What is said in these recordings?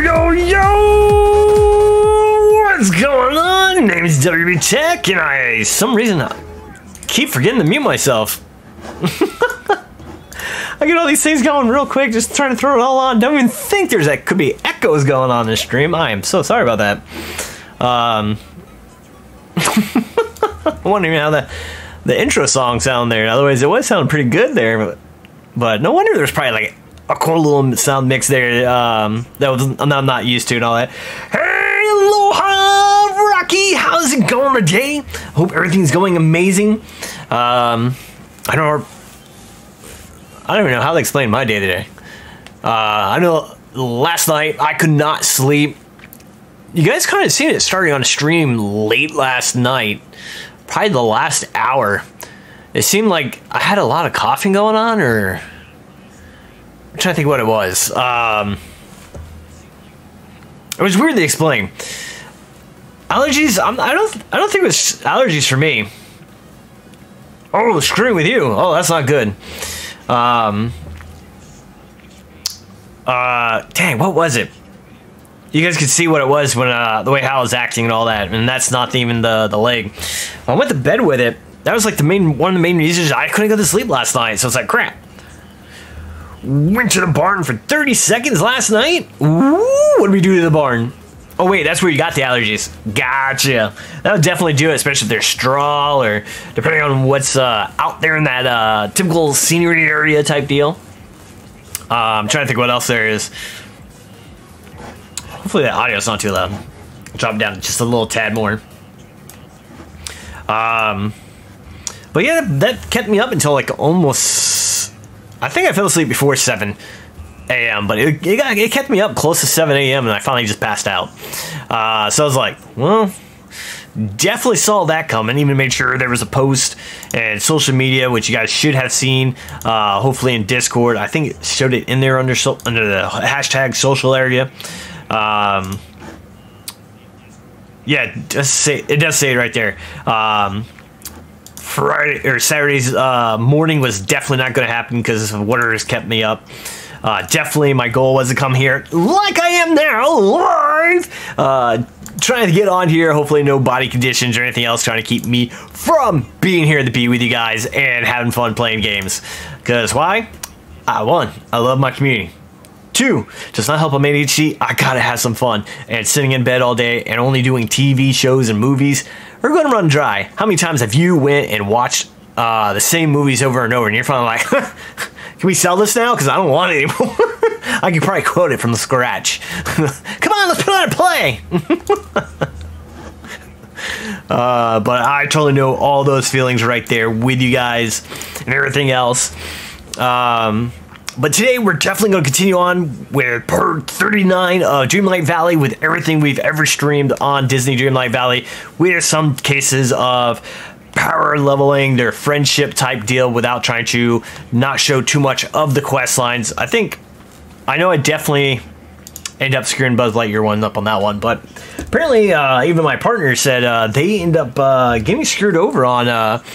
Yo! What's going on? My name is WB Tech, and I, some reason, keep forgetting to mute myself. I get all these things going real quick, just trying to throw it all on. Don't even think could be echoes going on in this stream. I am so sorry about that. I'm wondering how the intro song sound there. Otherwise, it was sounding pretty good there, but no wonder there's probably like a cool little sound mix there I'm not used to and all that. Hey, aloha, Rocky. How's it going today? Hope everything's going amazing. I don't even know how to explain my day today. I know last night I could not sleep. You guys kind of seen it starting on a stream late last night, probably the last hour. It seemed like I had a lot of coughing going on, or I'm trying to think what it was. It was weird to explain. Allergies. I don't think it was allergies for me. Oh, screwing with you. Oh, that's not good. Dang, what was it? You guys could see what it was when the way Hal was acting and all that, and that's not even the leg. I went to bed with it. That was like one of the main reasons I couldn't go to sleep last night. So it's like, crap. Went to the barn for 30 seconds last night. Ooh, what did we do to the barn? Oh wait, that's where you got the allergies. Gotcha. That would definitely do it, especially if there's straw or depending on what's out there in that typical scenery area type deal. I'm trying to think what else there is. Hopefully that audio's not too loud. Drop it down just a little tad more. But yeah, that kept me up until like almost, I think I fell asleep before 7 a.m. But it kept me up close to 7 a.m. and I finally just passed out. So I was like, well, definitely saw that coming. Even made sure there was a post and social media, which you guys should have seen. Hopefully in Discord, I think it showed it in there under the hashtag social area. Yeah, it does say it right there. Friday or Saturday's morning was definitely not going to happen because what has kept me up. Definitely my goal was to come here like I am now, live, trying to get on here. Hopefully no body conditions or anything else trying to keep me from being here to be with you guys and having fun playing games. Because why? One, I love my community. 2, does not help I'm ADHD. I gotta have some fun. And sitting in bed all day and only doing TV shows and movies are gonna run dry. How many times have you went and watched the same movies over and over and you're finally like, can we sell this now? Because I don't want it anymore. I could probably quote it from the scratch. Come on, let's put on a play. But I totally know all those feelings right there with you guys and everything else. But today we're definitely going to continue on with part 39 of Dreamlight Valley with everything we've ever streamed on Disney Dreamlight Valley, with some cases of power leveling, their friendship type deal without trying to not show too much of the quest lines. I know I definitely end up screwing Buzz Lightyear one up on that one, but apparently even my partner said they end up getting screwed over on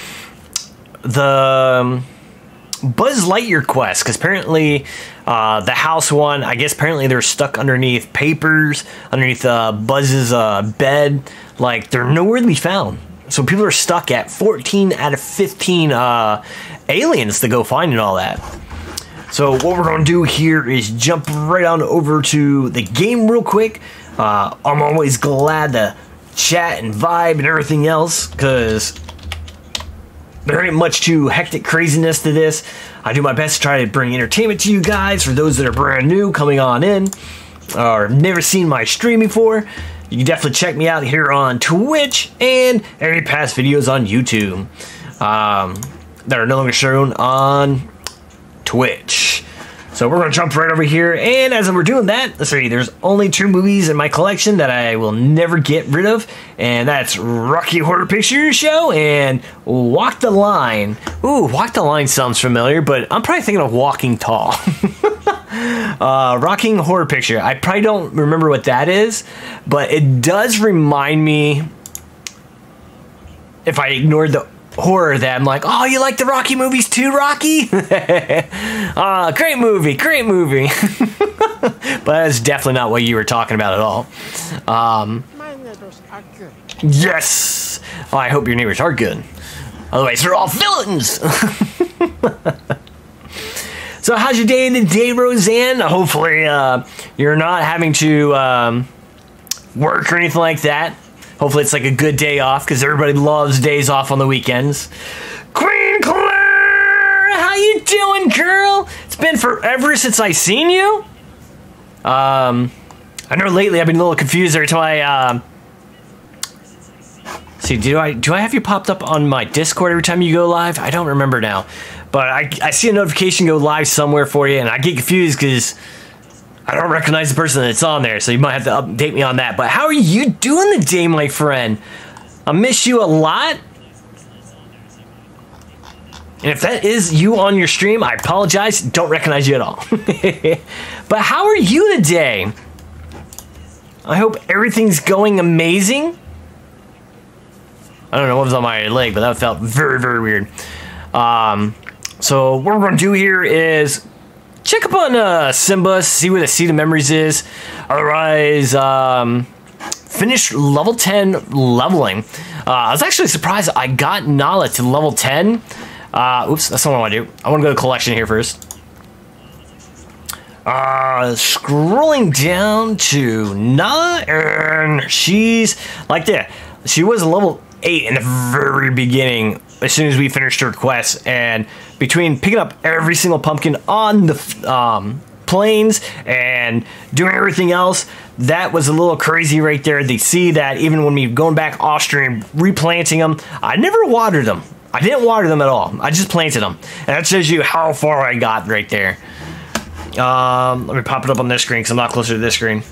the Buzz Lightyear quest, because apparently the house one, I guess apparently they're stuck underneath papers, underneath Buzz's bed, like they're nowhere to be found. So people are stuck at 14 out of 15 aliens to go find and all that. So what we're going to do here is jump right on over to the game real quick. I'm always glad to chat and vibe and everything else, because there ain't much to hectic craziness to this. I do my best to try to bring entertainment to you guys. For those that are brand new coming on in or never seen my stream before, you can definitely check me out here on Twitch and any past videos on YouTube that are no longer shown on Twitch. So we're going to jump right over here, and as we're doing that, let's see, there's only 2 movies in my collection that I will never get rid of, and that's Rocky Horror Picture Show and Walk the Line. Ooh, Walk the Line sounds familiar, but I'm probably thinking of Walking Tall. Rocking Horror Picture. I probably don't remember what that is, but it does remind me, if I ignored the horror that I'm like, oh, you like the Rocky movies too, Rocky? Great movie, great movie. But that's definitely not what you were talking about at all. My neighbors are good. Yes. Oh, I hope your neighbors are good. Otherwise, they're all villains. So how's your day today, Roseanne? Hopefully you're not having to work or anything like that. Hopefully it's like a good day off, because everybody loves days off on the weekends. Queen Claire! How you doing, girl? It's been forever since I seen you. I know lately I've been a little confused every time see, do I have you popped up on my Discord every time you go live? I don't remember now. But I see a notification go live somewhere for you, and I get confused because I don't recognize the person that's on there, so you might have to update me on that. But how are you doing today, my friend? I miss you a lot. And if that is you on your stream, I apologize. Don't recognize you at all. But how are you today? I hope everything's going amazing. I don't know what was on my leg, but that felt very, very weird. So what we're going to do here is check up on Simba, see where the Seat of Memories is. Otherwise, finish level 10 leveling. I was actually surprised I got Nala to level 10. Oops, that's not what I want to do. I want to go to collection here first. Scrolling down to Nala, and she's like that. She was level 8 in the very beginning as soon as we finished her quest, and between picking up every single pumpkin on the plains and doing everything else, that was a little crazy right there. They see that even when we going back off stream, replanting them, I never watered them. I didn't water them at all. I just planted them, and that shows you how far I got right there. Let me pop it up on this screen because I'm not closer to this screen.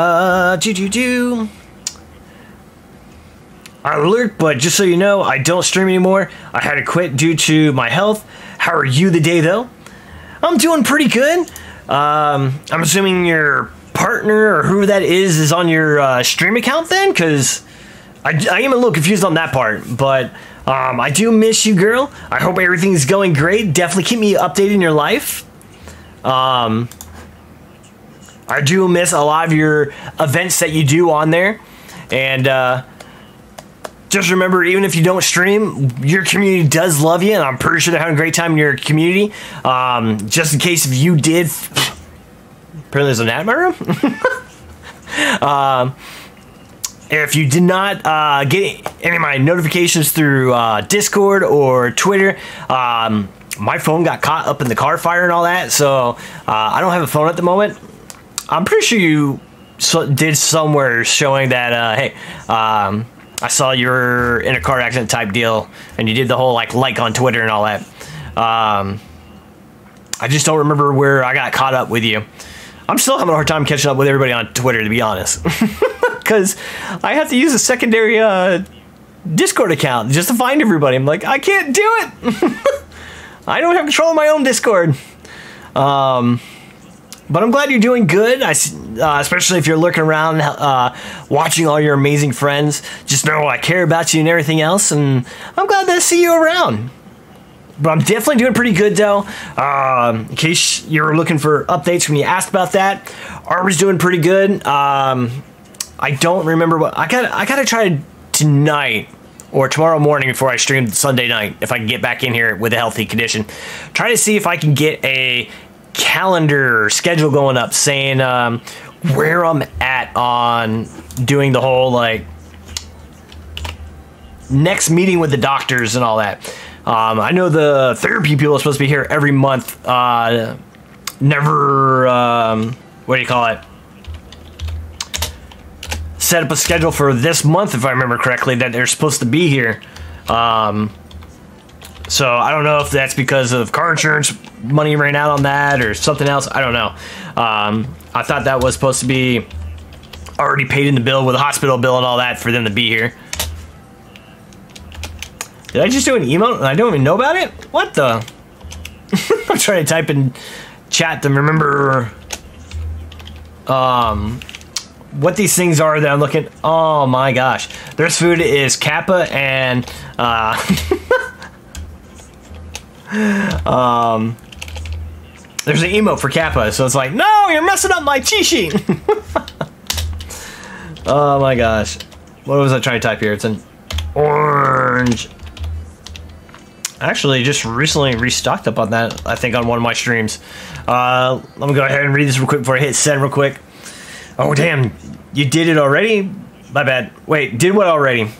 I lurk, but just so you know, I don't stream anymore. I had to quit due to my health. How are you today, though? I'm doing pretty good. I'm assuming your partner or who that is on your stream account then, because I am a little confused on that part. But I do miss you, girl. I hope everything's going great. Definitely keep me updated in your life. I do miss a lot of your events that you do on there, and just remember, even if you don't stream, your community does love you, and I'm pretty sure they're having a great time in your community. Just in case if you did, apparently there's an ad in my room. If you did not get any of my notifications through Discord or Twitter, my phone got caught up in the car fire and all that, so I don't have a phone at the moment. I'm pretty sure you did somewhere showing that, hey, I saw you were in a car accident type deal, and you did the whole like on Twitter and all that. I just don't remember where I got caught up with you. I'm still having a hard time catching up with everybody on Twitter, to be honest, because I have to use a secondary Discord account just to find everybody. I'm like, I can't do it. I don't have control of my own Discord. But I'm glad you're doing good, especially if you're looking around, watching all your amazing friends. Just know I care about you and everything else, and I'm glad to see you around. But I'm definitely doing pretty good, though. In case you're looking for updates when you asked about that, Arbor's doing pretty good. I don't remember what... I gotta try tonight or tomorrow morning before I stream Sunday night, if I can get back in here with a healthy condition. Try to see if I can get a calendar schedule going up saying where I'm at on doing the whole like next meeting with the doctors and all that. I know the therapy people are supposed to be here every month. Never what do you call it, set up a schedule for this month, if I remember correctly, that they're supposed to be here. So I don't know if that's because of car insurance money ran out on that or something else. I don't know. I thought that was supposed to be already paid in the bill with a hospital bill and all that for them to be here. Did I just do an emote and I don't even know about it? What the? I'm trying to type in chat to remember what these things are that I'm looking. Oh my gosh. There's food is Kappa and There's an emote for Kappa, so it's like, no, you're messing up my cheat sheet. Oh my gosh. What was I trying to type here? It's an orange. I actually just recently restocked up on that, I think, on one of my streams. Let me go ahead and read this real quick before I hit send real quick. Oh, damn. You did it already? My bad. Wait, did what already?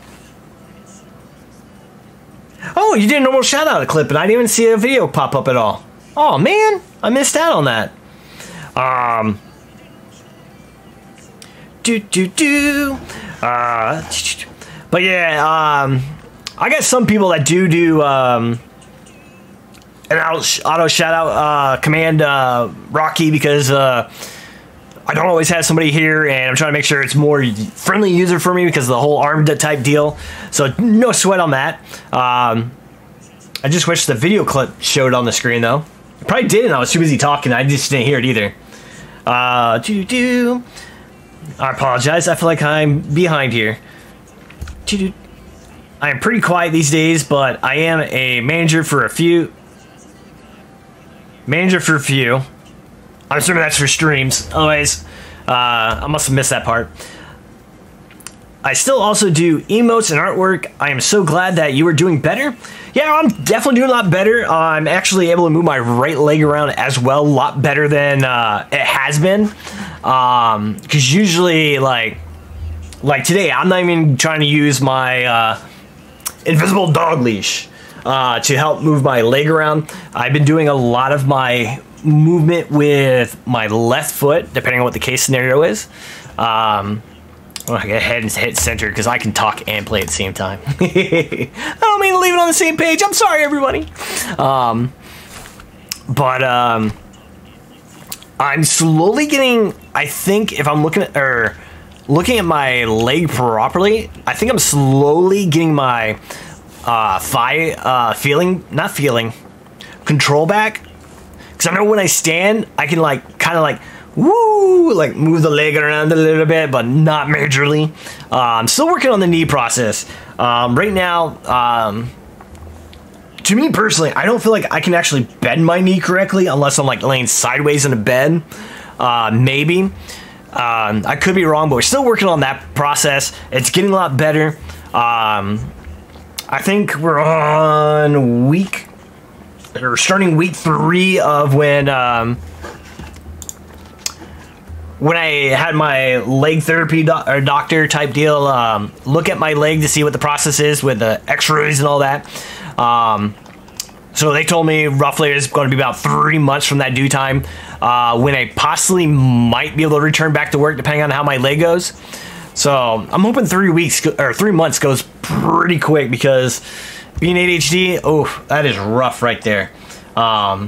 Oh, you did a normal shout-out clip, and I didn't even see a video pop up at all. Oh, man. I missed out on that. But yeah, I got some people that do an auto shout out command Rocky, because I don't always have somebody here, and I'm trying to make sure it's more friendly user for me because of the whole armed type deal. So no sweat on that. I just wish the video clip showed on the screen though. It probably didn't. I was too busy talking. I just didn't hear it either. I apologize. I feel like I'm behind here. I am pretty quiet these days, but I am a manager for a few. I'm assuming that's for streams. Anyways, I must have missed that part. I still also do emotes and artwork. I am so glad that you are doing better. Yeah, I'm definitely doing a lot better. I'm actually able to move my right leg around as well, a lot better than it has been. Because usually, like today, I'm not even trying to use my invisible dog leash to help move my leg around. I've been doing a lot of my movement with my left foot, depending on what the case scenario is. I'm gonna go ahead and hit center because I can talk and play at the same time. I don't mean to leave it on the same page. I'm sorry, everybody. I'm slowly getting. I think if I'm looking at my leg properly, I think I'm slowly getting my control back. Because I know when I stand, I can kind of move the leg around a little bit, but not majorly. I'm still working on the knee process. Right now, to me personally, I don't feel like I can actually bend my knee correctly unless I'm laying sideways in a bed. Maybe. I could be wrong, but we're still working on that process. It's getting a lot better. I think we're on starting week 3 of when I had my leg therapy doctor type deal look at my leg to see what the process is with the x-rays and all that. So they told me roughly it's going to be about 3 months from that due time when I possibly might be able to return back to work, depending on how my leg goes. So I'm hoping 3 months goes pretty quick, because being ADHD, oh, that is rough right there. And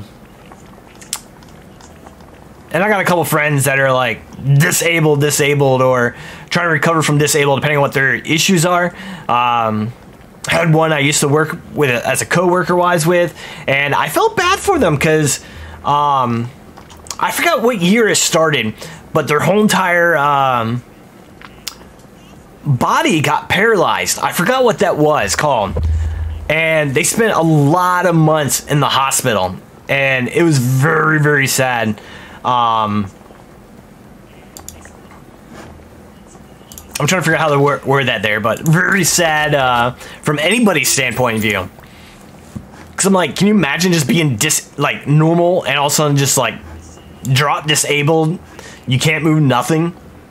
I got a couple friends that are disabled, or trying to recover from disabled, depending on what their issues are. I had one I used to work with as a coworker with, and I felt bad for them because I forgot what year it started, but their whole entire body got paralyzed. I forgot what that was called, and they spent a lot of months in the hospital, and it was very, very sad. I'm trying to figure out how to word that there, but very sad from anybody's standpoint of view. Because I'm like, can you imagine just being normal and all of a sudden just drop disabled? You can't move nothing.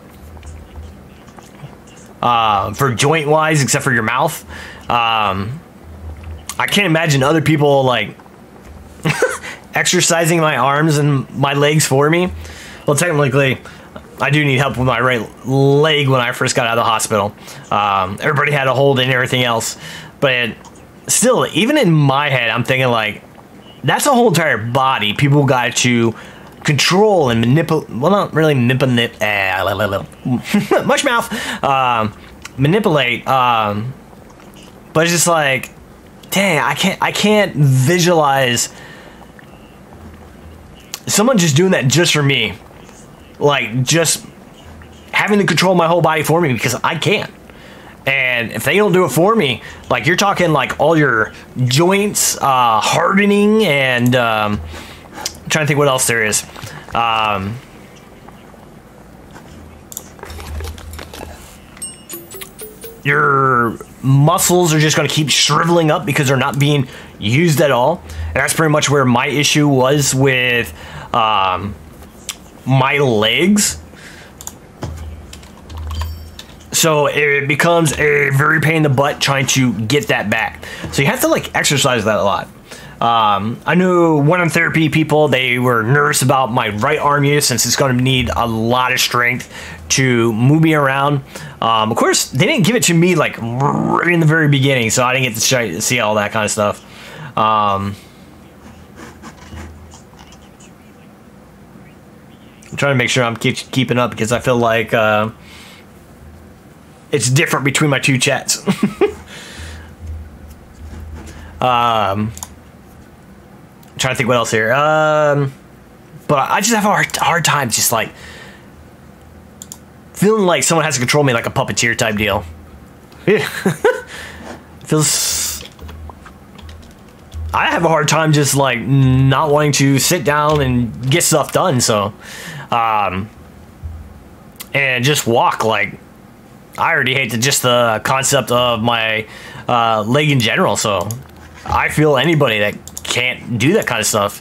For joint wise, except for your mouth. I can't imagine other people exercising my arms and my legs for me. Well, technically, I do need help with my right leg when I first got out of the hospital. Everybody had a hold and everything else. But still, even in my head, I'm thinking that's a whole entire body people got to control and manipulate. Well, not really manipulate. Mush mouth. Manipulate. But it's just dang, I can't visualize someone just doing that just for me. Just having to control my whole body for me, because I can't. And if they don't do it for me, like you're talking like all your joints hardening and I'm trying to think what else there is. Your muscles are just going to keep shriveling up because they're not being used at all. And that's pretty much where my issue was with my legs. So it becomes a very pain in the butt trying to get that back. So you have to like exercise that a lot. I knew one of the therapy people, they were nervous about my right arm use since it's going to need a lot of strength to move me around. Of course, they didn't give it to me like right in the very beginning, so I didn't get to see all that kind of stuff. I'm trying to make sure I'm keeping up because I feel like it's different between my two chats. Trying to think what else here. But I just have a hard time just like feeling like someone has to control me like a puppeteer type deal. Yeah. Feels. I have a hard time just like not wanting to sit down and get stuff done. So, and just walk. Like I already hate the concept of my leg in general. So I feel anybody that can't do that kind of stuff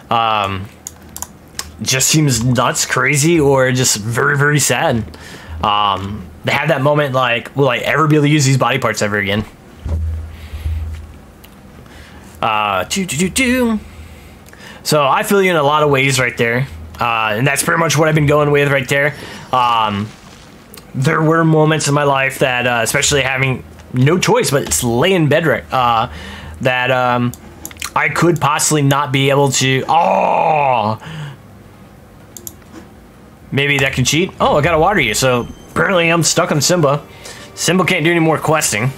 just seems nuts, crazy, or just very, very sad. They have that moment like, will I ever be able to use these body parts ever again? So I feel you in a lot of ways right there, and that's pretty much what I've been going with right there. There were moments in my life that, especially having no choice but it's lay in bed, right, that I could possibly not be able to. Oh, maybe that can cheat. Oh, I gotta water you. So apparently I'm stuck on Simba. Simba can't do any more questing.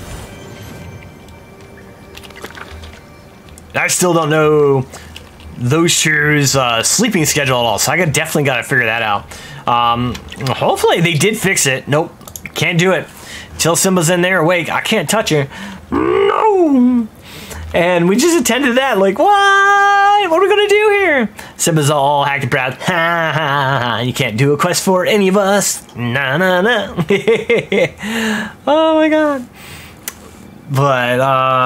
I still don't know those two's sleeping schedule at all, so I definitely got to figure that out. Hopefully they did fix it. Nope, can't do it. Till Simba's in there awake, I can't touch her. No! And we just attended that, like, what? What are we gonna do here? Simba's all hacked and proud. Ha ha ha, you can't do a quest for any of us. Nah, nah, nah. Oh my god. But,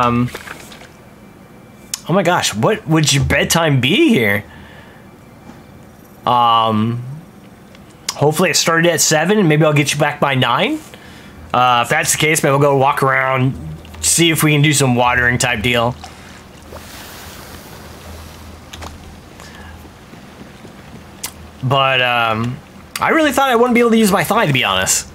oh my gosh, what would your bedtime be here? Hopefully it started at 7 and maybe I'll get you back by 9. If that's the case, maybe we'll go walk around, see if we can do some watering type deal. But, I really thought I wouldn't be able to use my thigh, to be honest.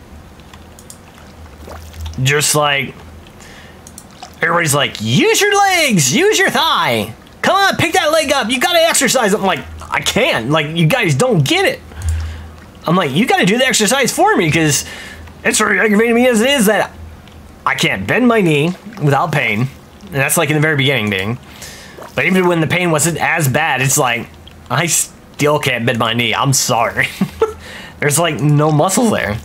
Just like, everybody's like, use your legs, use your thigh. Come on, pick that leg up. You gotta exercise. I'm like, I can't. Like, you guys don't get it. I'm like, you gotta do the exercise for me because it's very aggravating me as it is that I can't bend my knee without pain. And that's like in the very beginning thing. But even when the pain wasn't as bad, it's like, I still can't bend my knee. I'm sorry. There's like no muscle there.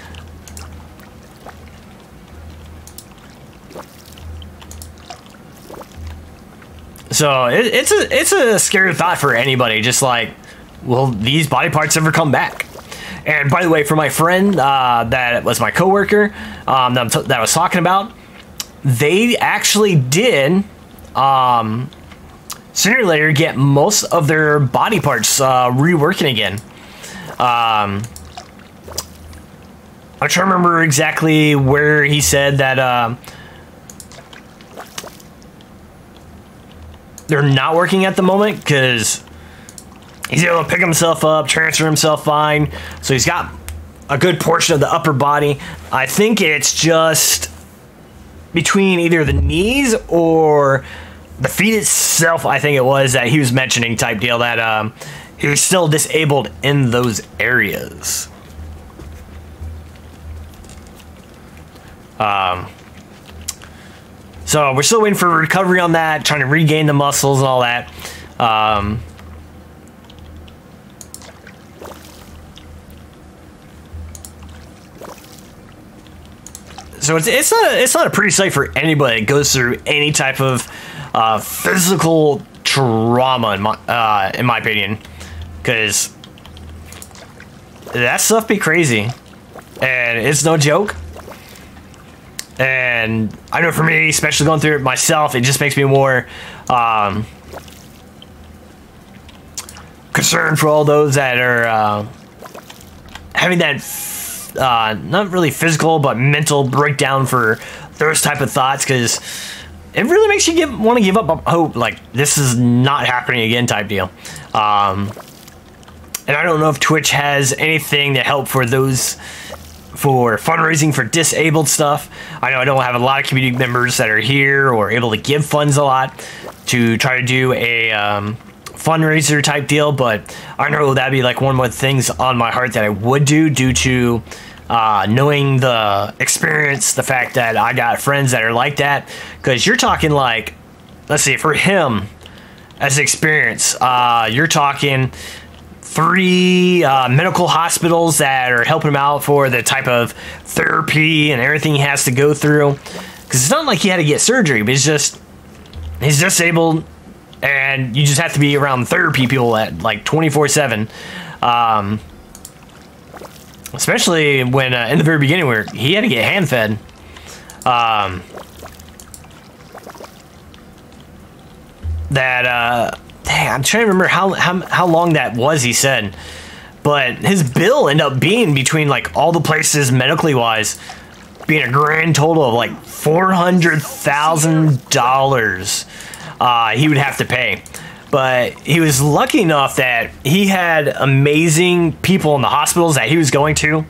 So it's a scary thought for anybody. Just like, will these body parts ever come back? And by the way, for my friend that was my coworker that I was talking about, they actually did sooner or later get most of their body parts reworking again. I'm trying to remember exactly where he said that they're not working at the moment because he's able to pick himself up, transfer himself fine. So he's got a good portion of the upper body. I think it's just between either the knees or the feet itself, I think it was, that he was mentioning type deal, that he was still disabled in those areas. So we're still waiting for recovery on that, trying to regain the muscles and all that. So it's not a pretty sight for anybody that goes through any type of physical trauma in my opinion, because that stuff be crazy, and it's no joke. And I know for me, especially going through it myself, it just makes me more concerned for all those that are having that not really physical but mental breakdown for those type of thoughts, because it really makes you want to give up hope, like this is not happening again type deal. And I don't know if Twitch has anything to help for those, for fundraising for disabled stuff. I know I don't have a lot of community members that are here or able to give funds a lot to try to do a fundraiser type deal, but I know that'd be like one of the things on my heart that I would do, due to knowing the experience, the fact that I got friends that are like that. Because you're talking like, let's see, for him as experience, you're talking 3 medical hospitals that are helping him out for the type of therapy and everything he has to go through. Because it's not like he had to get surgery, but he's disabled, and you just have to be around therapy people at like 24/7. Especially when in the very beginning where he had to get hand fed. Dang, I'm trying to remember how long that was, he said. But his bill ended up being, between like all the places medically wise, being a grand total of like $400,000 he would have to pay. But he was lucky enough that he had amazing people in the hospitals that he was going to,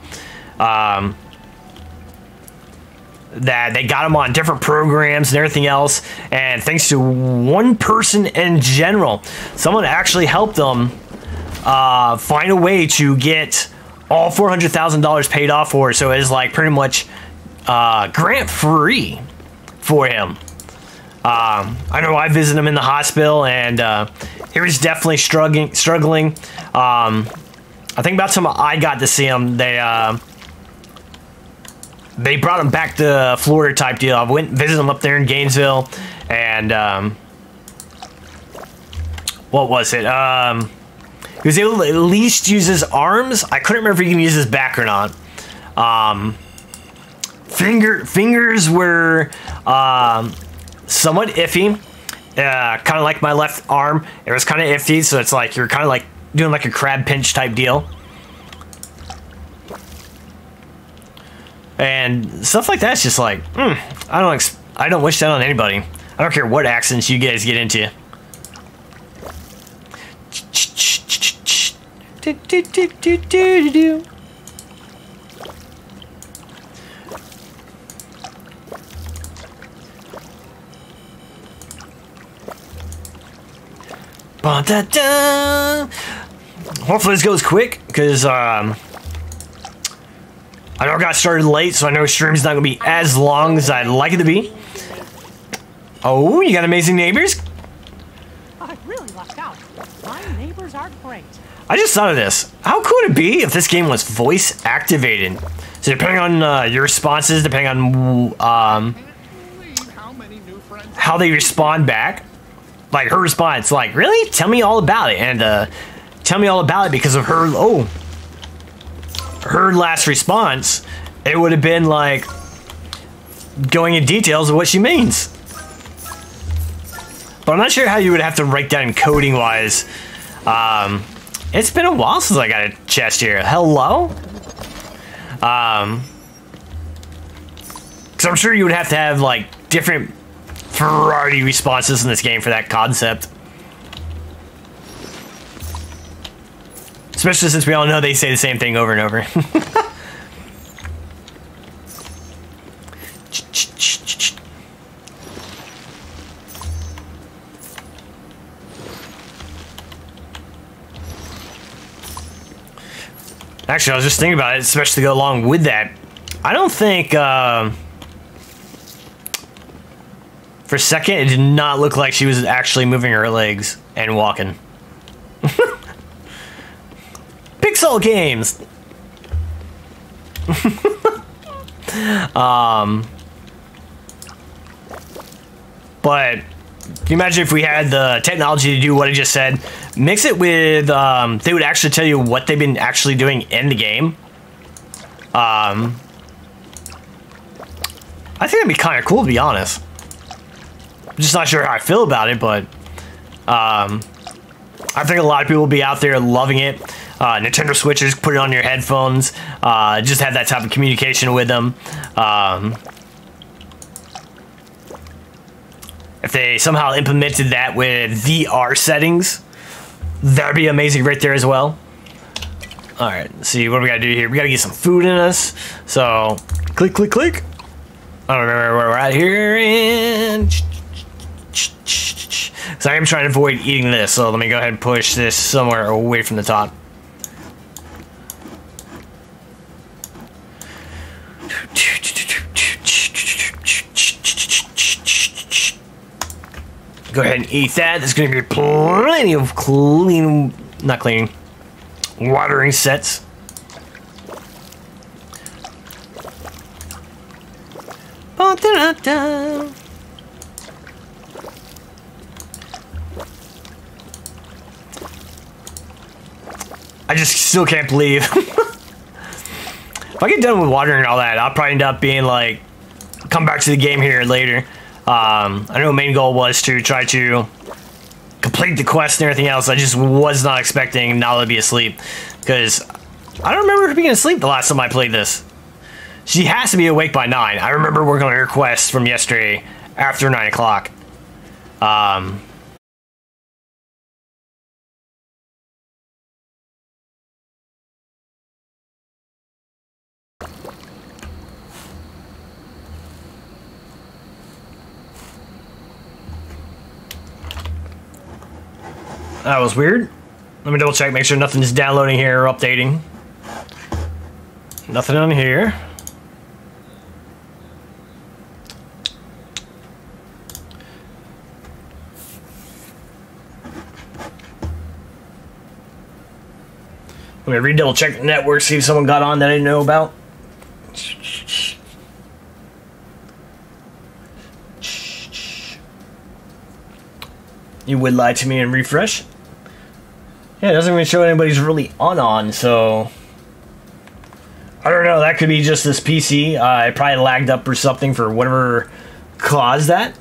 that they got him on different programs and everything else. And thanks to one person in general, someone actually helped them find a way to get all $400,000 paid off for. So it is like pretty much grant free for him. I know I visited him in the hospital, and he was definitely struggling. I think about the time I got to see him, they brought him back to Florida type deal. I went and visited him up there in Gainesville, and what was it? He was able to at least use his arms. I couldn't remember if he can use his back or not. Fingers were somewhat iffy, kind of like my left arm. It was kind of iffy, so it's like you're kind of like doing like a crab pinch type deal, and stuff like that's just like I don't wish that on anybody. I don't care what accents you guys get into. Hopefully this goes quick, because I know I got started late, so I know stream's not gonna be as long as I'd like it to be. Oh, you got amazing neighbors? I really lucked out. My neighbors are great. I just thought of this. How cool would it be if this game was voice activated? So depending on your responses, depending on how they respond back, like her response, like, really? Tell me all about it. And tell me all about it because of her, her last response, it would have been like going in details of what she means. But I'm not sure how you would have to write down coding wise. It's been a while since I got a chest here. Hello? Because I'm sure you would have to have like different variety responses in this game for that concept. Especially since we all know they say the same thing over and over. Actually, I was just thinking about it, especially to go along with that. I don't think, for a second, it did not look like she was actually moving her legs and walking. Pixel games! But can you imagine if we had the technology to do what I just said? Mix it with, they would actually tell you what they've been actually doing in the game. I think that'd be kind of cool, to be honest. I'm just not sure how I feel about it, but I think a lot of people will be out there loving it. Nintendo Switches, put it on your headphones, just have that type of communication with them. If they somehow implemented that with VR settings, that'd be amazing right there as well. Alright, let's see, what do we gotta do here? We gotta get some food in us. So, click, click, click. I don't remember where we're at here. And so I am trying to avoid eating this, so let me go ahead and push this somewhere away from the top. Go ahead and eat that. There's going to be plenty of watering sets. I just still can't believe. If I get done with watering and all that, I'll probably end up being like, come back to the game here later. I know the main goal was to try to complete the quest and everything else. I just was not expecting Nala to be asleep, because I don't remember her being asleep the last time I played this. She has to be awake by 9. I remember working on her quest from yesterday after 9 o'clock. That was weird. Let me double check, make sure nothing's downloading here or updating. Nothing on here. Let me re-double check the network, see if someone got on that I didn't know about. You would lie to me and refresh. Yeah, it doesn't even show anybody's really on, so I don't know, that could be just this PC. It probably lagged up or something for whatever caused that.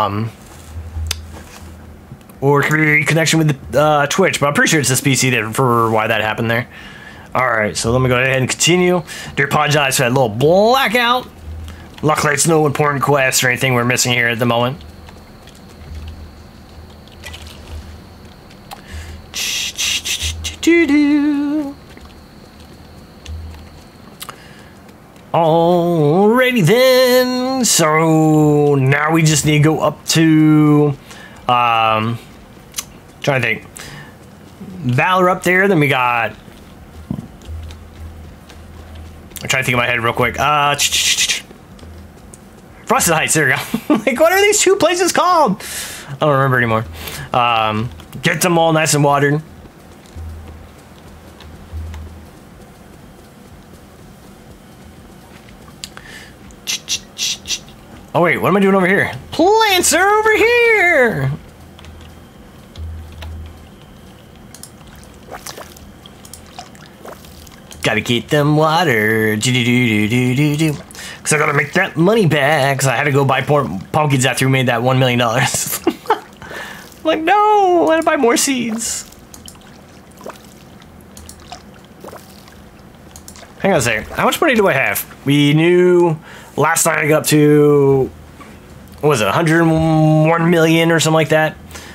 Or it could be a connection with the, Twitch, but I'm pretty sure it's this PC that, for why that happened there. Alright, so let me go ahead and continue. Do apologize for that little blackout. Luckily, it's no important quest or anything we're missing here at the moment. Alrighty then, so now we just need to go up to, trying to think, Valor up there, then we got, I'm trying to think in my head real quick, Frosted Heights, there we go. Like, what are these two places called? I don't remember anymore. Get them all nice and watered. Oh wait, what am I doing over here? Plants are over here! Gotta get them watered. Cause I gotta make that money back. Cause I had to go buy pumpkins after we made that $1 million. Like, no, I had to buy more seeds. Hang on a second. How much money do I have? We knew last night I got up to, what was it, 101 million or something like that.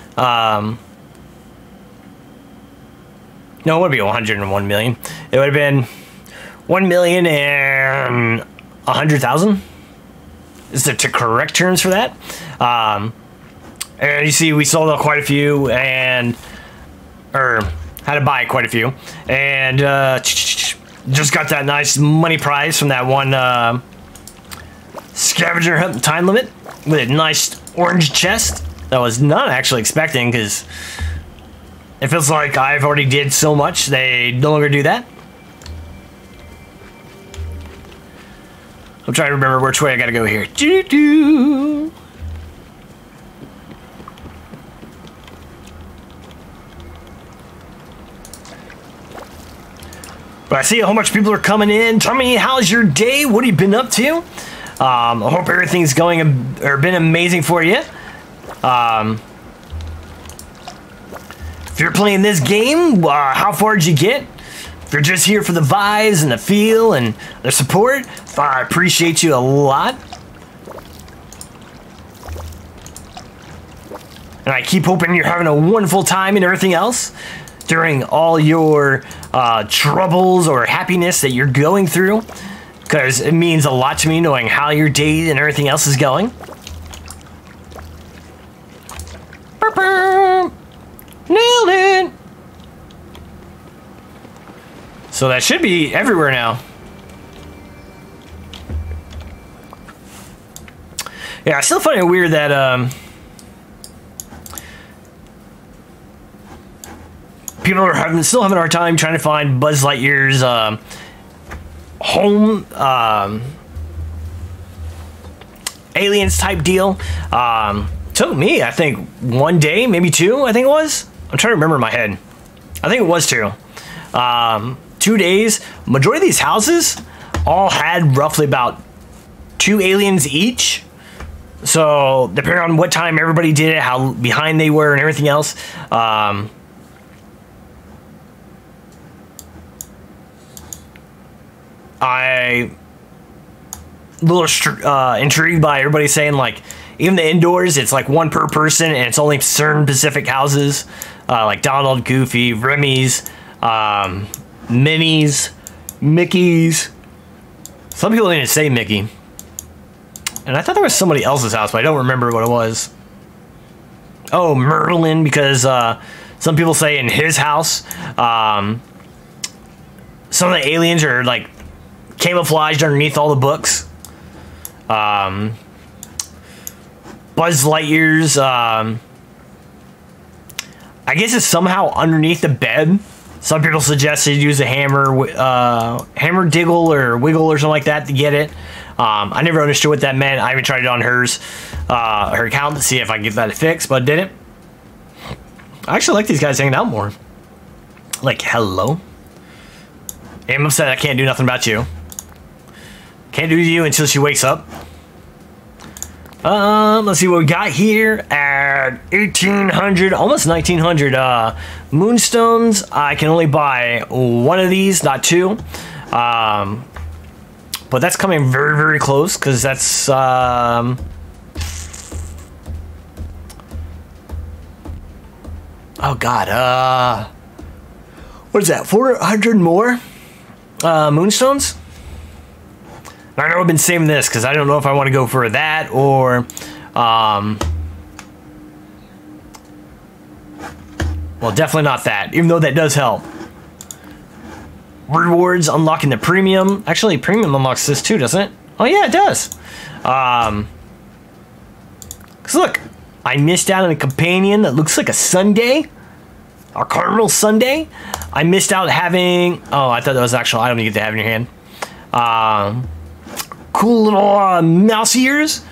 No, it would be 101 million. It would have been 1,100,000. Is the correct terms for that? And you see, we sold quite a few, and had to buy quite a few, and just got that nice money prize from that one scavenger hunt time limit with a nice orange chest that I was not actually expecting, because it feels like I've already did so much, they no longer do that. I'm trying to remember which way I gotta go here. Doo-doo. But I see a whole bunch of people are coming in. Tell me, how's your day? What have you been up to? I hope everything's going or been amazing for you. If you're playing this game, how far did you get? If you're just here for the vibes and the feel and the support, I appreciate you a lot. And I keep hoping you're having a wonderful time and everything else during all your troubles or happiness that you're going through, because it means a lot to me knowing how your day and everything else is going. Nailed it! So that should be everywhere now. Yeah, I still find it weird that people are still having a hard time trying to find Buzz Lightyear's home aliens type deal. Took me, I think, 1 day, maybe 2, I think it was. I'm trying to remember in my head. I think it was 2. 2 days. Majority of these houses all had roughly about 2 aliens each. So depending on what time everybody did it, how behind they were and everything else, I a little intrigued by everybody saying, like, even the indoors, it's like 1 per person, and it's only certain specific houses, like Donald, Goofy, Remy's, Minnie's, Mickey's. Some people didn't say Mickey. And I thought there was somebody else's house, but I don't remember what it was. Oh, Merlin, because some people say in his house, some of the aliens are like camouflaged underneath all the books. Buzz Lightyear's, I guess it's somehow underneath the bed. Some people suggested use a hammer diggle or wiggle or something like that to get it. I never understood what that meant. I even tried it on her account to see if I could get that fixed, but didn't. I actually like these guys hanging out more. Like, hello. I'm upset I can't do nothing about you. Can't do you until she wakes up. Let's see what we got here at 1800, almost 1900 moonstones. I can only buy 1 of these, not 2. But that's coming very, very close, because that's oh god, what is that, 400 more moonstones? I know I've been saving this because I don't know if I want to go for that or well, definitely not that, even though that does help. Rewards unlocking the premium. Actually, premium unlocks this too, doesn't it? Oh yeah, it does. Cause look, I missed out on a companion that looks like a sundae, a caramel sundae. I missed out having. Oh, I thought that was actual item you get to have in your hand. Cool little mouse ears.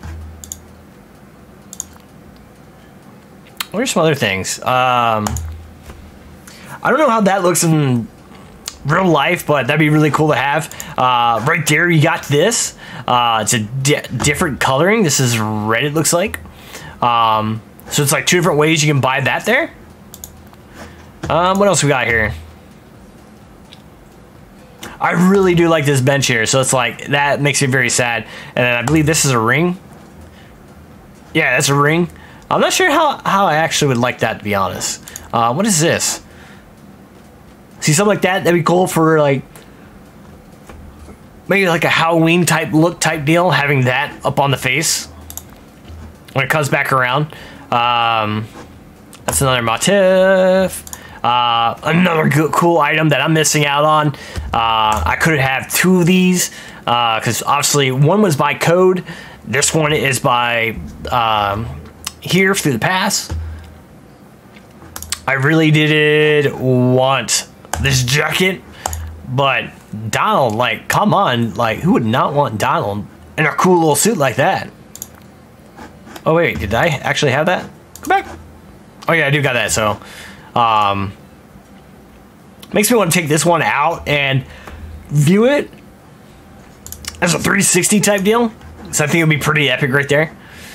What are some other things? I don't know how that looks in real life, but that'd be really cool to have. Right there, you got this. It's a different coloring. This is red, it looks like. So it's like 2 different ways you can buy that there. What else we got here? I really do like this bench here, so it's like, that makes me very sad. And then I believe this is a ring. Yeah, that's a ring. I'm not sure how I actually would like that, to be honest. What is this? See, something like that, that'd be cool for, like, maybe like a Halloween type look type deal, having that up on the face when it comes back around. That's another motif. Another cool item that I'm missing out on. I could have 2 of these, because obviously one was by code. This one is by here through the pass. I really did want this jacket, but Donald, like, come on. Like, who would not want Donald in a cool little suit like that? Oh, wait, did I actually have that? Go back. Oh, yeah, I do got that, so. Makes me want to take this one out and view it as a 360 type deal. So I think it would be pretty epic right there.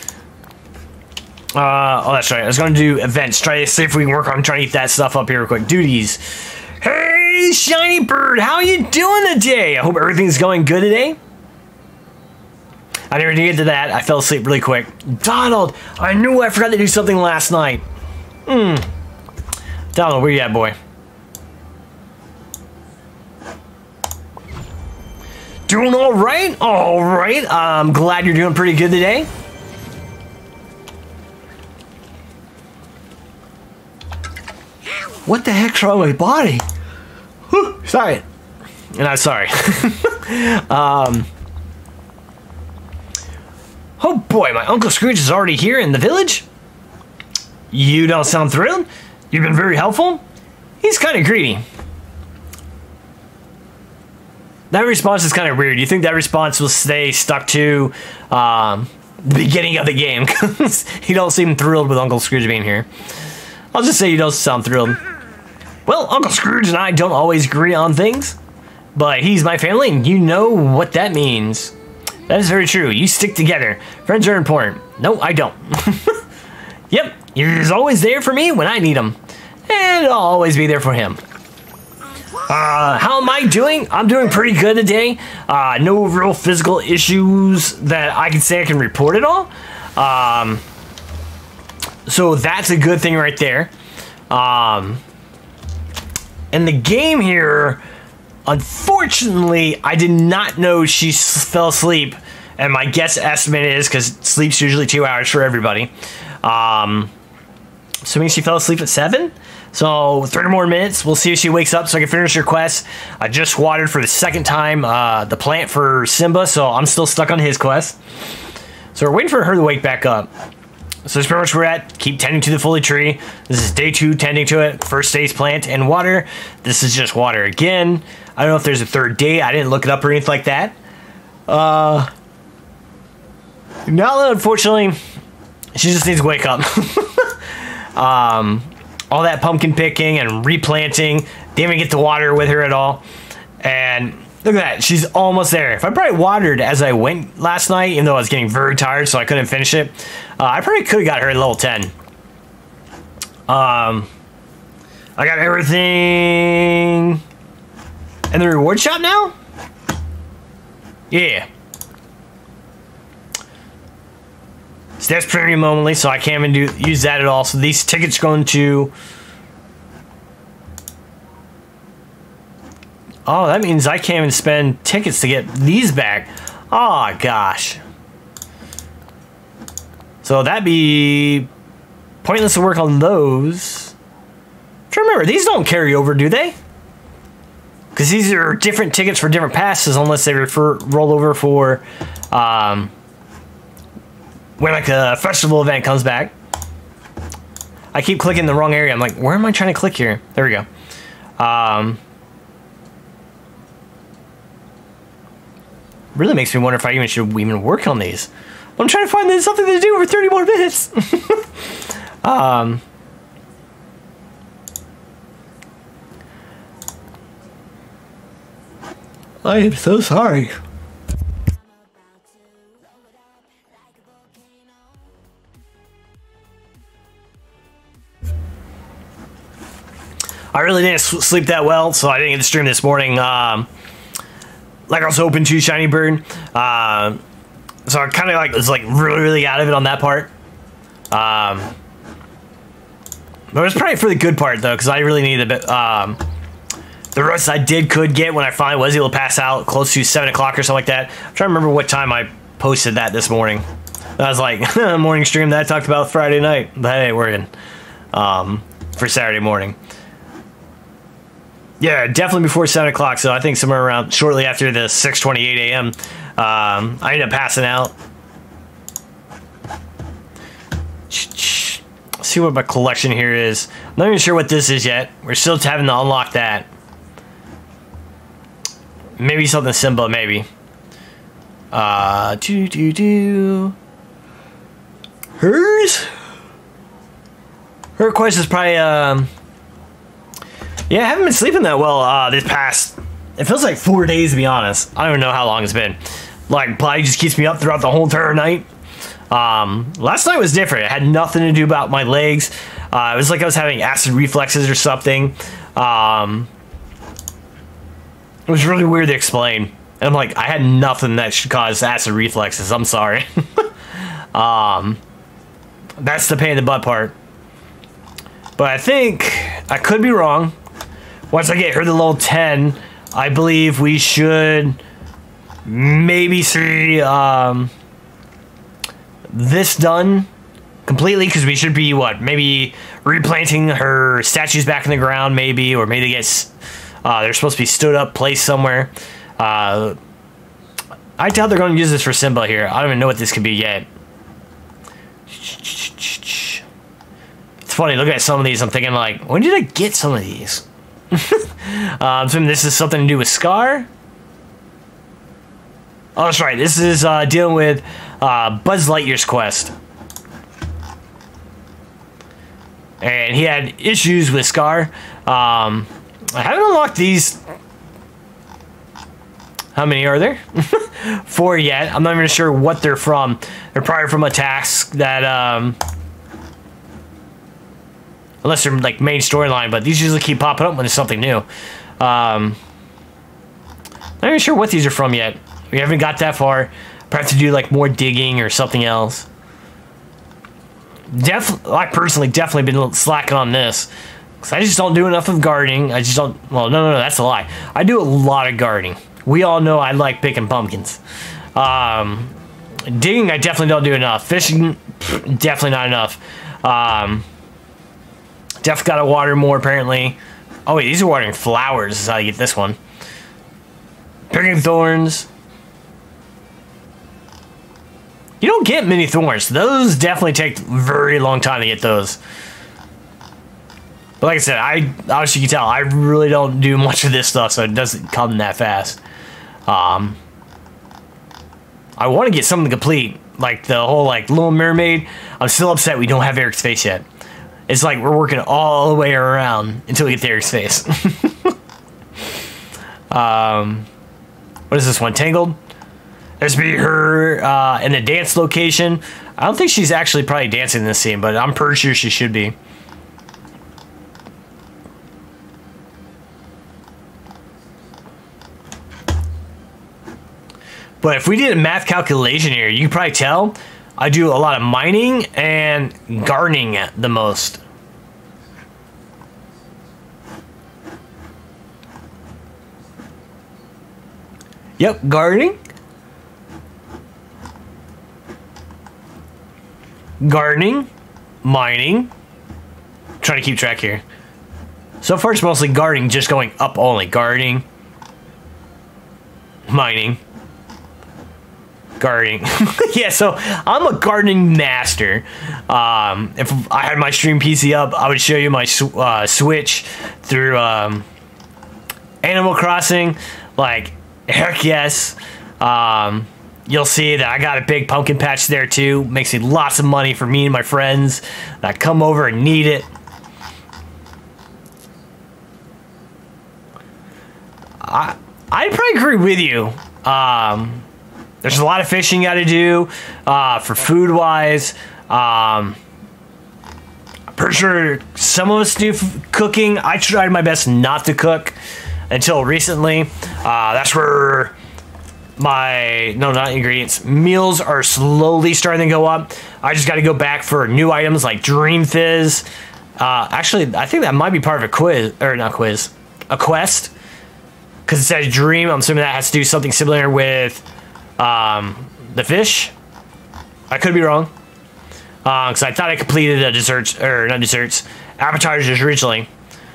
Oh, that's right. I was going to do events. Try to see if we can work on trying to eat that stuff up here real quick. Duties. Hey, Shiny Bird. How you doing today? I hope everything's going good today. I never did get to that. I fell asleep really quick. Donald, I knew I forgot to do something last night. Donald, where you at, boy? Doing all right? All right. I'm glad you're doing pretty good today. What the heck's wrong with my body? Whew, sorry. And I'm sorry. Oh boy, my Uncle Scrooge is already here in the village. You don't sound thrilled. You've been very helpful. He's kind of greedy. That response is kind of weird. You think that response will stay stuck to the beginning of the game? Because you don't seem thrilled with Uncle Scrooge being here. I'll just say you don't sound thrilled. Well, Uncle Scrooge and I don't always agree on things, but he's my family, and you know what that means. That is very true. You stick together. Friends are important. No, I don't. Yep, he's always there for me when I need him, and I'll always be there for him. How am I doing? I'm doing pretty good today. No real physical issues that I can say I can report at all. So that's a good thing right there. And the game here, unfortunately, I did not know she fell asleep. And my guess estimate is, because sleep's usually 2 hours for everybody. Assuming she fell asleep at 7. So 30 more minutes. We'll see if she wakes up so I can finish her quest. I just watered for the second time the plant for Simba, so I'm still stuck on his quest. So we're waiting for her to wake back up. So that's pretty much where we're at. Keep tending to the foliage tree. This is day 2 tending to it. First day's plant and water. This is just water again. I don't know if there's a third day. I didn't look it up or anything like that. Now, unfortunately, she just needs to wake up. All that pumpkin picking and replanting. Didn't even get to water with her at all. And look at that. She's almost there. If I probably watered as I went last night, even though I was getting very tired, so I couldn't finish it, I probably could have got her at level 10. I got everything in the reward shop now? Yeah. So that's premium only, so I can't even use that at all. So these tickets going to... Oh, that means I can't even spend tickets to get these back. Oh, gosh. So that'd be pointless to work on those. Remember, these don't carry over, do they? Because these are different tickets for different passes unless they roll over for when like a festival event comes back. I keep clicking the wrong area. I'm like, where am I trying to click here? There we go. Really makes me wonder if I even should work on these. I'm trying to find something to do for 30 more minutes. I am so sorry. I really didn't sleep that well, so I didn't get to stream this morning. Like I was hoping to, Shiny Bird. So I kind of was really out of it on that part. But it was probably for the good part though, because I really needed a bit. The rest I could get when I finally was able to pass out close to 7 o'clock or something like that. I'm trying to remember what time I posted that this morning. That was like a morning stream that I talked about Friday night. But hey, we're in for Saturday morning. Yeah, definitely before 7 o'clock. So I think somewhere around shortly after the 6:28 a.m. I ended up passing out. Let's see what my collection here is. I'm not even sure what this is yet. We're still having to unlock that. Maybe something Simba, maybe. Hers? Her quest is probably, yeah, I haven't been sleeping that well, this past, it feels like 4 days, to be honest. I don't even know how long it's been. Like, probably just keeps me up throughout the whole entire night. Last night was different. It had nothing to do about my legs. It was like I was having acid reflexes or something. It was really weird to explain. And I'm like, I had nothing that should cause acid reflexes. I'm sorry. That's the pain in the butt part. But I think, I could be wrong. Once I get her to level 10, I believe we should maybe see this done completely, because we should be, what, maybe replanting her statues back in the ground, maybe, or maybe they get, they're supposed to be stood up, placed somewhere. I doubt they're going to use this for Simba here. I don't even know what this could be yet. It's funny, looking at some of these, I'm thinking like, when did I get some of these? I'm assuming this is something to do with Scar. Oh, that's right. This is dealing with Buzz Lightyear's quest. And he had issues with Scar. I haven't unlocked these. How many are there? 4 yet. I'm not even sure what they're from. They're probably from attacks that, unless they're like main storyline, but these usually keep popping up when there's something new. Not even sure what these are from yet. We haven't got that far. Perhaps to do like more digging or something else. I personally definitely been slacking on this. Because I just don't do enough of gardening. I just don't, well, no, that's a lie. I do a lot of gardening. We all know I like picking pumpkins. Digging, I definitely don't do enough. Fishing, definitely not enough. Definitely gotta water more, apparently. Oh wait, these are watering flowers, is how you get this one. Picking thorns. You don't get many thorns. Those definitely take a very long time to get those. But like I said, obviously you can tell, I really don't do much of this stuff, so it doesn't come that fast. I want to get something complete, like the whole like Little Mermaid. I'm still upset we don't have Eric's face yet. It's like we're working all the way around until we get to Eric's face. What is this one? Tangled? There's be her in the dance location. I don't think she's actually probably dancing in this scene, but I'm pretty sure she should be. But if we did a math calculation here, you can probably tell I do a lot of mining and gardening the most. Yep, gardening. Gardening, mining. I'm trying to keep track here. So far it's mostly gardening, just going up only. Gardening, mining, gardening. Yeah, so I'm a gardening master. If I had my stream PC up, I would show you my switch through Animal Crossing. Like, heck yes. You'll see that I got a big pumpkin patch there too. Makes me lots of money for me and my friends that come over and need it. I probably agree with you. There's a lot of fishing you got to do for food wise. I'm pretty sure some of us do cooking. I tried my best not to cook until recently. That's where my, no, not ingredients, meals are slowly starting to go up. I just got to go back for new items like Dream Fizz. Actually, I think that might be part of a quiz, or not quiz, a quest. Because it says Dream, I'm assuming that has to do something similar with the fish. I could be wrong. Because I thought I completed the desserts, or not desserts, appetizers originally.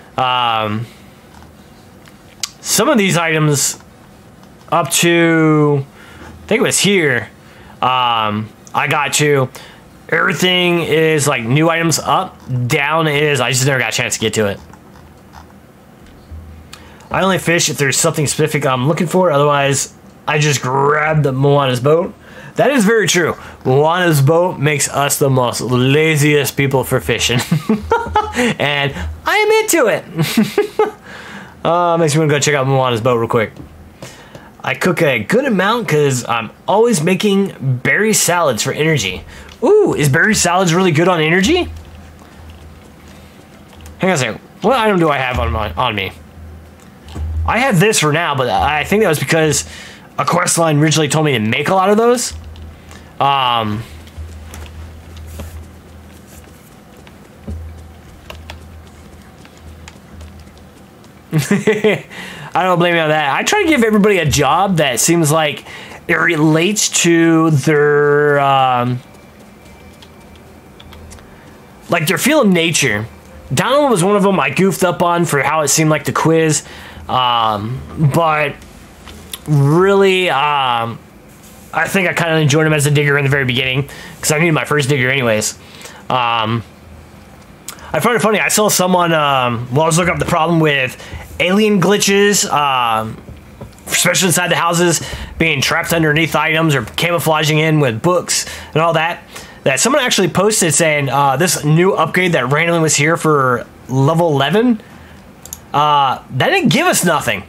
Some of these items up to, I think it was here, I got to. Everything is like new items up, down is, I just never got a chance to get to it. I only fish if there's something specific I'm looking for. Otherwise, I just grab the Moana's boat. That is very true. Moana's boat makes us the most laziest people for fishing. And I am into it. Makes me want to go check out Moana's boat real quick. I cook a good amount because I'm always making berry salads for energy. Ooh, is berry salads really good on energy? Hang on a second. What item do I have on me? I have this for now, but I think that was because a quest line originally told me to make a lot of those. I don't blame you on that. I try to give everybody a job that seems like it relates to their like their field of nature. Donald was one of them I goofed up on for how it seemed like the quiz, but really I think I kind of enjoyed him as a digger in the very beginning because I needed my first digger anyways. I find it funny. I saw someone while I was looking up the problem with alien glitches, especially inside the houses, being trapped underneath items or camouflaging in with books and all that. That someone actually posted saying this new upgrade that randomly was here for level 11. That didn't give us nothing.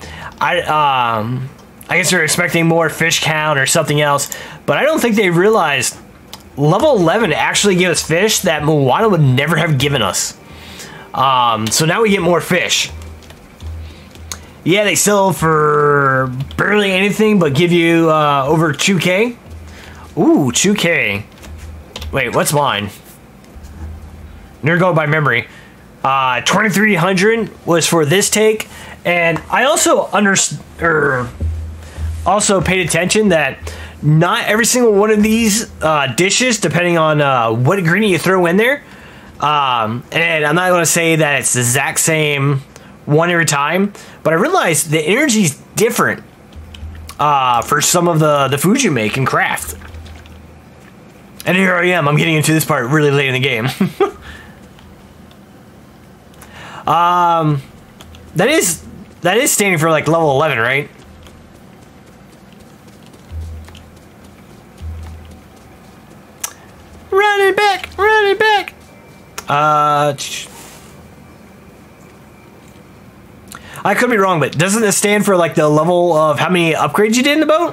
I guess they're expecting more fish count or something else, but I don't think they realized level 11 actually gave us fish that Moana would never have given us. So now we get more fish. Yeah, they sell for barely anything, but give you over 2K. Ooh, 2K. Wait, what's mine? Never go by memory. 2,300 was for this take, and I also also paid attention that not every single one of these dishes, depending on what ingredient you throw in there, and I'm not going to say that it's the exact same one every time, but I realized the energy's different for some of the food you make and craft. And here I am, I'm getting into this part really late in the game. That is standing for like level 11, right? Run it back! Run it back! I could be wrong, but doesn't this stand for like the level of how many upgrades you did in the boat?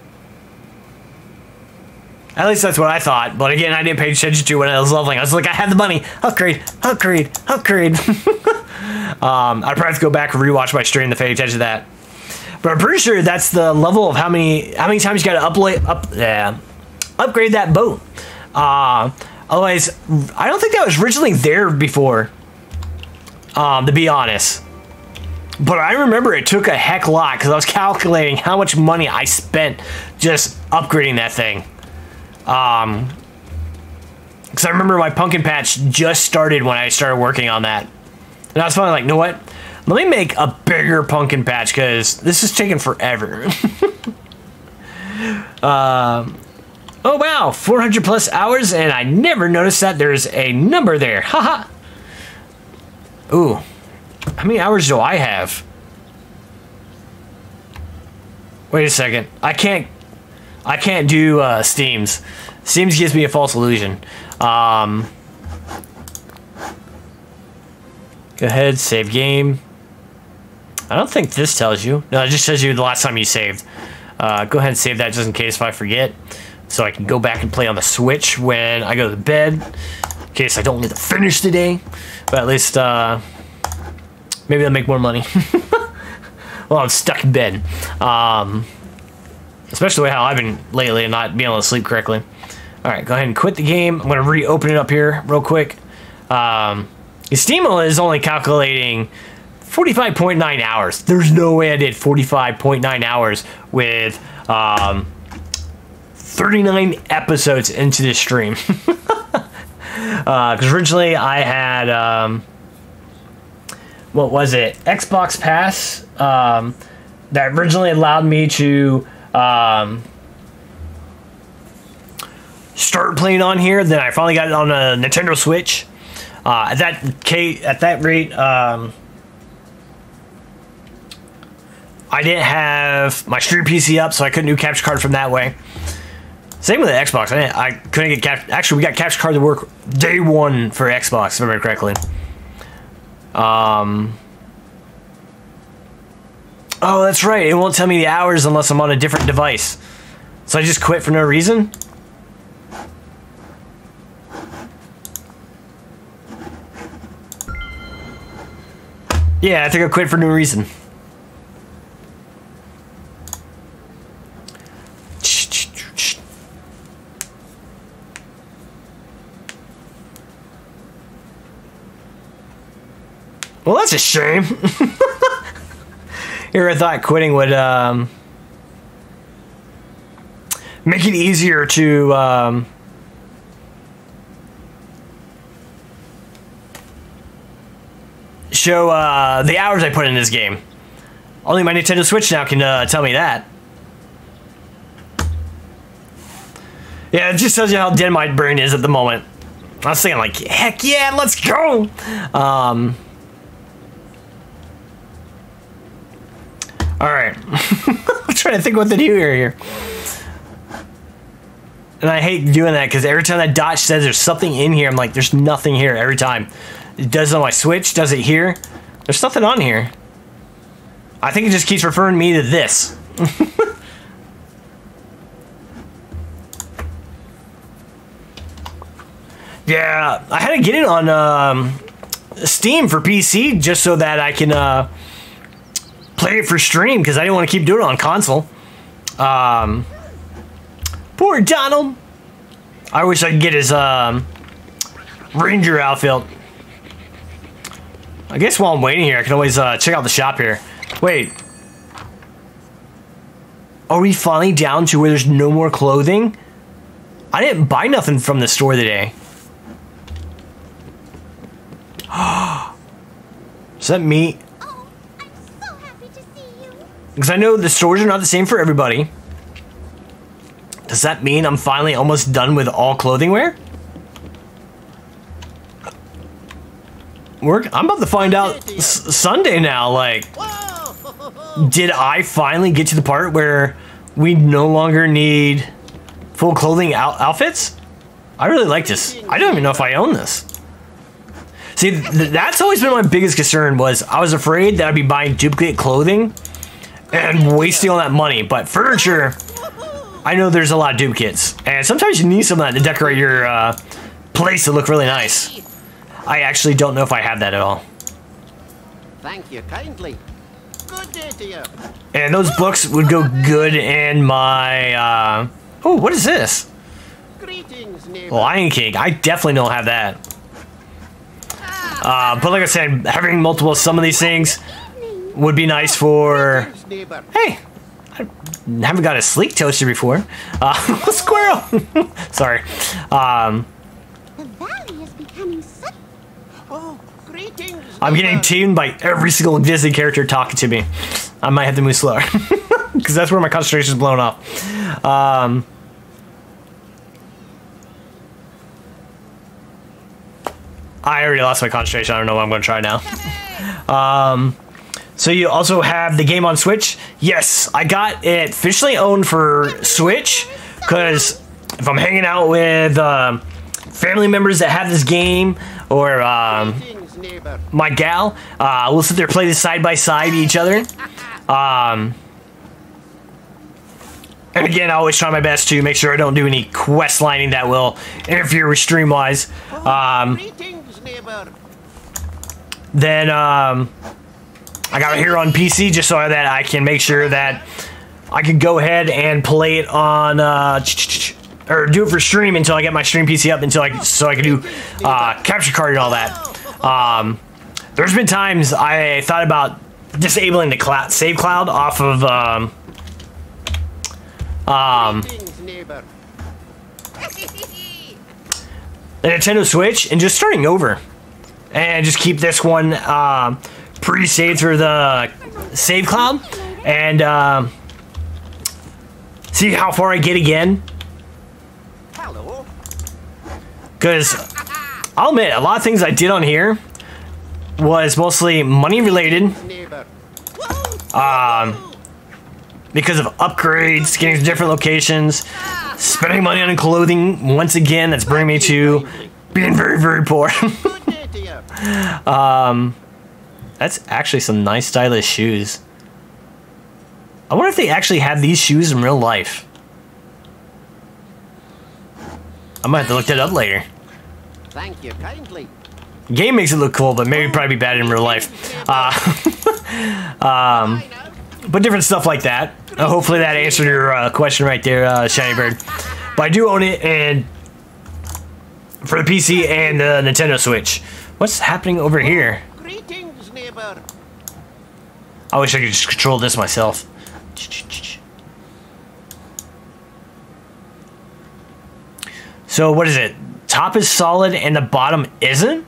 At least that's what I thought. But again, I didn't pay attention to when I was leveling. I was like, I have the money. Upgrade, upgrade, upgrade. I'd probably have to go back and rewatch my stream to pay attention to that. But I'm pretty sure that's the level of how many times you got to upgrade that boat. Otherwise, I don't think that was originally there before, to be honest. But I remember it took a heck lot because I was calculating how much money I spent just upgrading that thing. Because I remember my pumpkin patch just started when I started working on that. And I was finally like, you know what? Let me make a bigger pumpkin patch because this is taking forever. Oh wow, 400 plus hours, and I never noticed that there's a number there. Haha. Ooh, how many hours do I have? Wait a second. I can't do Steams. Steams gives me a false illusion. Go ahead, save game. I don't think this tells you. No, it just tells you the last time you saved. Go ahead and save that just in case if I forget. So I can go back and play on the Switch when I go to bed. In case I don't need to finish today. But at least, maybe I'll make more money. Well, I'm stuck in bed. Especially how I've been lately and not being able to sleep correctly. Alright, go ahead and quit the game. I'm going to reopen it up here real quick. Steam is only calculating 45.9 hours. There's no way I did 45.9 hours with 39 episodes into this stream. Because originally I had, what was it? Xbox Pass that originally allowed me to start playing on here. Then I finally got it on a Nintendo Switch. At that rate, I didn't have my stream PC up, so I couldn't do capture card from that way. Same with the Xbox. I couldn't get capture. Actually, we got capture card to work day one for Xbox, if I remember correctly. Oh, that's right. It won't tell me the hours unless I'm on a different device. So I just quit for no reason? Yeah, I think I quit for no reason. Well, that's a shame. Here, I thought quitting would make it easier to show the hours I put in this game. Only my Nintendo Switch now can tell me that. Yeah, it just tells you how dead my brain is at the moment. I was thinking like, heck yeah, let's go! Alright. I'm trying to think what to do here. And I hate doing that because every time that dot says there's something in here, I'm like, there's nothing here every time. It does it on my Switch, does it here. There's nothing on here. I think it just keeps referring me to this. Yeah, I had to get it on Steam for PC just so that I can play it for stream because I didn't want to keep doing it on console. Poor Donald. I wish I could get his Ranger outfit. I guess while I'm waiting here, I can always check out the shop here. Wait. Are we finally down to where there's no more clothing? I didn't buy nothing from the store today. Is that me? Oh, I'm so happy to see you. Because I know the stores are not the same for everybody. Does that mean I'm finally almost done with all clothing wear? I'm about to find out Sunday now, like, did I finally get to the part where we no longer need full clothing outfits? I really like this. I don't even know if I own this. See, that's always been my biggest concern was I was afraid that I'd be buying duplicate clothing and wasting all that money. But furniture, I know there's a lot of duplicates. And sometimes you need some of that to decorate your place to look really nice. I actually don't know if I have that at all. Thank you kindly. Good day to you. And those books would go good in my, oh, what is this? Greetings, neighbor. Lion King. I definitely don't have that. But like I said, having multiple some of these things would be nice for... Greetings, neighbor. Hey, I haven't got a sleek toaster before. Squirrel! Sorry. The valley is becoming such... Oh, greetings. I'm getting teamed by every single Disney character talking to me. I might have to move slower. Because that's where my concentration is blown off. I already lost my concentration. I don't know what I'm going to try now. So you also have the game on Switch. Yes, I got it officially owned for Switch. Because if I'm hanging out with family members that have this game, or Greetings, neighbor. my gal, we'll sit there play this side by side each other. And again, I always try my best to make sure I don't do any quest lining that will interfere with stream-wise. Greetings, neighbor. Then I got it here on PC just so that I can make sure that I can go ahead and play it on or do it for stream until I get my stream PC up so I can do capture card and all that. There's been times I thought about disabling the save cloud off of Greetings, neighbor. the Nintendo Switch and just starting over and just keep this one pre-saved through the save cloud and see how far I get again. Hello. Because I'll admit, a lot of things I did on here was mostly money related, Neighbor. because of upgrades, getting to different locations, spending money on clothing. Once again, that's bringing me to being very, very poor. Good day to you. That's actually some nice stylish shoes. I wonder if they actually have these shoes in real life. I might have to look that up later. Thank you kindly. Game makes it look cool, but maybe probably bad in real life. But different stuff like that. Hopefully that answered your question right there, Shiny Bird. But I do own it, and for the PC and the Nintendo Switch. What's happening over here? Greetings, neighbor. I wish I could just control this myself. So what is it? Top is solid and the bottom isn't?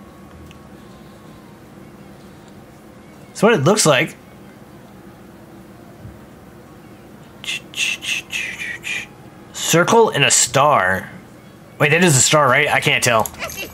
That's what it looks like. Circle and a star. Wait, that is a star, right? I can't tell.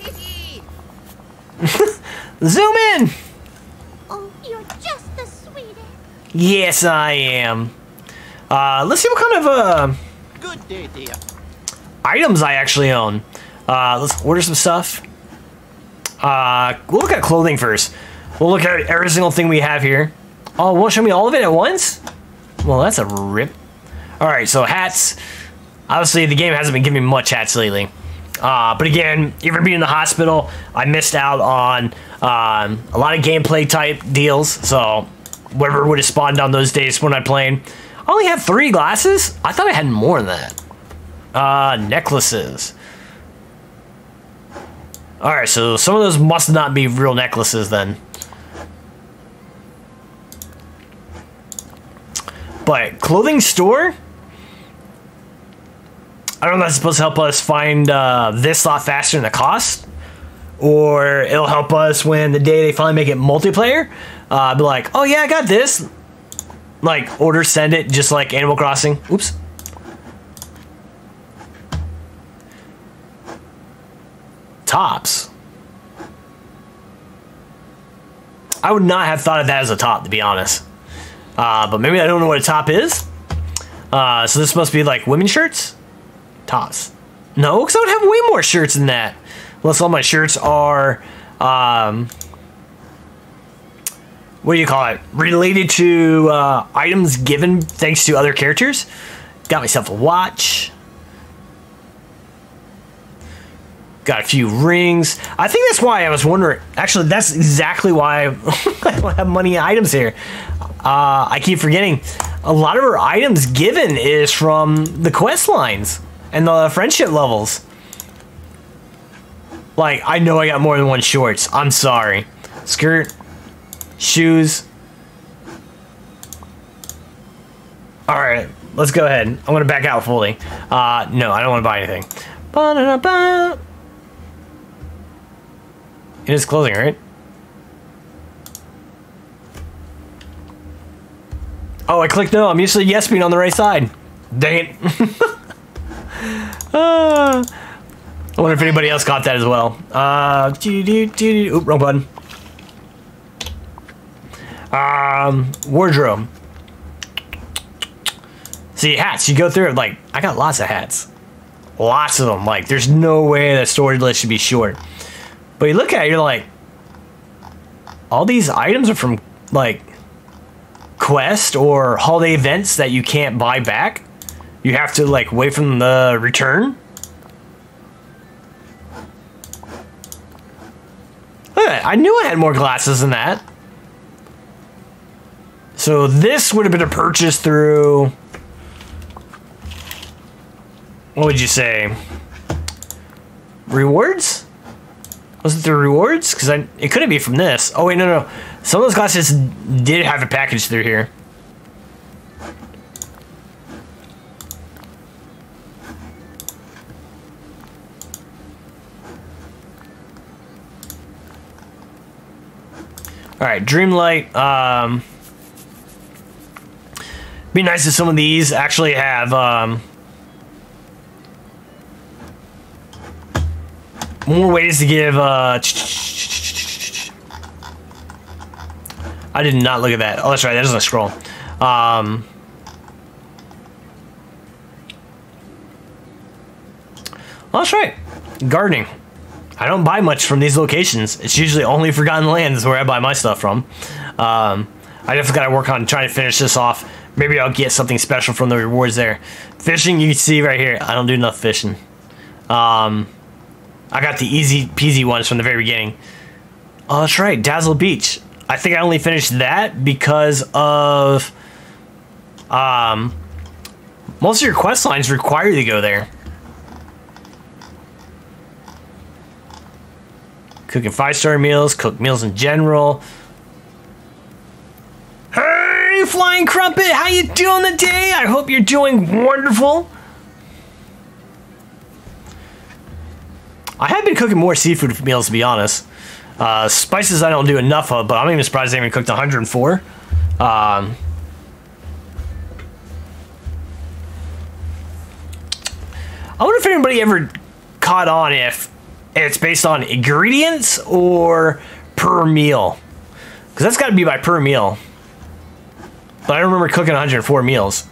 Zoom in! Oh, you're just the sweetest. Yes, I am. Let's see what kind of Good day to you. items I actually own. Let's order some stuff. We'll look at clothing first. We'll look at every single thing we have here. Oh, won't show me all of it at once? Well, that's a rip. Alright, so hats. Obviously, the game hasn't been giving me much hats lately. But again, even being in the hospital, I missed out on a lot of gameplay type deals. So, whatever would have spawned on those days when I played. I only have 3 glasses? I thought I had more than that. Necklaces. Alright, so some of those must not be real necklaces then. But clothing store? I don't know if that's supposed to help us find this a lot faster than the cost. Or it'll help us when the day they finally make it multiplayer. Be like, oh yeah, I got this. Like, order, send it, just like Animal Crossing. Oops. Tops. I would not have thought of that as a top, to be honest. But maybe I don't know what a top is. So this must be like women's shirts? Tops. No, because I would have way more shirts than that. Unless all my shirts are, what do you call it? Related to items given thanks to other characters. Got myself a watch. Got a few rings. I think that's why I was wondering. Actually, that's exactly why I don't have money items here. I keep forgetting. A lot of our items given is from the quest lines and the friendship levels. Like, I know I got more than one shorts. I'm sorry. Skirt. Shoes. Alright, let's go ahead. I'm going to back out fully. No, I don't want to buy anything. Ba-da-da-ba. It is closing, right? Oh, I clicked no. I'm used to yes being on the right side. Dang it. I wonder if anybody else got that as well. Oop, wrong button. Wardrobe. See, hats. You go through it, like, I got lots of hats. Lots of them. Like, there's no way that storage list should be short. But you look at it, you're like, all these items are from, like, quest or holiday events that you can't buy back. You have to, like, wait from the return. Look at that. I knew I had more glasses than that. So this would have been a purchase through... What would you say? Rewards? Was it the rewards? Because it couldn't be from this. Oh, wait, no. Some of those glasses did have a package through here. Alright, Dreamlight. Be nice if some of these actually have more ways to give I did not look at that. Oh, that's right, that doesn't scroll. Oh, that's right. Gardening. I don't buy much from these locations. It's usually only Forgotten Lands where I buy my stuff from. I definitely got to work on trying to finish this off. Maybe I'll get something special from the rewards there. Fishing, you can see right here. I don't do enough fishing. I got the easy peasy ones from the very beginning. Oh, that's right. Dazzle Beach. I think I only finished that because of... most of your quest lines require you to go there. Cooking 5-star meals, cook meals in general. Hey, Flying Crumpet, how you doing today? I hope you're doing wonderful. I have been cooking more seafood meals, to be honest. Spices I don't do enough of, but I'm even surprised I even cooked 104. I wonder if anybody ever caught on if it's based on ingredients or per meal. Because that's got to be by per meal. But I don't remember cooking 104 meals.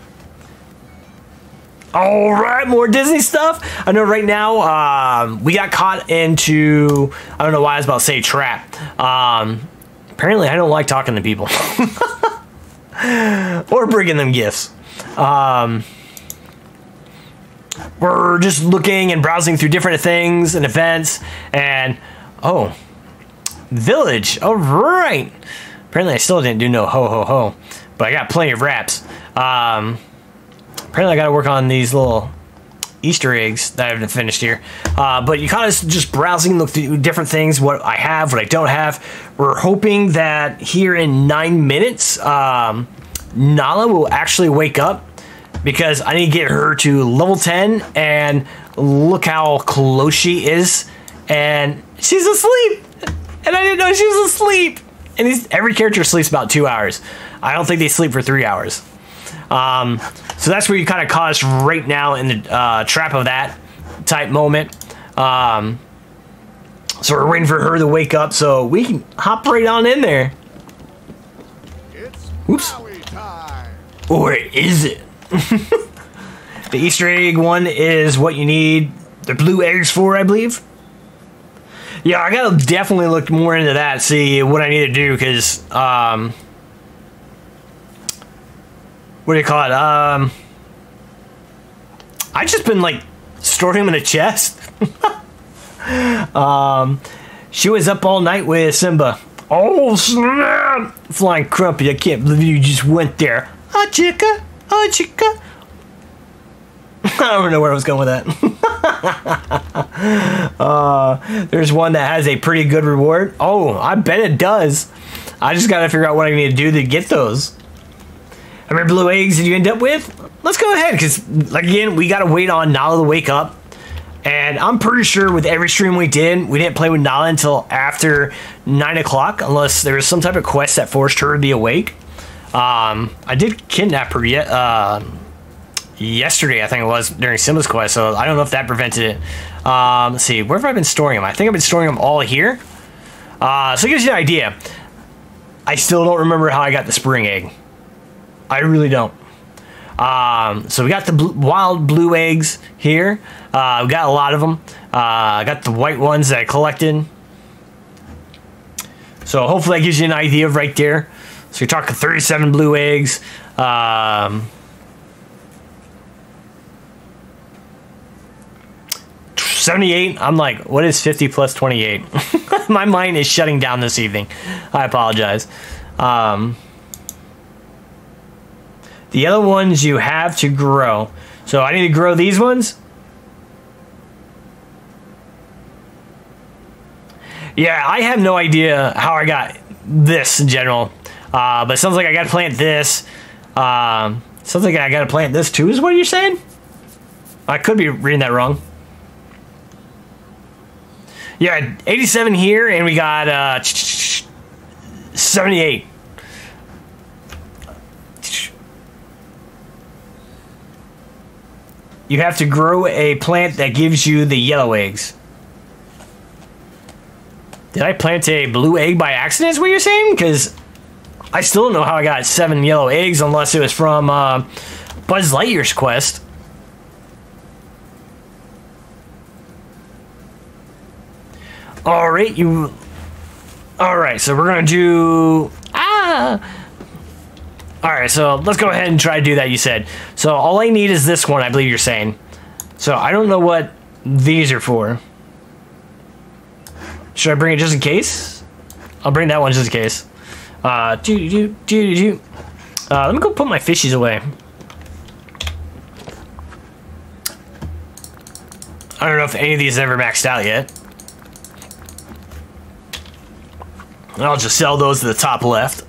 Alright, more Disney stuff. I know right now we got caught into... I don't know why I was about to say trap. Apparently I don't like talking to people. Or bringing them gifts. We're just looking and browsing through different things and events, and oh, village. All right. Apparently, I still didn't do no ho ho ho, but I got plenty of wraps. Apparently, I got to work on these little Easter eggs that I haven't finished here. But you kind of just browsing, look through different things, what I have, what I don't have. We're hoping that here in 9 minutes, Nala will actually wake up. Because I need to get her to level 10, and look how close she is. And she's asleep! And I didn't know she was asleep! And every character sleeps about 2 hours. I don't think they sleep for 3 hours. So that's where you kind of caught us right now in the trap of that type moment. So we're waiting for her to wake up so we can hop right on in there. Oops. Or is it? The Easter egg one is what you need the blue eggs for, I believe. Yeah, I gotta definitely look more into that, see what I need to do, because, what do you call it? I just been, like, storing them in a chest. She was up all night with Simba. Oh, snap! Flying Crumpy, I can't believe you just went there. Ah, chica. Oh, chica. I don't know where I was going with that. There's one that has a pretty good reward. Oh, I bet it does. I just gotta figure out what I need to do to get those. How many blue eggs did you end up with? Let's go ahead, because, like, again, we gotta wait on Nala to wake up. And I'm pretty sure with every stream we didn't play with Nala until after 9 o'clock, unless there was some type of quest that forced her to be awake. I did kidnap her yesterday, I think it was, during Simba's quest, so I don't know if that prevented it. Let's see, where have I been storing them? I think I've been storing them all here. So it gives you an idea. I still don't remember how I got the spring egg. I really don't. So we got the wild blue eggs here. We got a lot of them. I got the white ones that I collected. So hopefully that gives you an idea of right there. So you're talking 37 blue eggs. 78. I'm like, what is 50 plus 28? My mind is shutting down this evening. I apologize. The other ones you have to grow. So I need to grow these ones. Yeah, I have no idea how I got this in general. But it sounds like I gotta plant this. Sounds like I gotta plant this too, is what you're saying? I could be reading that wrong. Yeah, 87 here, and we got 78. You have to grow a plant that gives you the yellow eggs. Did I plant a blue egg by accident, is what you're saying? Because I still don't know how I got 7 yellow eggs unless it was from Buzz Lightyear's quest. All right, you. All right, so we're gonna do. All right, so let's go ahead and try to do that. You said so. All I need is this one. I believe you're saying. So I don't know what these are for. Should I bring it just in case? I'll bring that one just in case. Let me go put my fishies away. I don't know if any of these ever maxed out yet. I'll just sell those to the top left.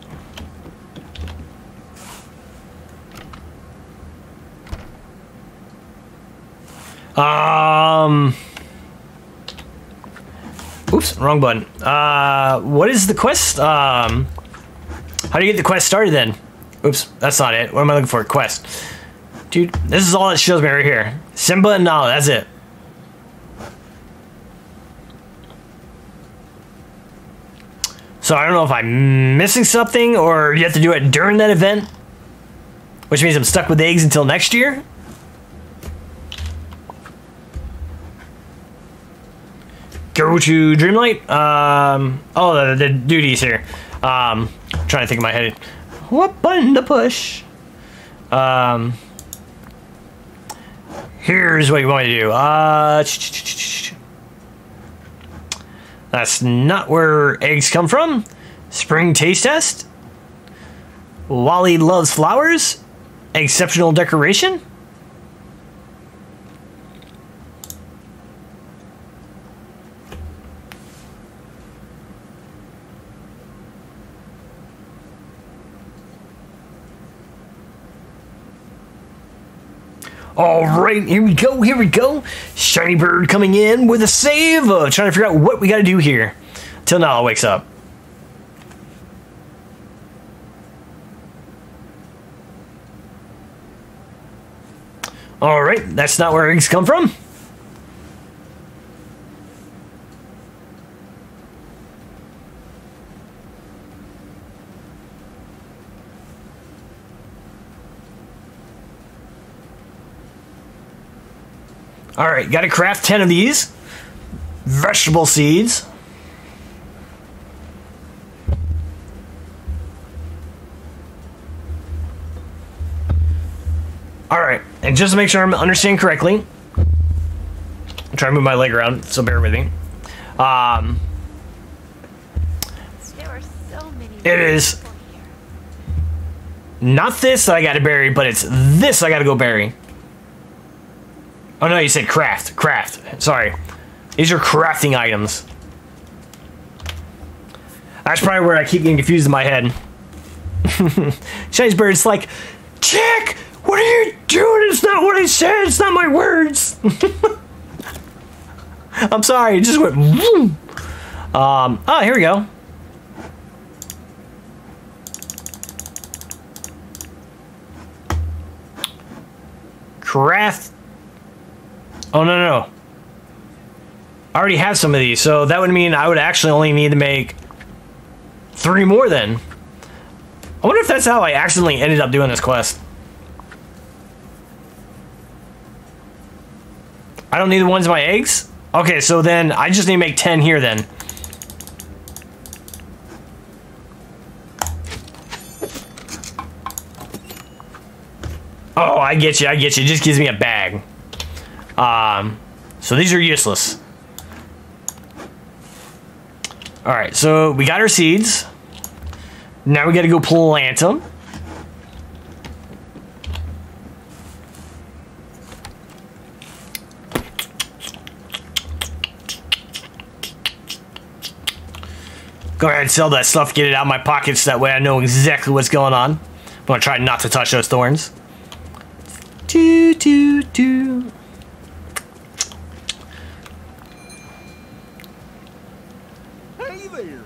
Oops, wrong button. What is the quest? How do you get the quest started then? Oops, that's not it. What am I looking for? Quest. Dude, this is all it shows me right here. Simba and Nala, that's it. So I don't know if I'm missing something or you have to do it during that event, which means I'm stuck with eggs until next year. Go to Dreamlight. Oh, the duties here. Trying to think in my head. What button to push? Here's what you want me to do. That's not where eggs come from. Spring taste test. Wally loves flowers. Exceptional decoration. All right, here we go, here we go. Shiny Bird coming in with a save. Trying to figure out what we got to do here. Till Nala wakes up. All right, that's not where eggs come from. All right, got to craft 10 of these. Vegetable seeds. All right, and just to make sure I'm understanding correctly, I'm trying to move my leg around, so bear with me. There are so many It is people here. not this that I got to bury, but it's this I got to go bury. Oh no, you said craft. Craft. Sorry. These are crafting items. That's probably where I keep getting confused in my head. Shiny's Bird's like, Chick! What are you doing? It's not what I said. It's not my words. I'm sorry. It just went. Vroom. Oh, here we go. Craft. Oh, no. I already have some of these, so that would mean I would actually only need to make 3 more then. I wonder if that's how I accidentally ended up doing this quest. I don't need the ones in my eggs? Okay, so then I just need to make 10 here then. Oh, I get you. It just gives me a bag. So these are useless. Alright, so we got our seeds. Now we gotta go plant them. Go ahead and sell that stuff, get it out of my pockets, that way I know exactly what's going on. I'm gonna try not to touch those thorns. Hey there.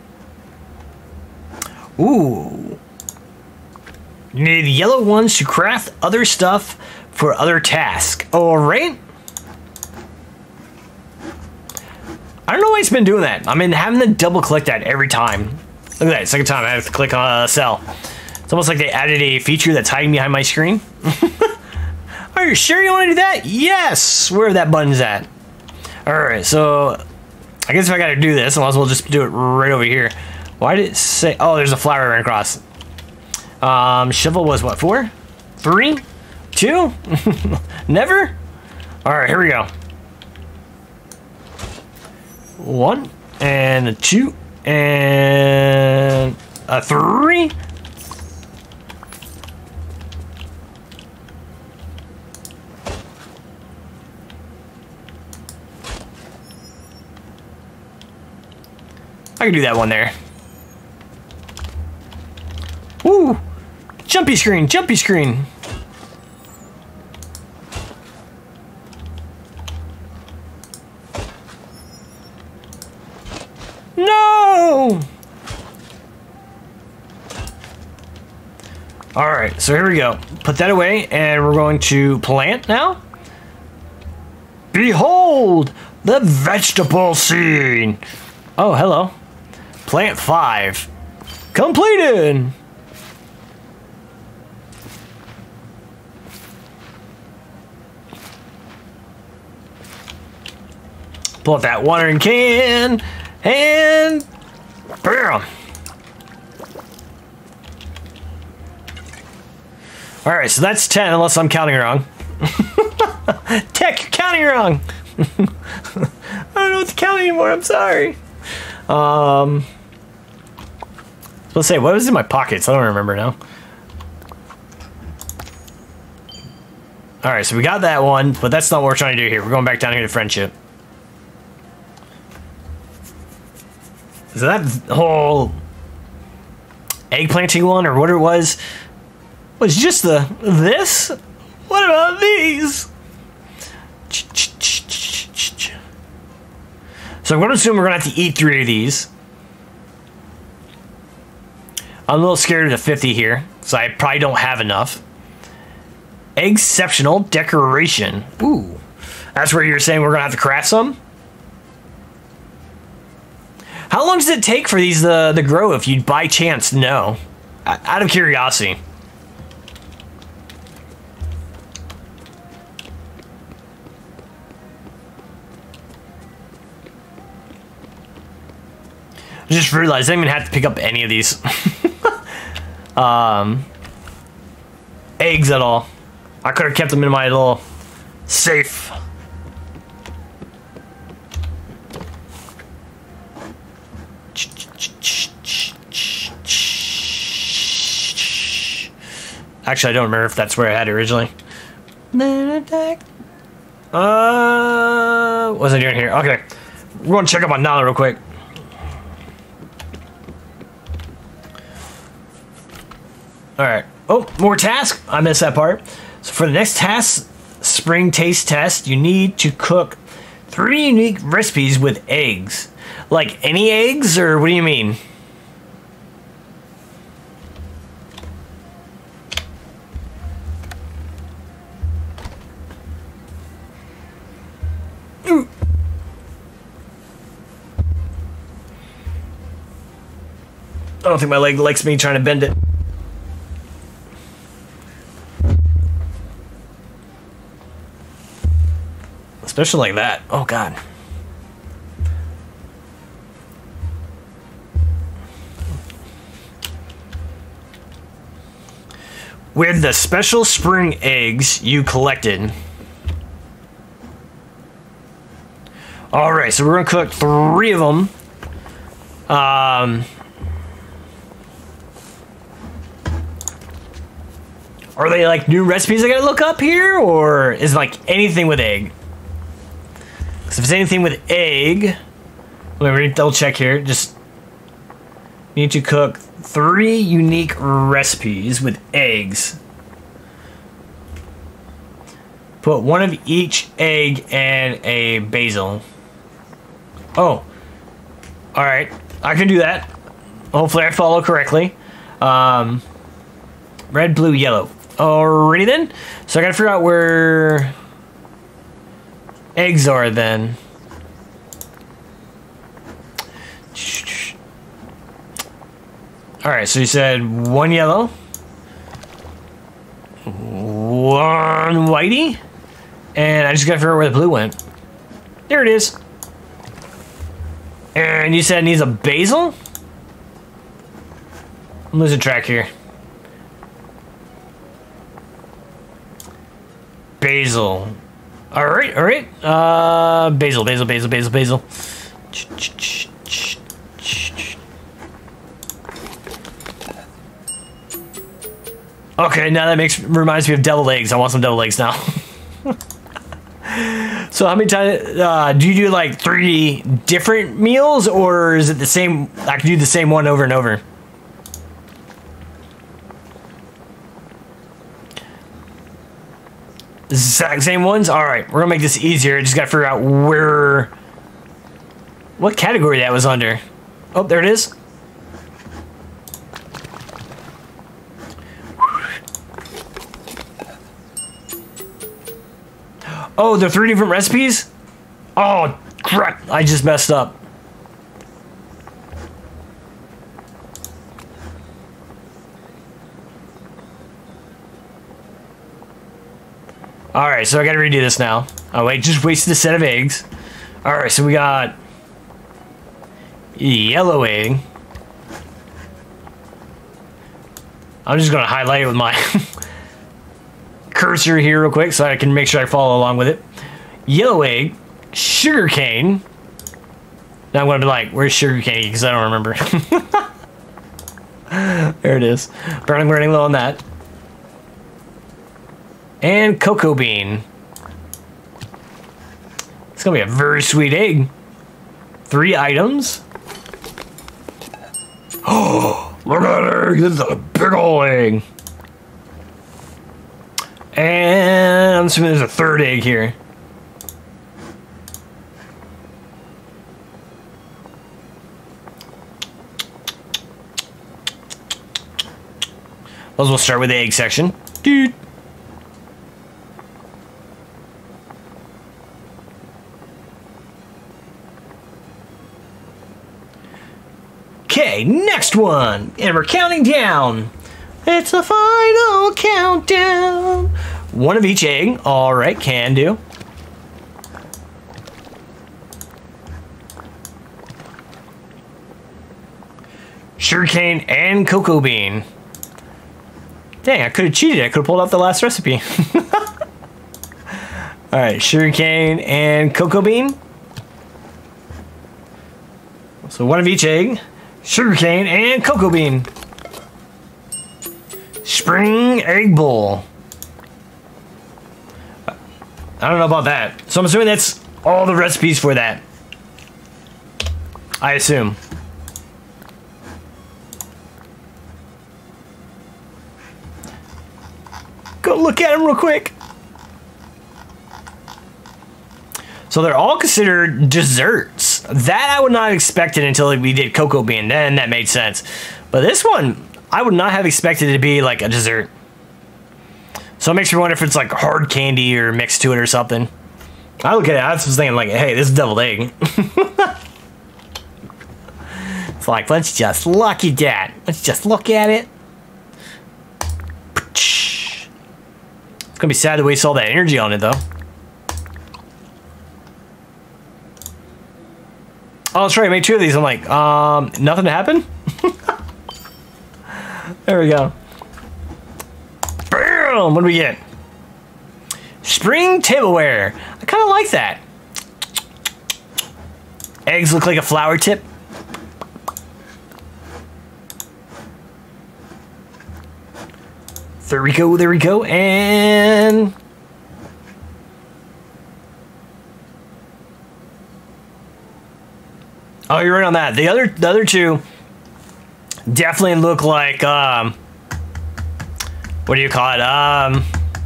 Ooh. You need the yellow ones to craft other stuff for other tasks. Alright. I don't know why it's been doing that. I mean, having to double click that every time. Look at that, second time I have to click on sell. It's almost like they added a feature that's hiding behind my screen. Are you sure you want to do that? Yes! Where that button's at. Alright, so I guess if I gotta do this, I might as well just do it right over here. Why did it say... Oh, there's a flower right across. Shovel was what, 4? 3? 2? Never? Alright, here we go. 1, and a 2, and a 3. I can do that one there. Woo! Jumpy screen, jumpy screen. No! Alright, so here we go. Put that away, and we're going to plant now. Behold! The vegetable scene! Oh, hello. Plant 5. Completed! Pull out that watering can, and bam! Alright, so that's 10, unless I'm counting wrong. Tech, you're counting wrong! I don't know what to count anymore, I'm sorry. Let's say, what was in my pockets? I don't remember now. Alright, so we got that one, but that's not what we're trying to do here. We're going back down here to friendship. So that whole egg planting one, or what it was just this? What about these? So I'm going to assume we're going to have to eat 3 of these. I'm a little scared of the 50 here, so I probably don't have enough. Exceptional decoration. Ooh. That's where you're saying we're going to have to craft some? How long does it take for these to grow if you by chance know? Out of curiosity. I just realized I didn't even have to pick up any of these eggs at all. I could have kept them in my little safe. Actually, I don't remember if that's where I had it originally. What was I doing here? Okay. We're going to check up on Nala real quick. Alright. Oh, more task. I missed that part. So for the next task, spring taste test, you need to cook 3 unique recipes with eggs. Like any eggs, or what do you mean? Ooh. I don't think my leg likes me trying to bend it. Especially like that. Oh, God. With the special spring eggs you collected. Alright, so we're going to cook 3 of them. Are they like new recipes I gotta look up here? Or is it like anything with egg? Because if it's anything with egg, let me double check here. Just need to cook 3 unique recipes with eggs. Put 1 of each egg and a basil. Oh. Alright. I can do that. Hopefully I follow correctly. Red, blue, yellow. Alrighty then. So I gotta figure out where eggs are then. Alright, so you said 1 yellow, 1 whitey, and I just gotta figure out where the blue went. There it is. And you said it needs a basil? I'm losing track here. Basil. Alright, alright. Basil. Okay, now that reminds me of deviled eggs. I want some deviled eggs now. So how many times do you do like 3 different meals, or is it the same? I can do the same one over and over. Exact same ones? Alright, we're gonna make this easier. Just gotta figure out what category that was under. Oh, there it is. Oh, they're 3 different recipes? Oh, crap. I just messed up. Alright, so I gotta redo this now. Oh, wait, just wasted a set of eggs. Alright, so we got yellow egg. I'm just gonna highlight it with my cursor here real quick so I can make sure I follow along with it. Yellow egg, sugar cane. Now I'm gonna be like, where's sugar cane? Because I don't remember. There it is. But I'm running low on that. And cocoa bean. It's gonna be a very sweet egg. 3 items. Oh, look at that egg. This is a big ol' egg. And I'm assuming there's a 3rd egg here. We'll start with the egg section. Dude. Okay, next one. And we're counting down. It's a final countdown. 1 of each egg. All right, can do. Sugarcane and cocoa bean. Dang, I could have cheated. I could have pulled out the last recipe. All right, sugarcane and cocoa bean. So 1 of each egg. Sugarcane and cocoa bean. Spring egg bowl. I don't know about that. So I'm assuming that's all the recipes for that. I assume. Go look at them real quick. So they're all considered desserts. That I would not have expected until we did cocoa bean. Then that made sense. But this one, I would not have expected it to be like a dessert. So it makes me wonder if it's like hard candy or mixed to it or something. I look at it, I was thinking like, hey, this is deviled egg. It's like, let's just look at that. Let's just look at it. It's gonna be sad to waste all that energy on it though. Oh, that's right, I made 2 of these. I'm like, nothing to happen? There we go. Bam! What do we get? Spring tableware. I kind of like that. Eggs look like a flower tip. There we go, there we go, and... Oh, you're right on that. The other 2 definitely look like, what do you call it? I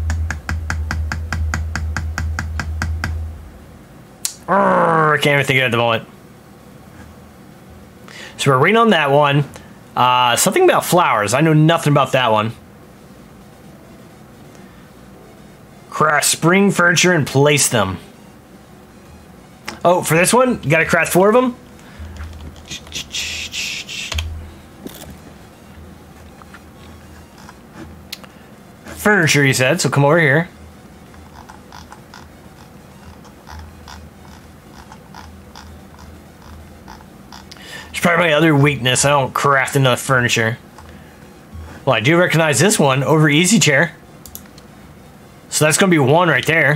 can't even think of it at the moment. So we're waiting on that one. Something about flowers. I know nothing about that one. Craft spring furniture and place them. Oh, for this one, you gotta craft 4 of them? Furniture, you said, so come over here. probably my other weakness. I don't craft enough furniture. Well, I do recognize this one over easy chair. So that's going to be 1 right there.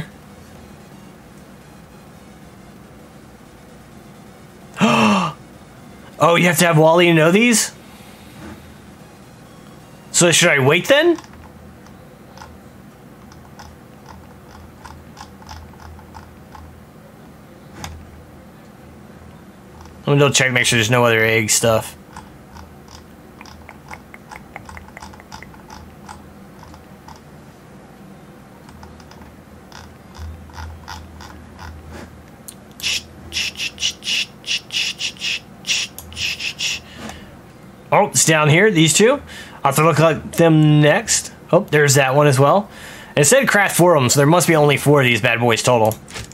Oh, you have to have Wally to know these? So should I wait then? I'm gonna double check, make sure there's no other egg stuff. Oh, it's down here, these two. I'll have to look at them next. Oh, there's that one as well. It said craft 4 of them, so there must be only 4 of these bad boys total.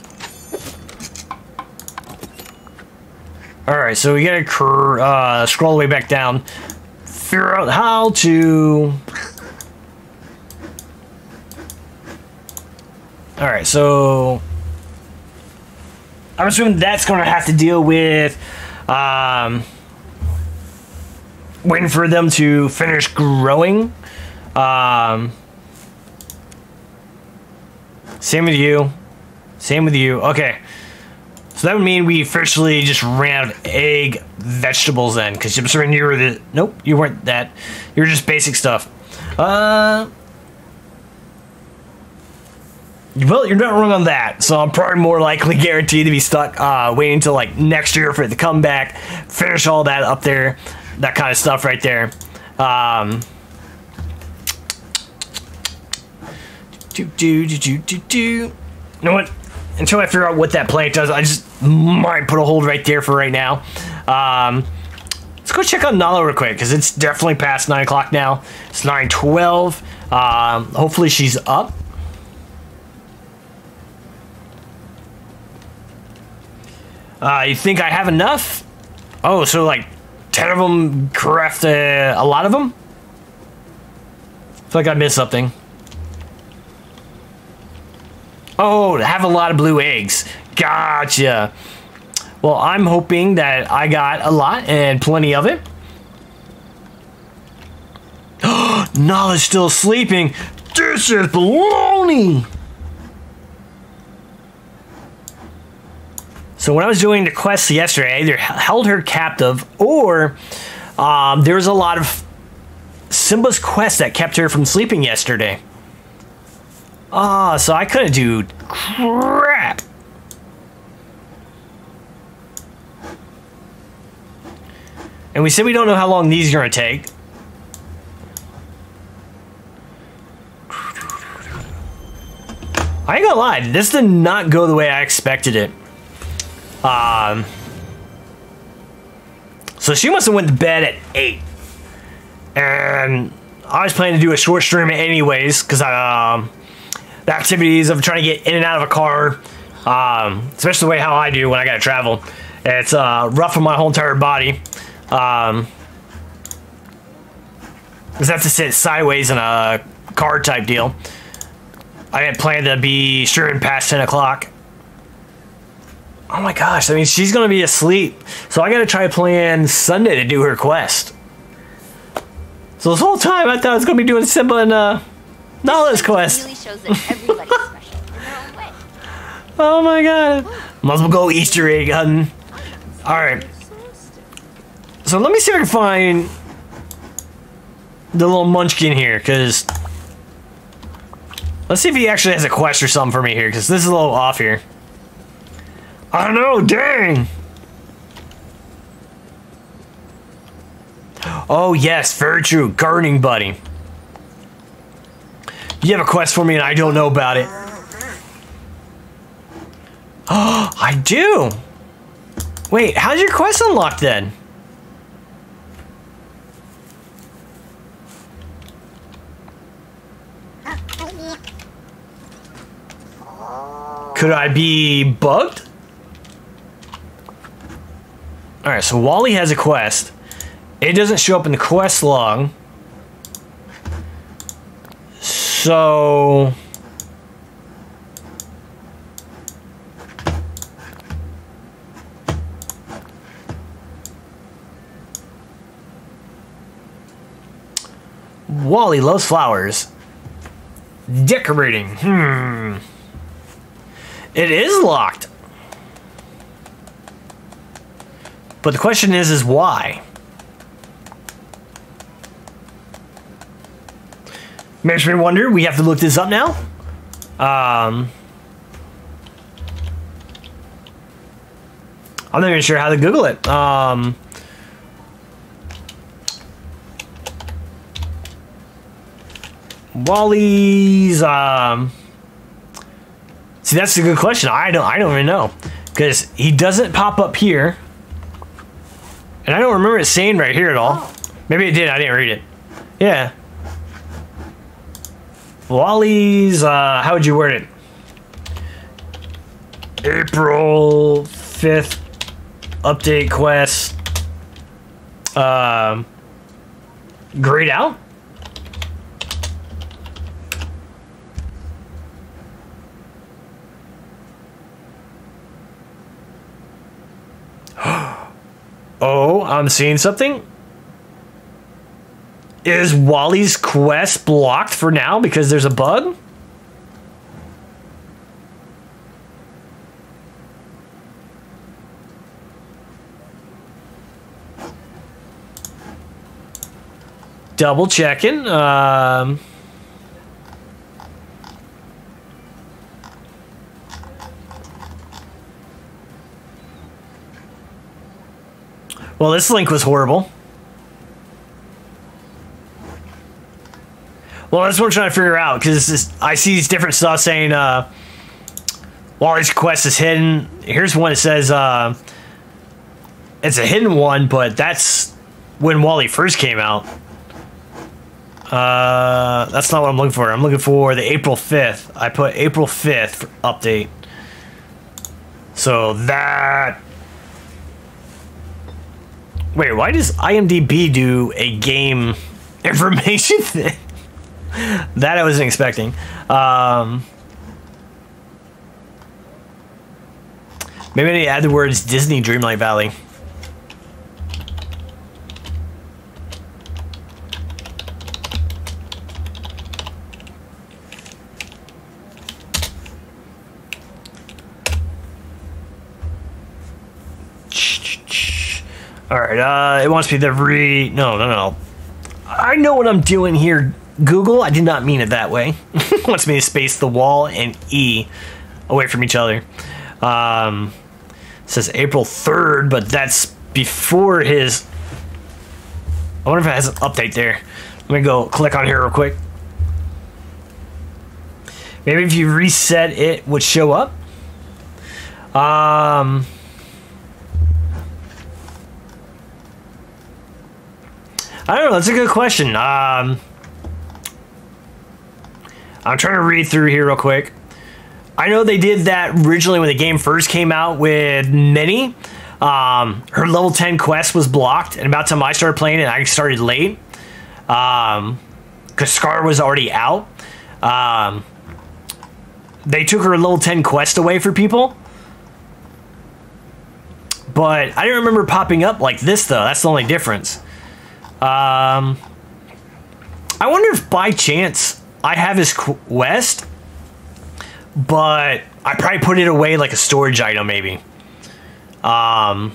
Alright, so we gotta scroll all the way back down. Figure out how to... Alright, so... I'm assuming that's gonna have to deal with... waiting for them to finish growing. Same with you. Same with you. Okay. So that would mean we officially just ran out of egg vegetables then. Because I'm certain you were the... Nope, you weren't that. You were just basic stuff. Well, you're not wrong on that. So I'm probably more likely guaranteed to be stuck waiting until like next year for it to come back. Finish all that up there. That kind of stuff right there. You know what? Until I figure out what that plant does, I just might put a hold right there for right now. Let's go check on Nala real quick, because it's definitely past 9 o'clock now. It's 9:12. Hopefully she's up. You think I have enough? Oh, so like 10 of them craft a lot of them? I feel like I missed something. Oh, to have a lot of blue eggs. Gotcha. Well, I'm hoping that I got a lot and plenty of it. Nala's still sleeping. This is baloney. So when I was doing the quest yesterday, I either held her captive or there was a lot of Simba's quest that kept her from sleeping yesterday. So I couldn't do crap. And we said we don't know how long these are going to take. I ain't gonna lie, this did not go the way I expected it. So she must have went to bed at 8. And I was planning to do a short stream anyways, because the activities of trying to get in and out of a car, especially the way how I do when I gotta travel, it's rough on my whole entire body. Because I have to sit sideways in a car type deal. I had planned to be streaming past 10 o'clock. Oh my gosh, I mean, she's gonna be asleep. So I gotta try to plan Sunday to do her quest. So this whole time I thought I was gonna be doing Simba and Nala's quest. Really shows that everybody's special in their own way. Oh my god. Might as well go Easter egg hunting. Alright. So let me see if I can find the little munchkin here, because let's see if he actually has a quest or something for me here, because this is a little off here. I don't know, dang! Oh yes, very true, gardening buddy. You have a quest for me and I don't know about it. Oh, I do! Wait, how's your quest unlocked then? Could I be bugged? Alright, so Wally has a quest. It doesn't show up in the quest log. So... Wally loves flowers. Decorating. It is locked. But the question is why? Makes me wonder. We have to look this up now. I'm not even sure how to Google it. Wally's. See, that's a good question. I don't even know, because he doesn't pop up here, and I don't remember it saying right here at all. Maybe it did. I didn't read it. Yeah. Wally's. How would you word it? April 5th update quest. Grayed out. Oh, I'm seeing something. Is Wally's quest blocked for now because there's a bug? Double checking. Well, this link was horrible. Well, that's what I'm trying to figure out, because I see these different stuff saying Wally's quest is hidden. Here's one that says it's a hidden one, but that's when Wally first came out. That's not what I'm looking for. I'm looking for the April 5th. I put April 5th update. So that... Wait, why does IMDb do a game information thing? That I wasn't expecting. Maybe I need to add the words Disney Dreamlight Valley. Alright, it wants me to No. I know what I'm doing here, Google. I did not mean it that way. It wants me to space the wall and E away from each other. It says April 3rd, but that's before his... I wonder if it has an update there. Let me go click on here real quick. Maybe if you reset it would show up. I don't know. That's a good question. I'm trying to read through here real quick. I know they did that originally when the game first came out with Minnie. Her level 10 quest was blocked, and about the time I started playing it, I started late. Because Scar was already out. They took her level 10 quest away for people. But I didn't remember popping up like this, though. That's the only difference. I wonder if by chance I have his quest, but I probably put it away like a storage item, maybe. Trying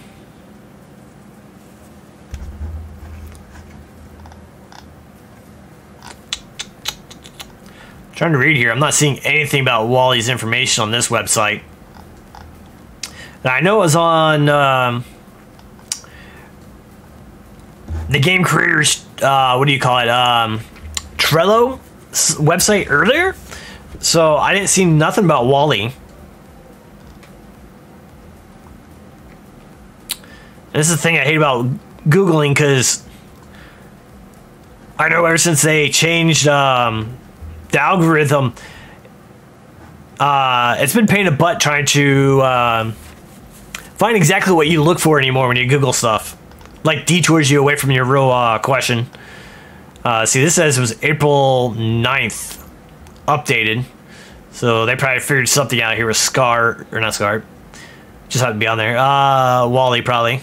to read here. I'm not seeing anything about Wally's information on this website. Now, I know it was on the game creators, what do you call it? Trello website earlier. So I didn't see nothing about Wally. This is the thing I hate about Googling, because I know ever since they changed the algorithm, it's been pain in the butt trying to find exactly what you look for anymore when you Google stuff. Like detours you away from your real question. See, this says it was April 9th updated. So they probably figured something out here with Scar, or not Scar. Just had to be on there. Wally probably.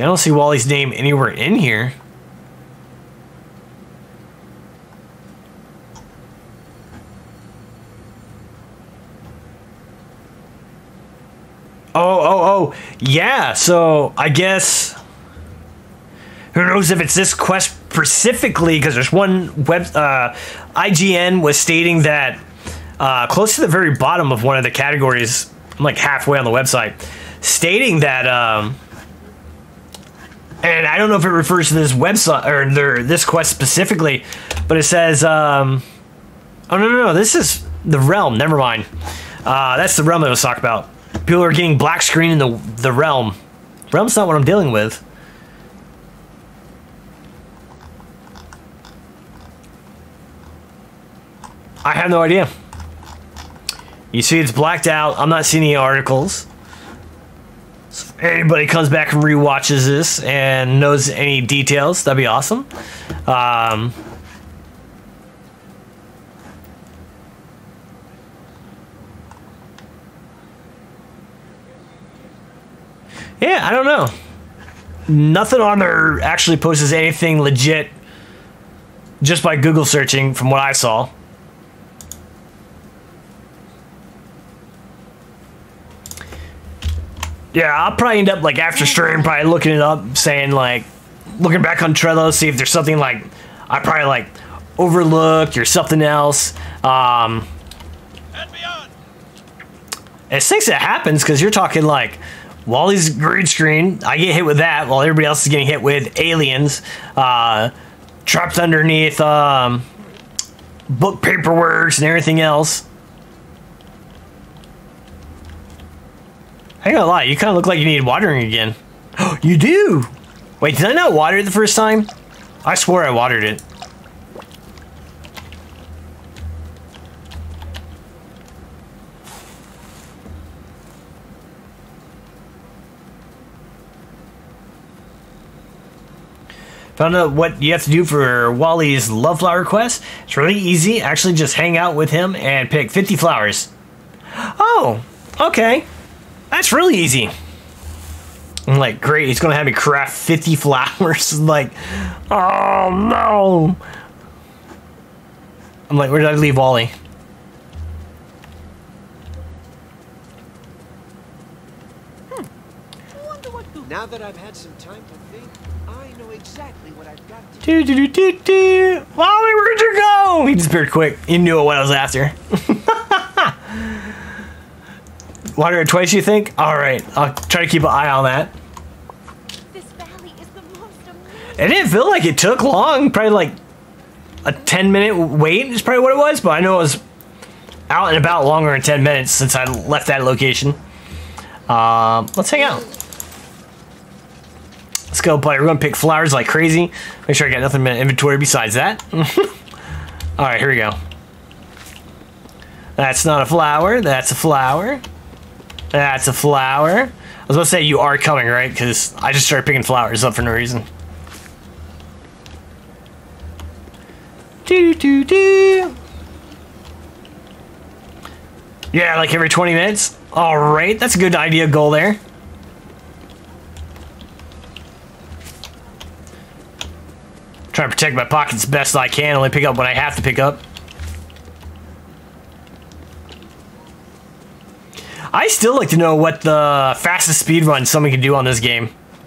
See, I don't see Wally's name anywhere in here. Oh, yeah, so I guess who knows if it's this quest specifically, because there's one web IGN was stating that close to the very bottom of one of the categories, like halfway on the website, stating that and I don't know if it refers to this website or this quest specifically, but it says oh no, this is the realm, never mind. That's the realm I was talking about. People are getting black screen in the realm. Realm's not what I'm dealing with. I have no idea. You see it's blacked out. I'm not seeing any articles. So if anybody comes back and rewatches this and knows any details, that'd be awesome. Yeah, I don't know. Nothing on there actually posts anything legit just by Google searching from what I saw. Yeah, I'll probably end up, like, after stream, probably looking it up, saying, like, looking back on Trello, see if there's something, like, I probably, like, overlooked or something else. It stinks that happens, because you're talking, like, Wally's green screen, I get hit with that, while everybody else is getting hit with aliens, trapped underneath, book paperwork and everything else. I ain't gonna lie, you kind of look like you need watering again. You do! Wait, did I not water it the first time? I swore I watered it. Found out what you have to do for Wally's love flower quest. It's really easy. Actually, just hang out with him and pick 50 flowers. Oh, okay. That's really easy. I'm like, great, he's gonna have me craft 50 flowers. Like, oh no. I'm like, where did I leave Wally? Now that I've had some time to think, I know exactly what I've got to do. Wally, where'd you go? He disappeared quick. He knew what I was after. Water it twice, you think? Alright, I'll try to keep an eye on that. This valley is the most amazing. It didn't feel like it took long. Probably like a 10-minute wait is probably what it was, but I know it was out and about longer than 10 minutes since I left that location. Let's hang out. Let's go, buddy. We're gonna pick flowers like crazy. Make sure I got nothing in my inventory besides that. Alright, here we go. That's not a flower. That's a flower. That's a flower. I was about to say you are coming, right? Because I just started picking flowers up for no reason. Yeah, like every 20 minutes. Alright, that's a good idea goal there. Trying to protect my pockets best I can. Only pick up what I have to pick up. I still like to know what the fastest speed run someone can do on this game.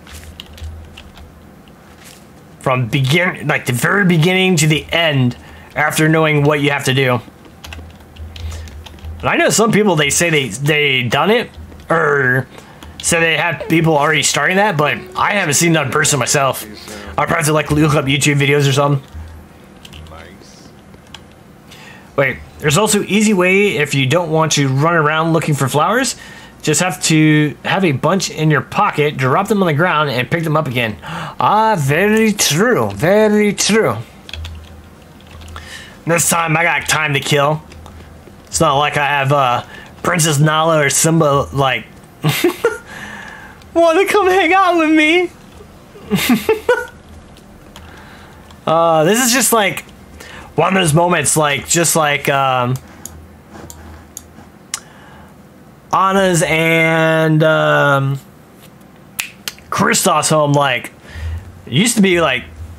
From like the very beginning to the end, after knowing what you have to do. And I know some people, they say they done it, or say they have people already starting that, but I haven't seen that in person myself. I'll probably have to like look up YouTube videos or something. Wait, there's also easy way if you don't want to run around looking for flowers. Just have to have a bunch in your pocket, drop them on the ground, and pick them up again. Ah, very true. Very true. This time I got time to kill. It's not like I have Princess Nala or Simba like want to come hang out with me. This is just like one of those moments, like just like Anna's and Kristoff's home, like, it used to be like,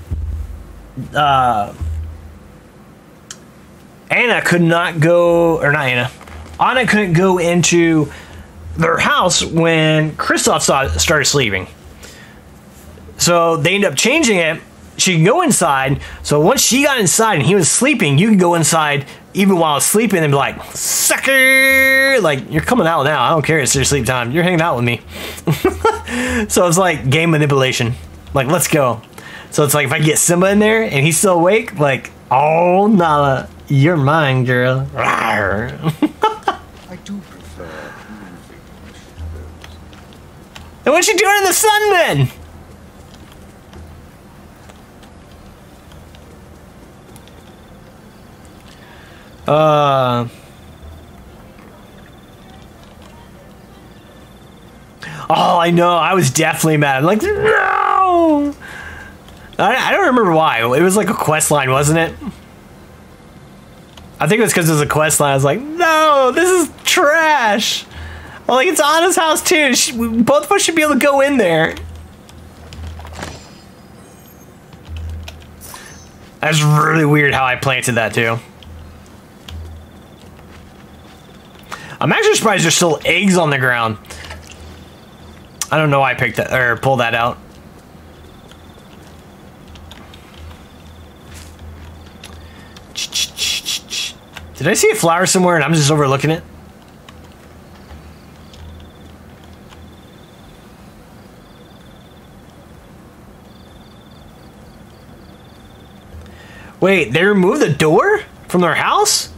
Anna could not go, or not Anna, Anna couldn't go into their house when Kristoff started sleeping. So they ended up changing it. She could go inside. So once she got inside and he was sleeping, you could go inside even while sleeping and be like, sucker! Like, you're coming out now. I don't care. It's your sleep time. You're hanging out with me. So it's like game manipulation. Like, let's go. So it's like if I get Simba in there and he's still awake, like, oh, Nala, you're mine, girl. I do prefer moving my shadows. And what's she doing in the sun then? Oh, I know. I was definitely mad. I'm like, no! I don't remember why. It was like a quest line, wasn't it? I think it was because it was a quest line. I was like, no, this is trash. Well, like, it's Anna's house, too. Both of us should be able to go in there. That's really weird how I planted that, too. I'm actually surprised there's still eggs on the ground. I don't know why I picked that or pulled that out. Did I see a flower somewhere and I'm just overlooking it? Wait, they removed the door from their house?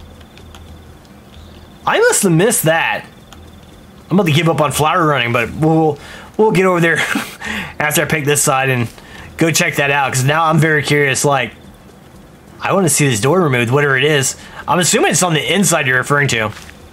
I must have missed that. I'm about to give up on flower running, but we'll get over there after I pick this side and go check that out, because now I'm very curious. Like, I want to see this door removed, whatever it is. I'm assuming it's on the inside you're referring to.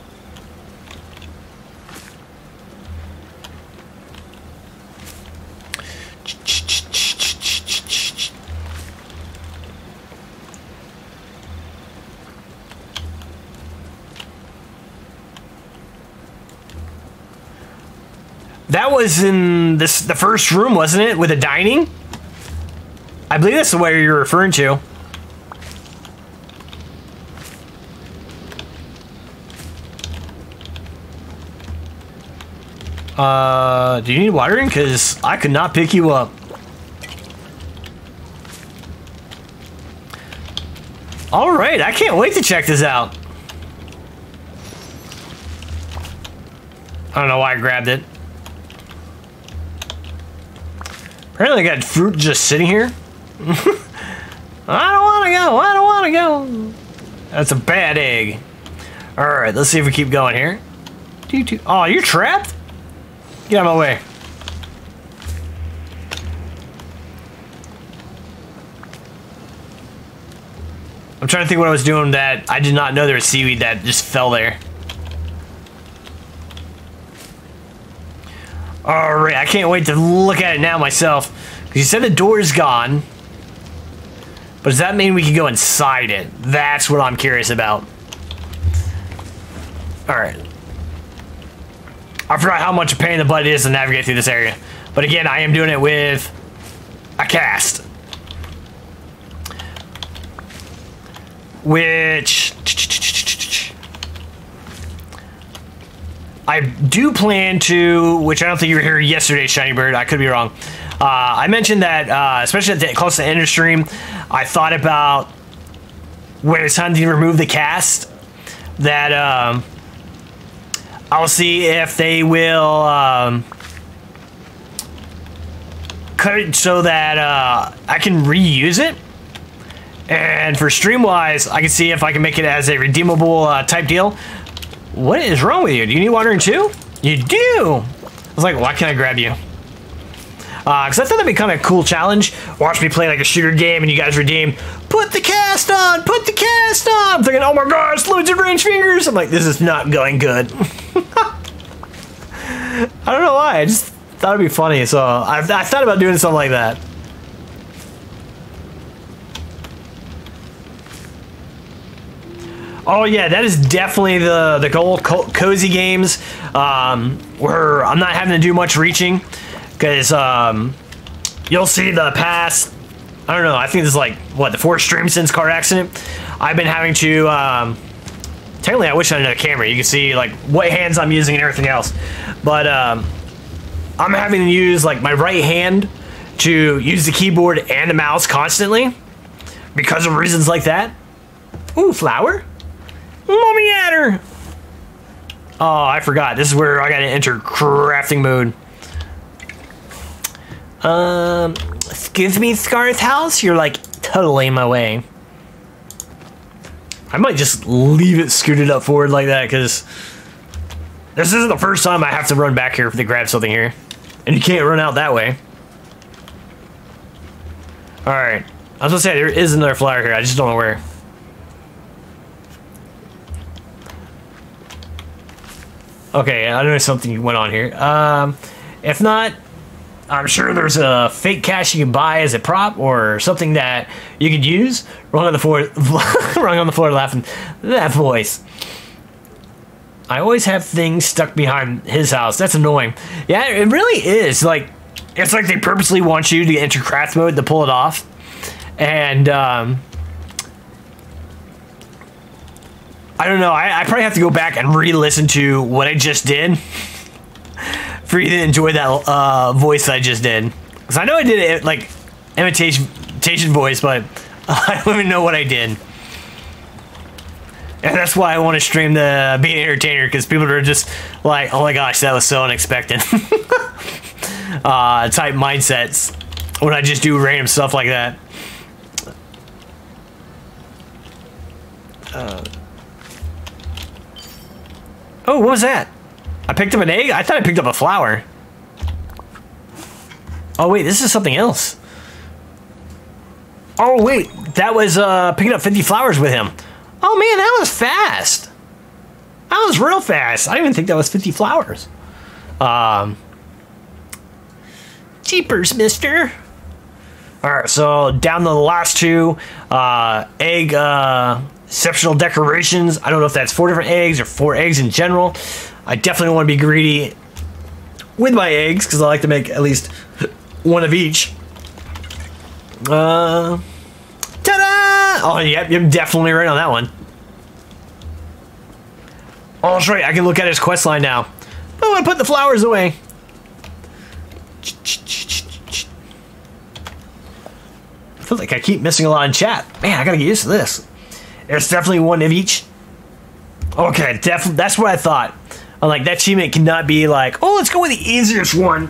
That was in the first room, wasn't it? With the dining? I believe that's the way you're referring to. Do you need watering? Because I could not pick you up. Alright, I can't wait to check this out. I don't know why I grabbed it. Apparently I got fruit just sitting here. I don't want to go. I don't want to go. That's a bad egg. Alright, let's see if we keep going here. Oh, you're trapped? Get out of my way. I'm trying to think what I was doing that I did not know there was seaweed that just fell there. Alright, I can't wait to look at it now myself. Because you said the door is gone. But does that mean we can go inside it? That's what I'm curious about. Alright. I forgot how much a pain in the butt it is to navigate through this area. But again, I am doing it with a cast. Which I do plan to, which I don't think you were here yesterday, Shiny Bird. I could be wrong. I mentioned that, especially close to the end of stream, I thought about when it's time to remove the cast, that I'll see if they will cut it so that I can reuse it. And for stream-wise, I can see if I can make it as a redeemable type deal. What is wrong with you? Do you need watering too? You do! I was like, why can't I grab you? Because I thought that'd be kind of a cool challenge. Watch me play like a shooter game and you guys redeem. Put the cast on! Put the cast on! I'm thinking, oh my gosh, limited range fingers! I'm like, this is not going good. I don't know why. I just thought it'd be funny. So I thought about doing something like that. Oh yeah, that is definitely the goal. Cozy games, where I'm not having to do much reaching, because you'll see the past. I don't know. I think this is like what the fourth stream since car accident. I've been having to. Technically, I wish I had a camera. You can see like what hands I'm using and everything else. But I'm having to use like my right hand to use the keyboard and the mouse constantly because of reasons like that. Ooh, flower. Mommy at her. Oh, I forgot. This is where I gotta enter crafting mode. Excuse me, Scar's house? You're like totally in my way. I might just leave it scooted up forward like that because this isn't the first time I have to run back here to grab something here. And you can't run out that way. Alright. I was gonna say, there is another flower here. I just don't know where. Okay, I know something went on here. If not, I'm sure there's a fake cash you can buy as a prop or something that you could use. Wrong on the floor, wrong on the floor laughing. That voice. I always have things stuck behind his house. That's annoying. Yeah, it really is. Like, it's like they purposely want you to enter craft mode to pull it off. And, I don't know. I probably have to go back and re-listen to what I just did for you to enjoy that voice I just did. Because I know I did it like imitation voice, but I don't even know what I did. And that's why I want to stream the being an entertainer, because people are just like, oh my gosh, that was so unexpected. Type mindsets when I just do random stuff like that. Oh, what was that? I picked up an egg? I thought I picked up a flower. Oh, wait, this is something else. Oh, wait, that was picking up 50 flowers with him. Oh, man, that was fast. That was real fast. I didn't even think that was 50 flowers. Jeepers, mister. All right, so down to the last two. Egg exceptional decorations. I don't know if that's 4 different eggs or 4 eggs in general. I definitely want to be greedy with my eggs because I like to make at least one of each. Ta-da! Oh, yep, you're definitely right on that one. Oh, that's right. I can look at his quest line now. Oh, I put the flowers away. I feel like I keep missing a lot in chat. Man, I gotta get used to this. There's definitely one of each. Okay, definitely. That's what I thought. I'm like, that achievement cannot be like, oh, let's go with the easiest one.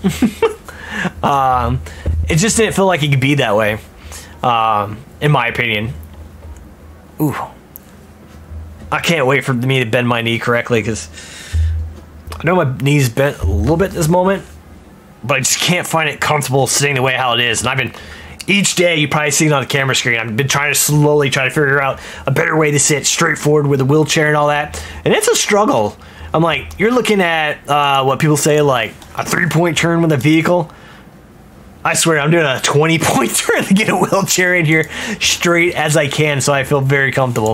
It just didn't feel like it could be that way, in my opinion. Ooh. I can't wait for me to bend my knee correctly, because I know my knee's bent a little bit this moment, but I just can't find it comfortable sitting the way how it is. And I've been, each day you probably see it on the camera screen, I've been trying to slowly try to figure out a better way to sit straight forward with a wheelchair and all that. And it's a struggle. I'm like, you're looking at what people say, like a 3-point turn with a vehicle. I swear, I'm doing a 20-point turn to get a wheelchair in here straight as I can, so I feel very comfortable.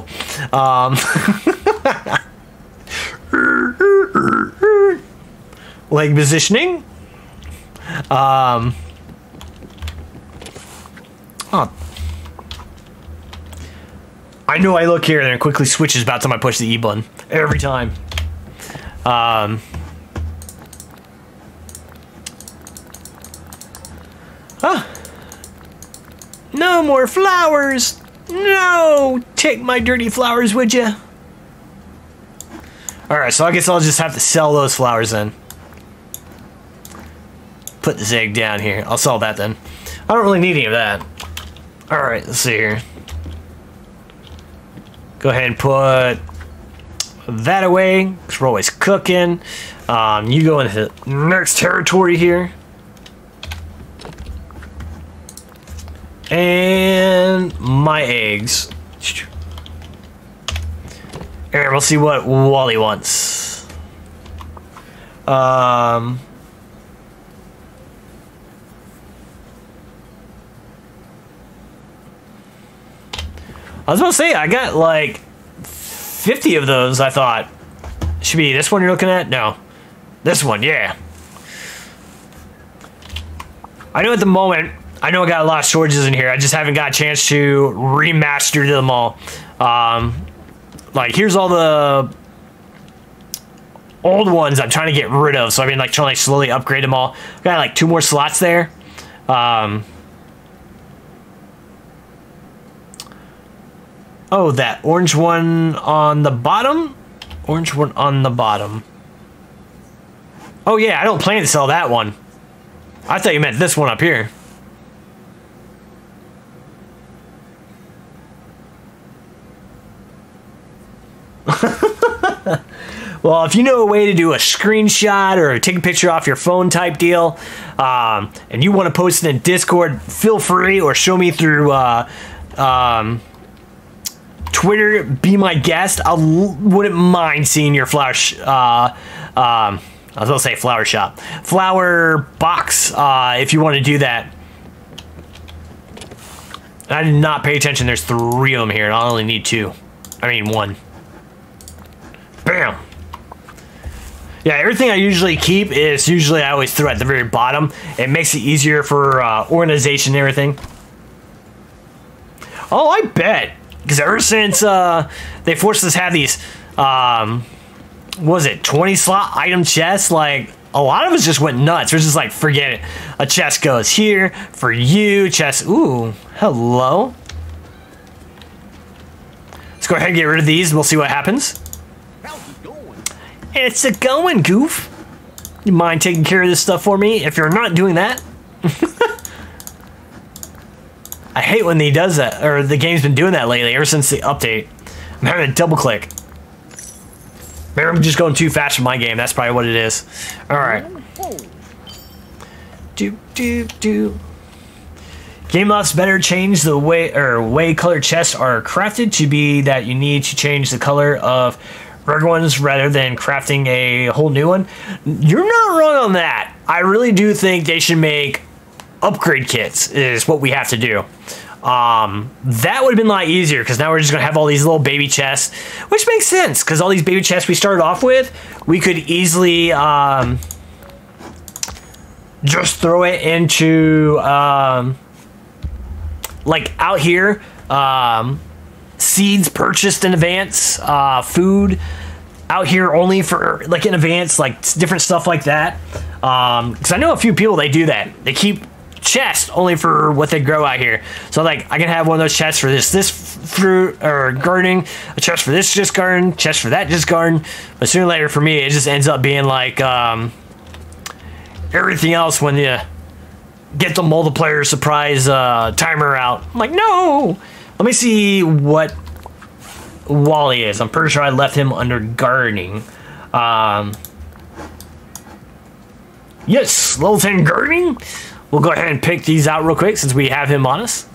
Leg positioning. Oh. I know I look here and then it quickly switches about the time I push the E button. Every time. No more flowers! No! Take my dirty flowers, would you? Alright, so I guess I'll just have to sell those flowers then. Put this egg down here. I'll sell that then. I don't really need any of that. Alright, let's see here. Go ahead and put that away, because we're always cooking. You go into the next territory here. And my eggs. And we'll see what Wally wants. I was gonna say, I got like 50 of those, I thought. Should be this one you're looking at? No. This one, yeah. I know at the moment, I know I got a lot of shortages in here. I just haven't got a chance to remaster them all. Like, here's all the old ones I'm trying to get rid of. So I've been like trying to slowly upgrade them all. Got like 2 more slots there. Oh, that orange one on the bottom? Orange one on the bottom. Oh yeah, I don't plan to sell that one. I thought you meant this one up here. Well, if you know a way to do a screenshot or take a picture off your phone type deal, and you want to post it in Discord, feel free, or show me through Twitter, be my guest. I wouldn't mind seeing your flower I was gonna say flower shop. Flower box, if you want to do that. I did not pay attention. There's 3 of them here, and I only need 2. I mean 1. Bam! Yeah, everything I usually keep is usually I always throw at the very bottom. It makes it easier for organization and everything. Oh, I bet. Because ever since they forced us to have these, what was it, 20 slot item chests, like, a lot of us just went nuts. We're just like, forget it. A chest goes here for you. Chest, ooh, hello. Let's go ahead and get rid of these. We'll see what happens. How's it going? It's a going, goof. You mind taking care of this stuff for me if you're not doing that? I hate when he does that, or the game's been doing that lately, ever since the update. I'm having to double click. Maybe I'm just going too fast for my game. That's probably what it is. All right. Game lots better change the way colored chests are crafted to be that you need to change the color of regular ones rather than crafting a whole new one. You're not wrong on that. I really do think they should make upgrade kits is what we have to do. That would have been a lot easier because now we're just gonna have all these little baby chests, which makes sense because all these baby chests we started off with, we could easily just throw it into like out here, seeds purchased in advance, food out here only for like in advance, like different stuff like that. Because I know a few people, they do that. They keep chests only for what they grow out here. So like I can have one of those chests for this fruit or gardening, a chest for this just garden, chest for that just garden. But sooner or later for me, it just ends up being like everything else when you get the multiplayer surprise timer out. I'm like, no! Let me see what Wally is. I'm pretty sure I left him under gardening. Yes, level 10 gardening. We'll go ahead and pick these out real quick since we have him on us.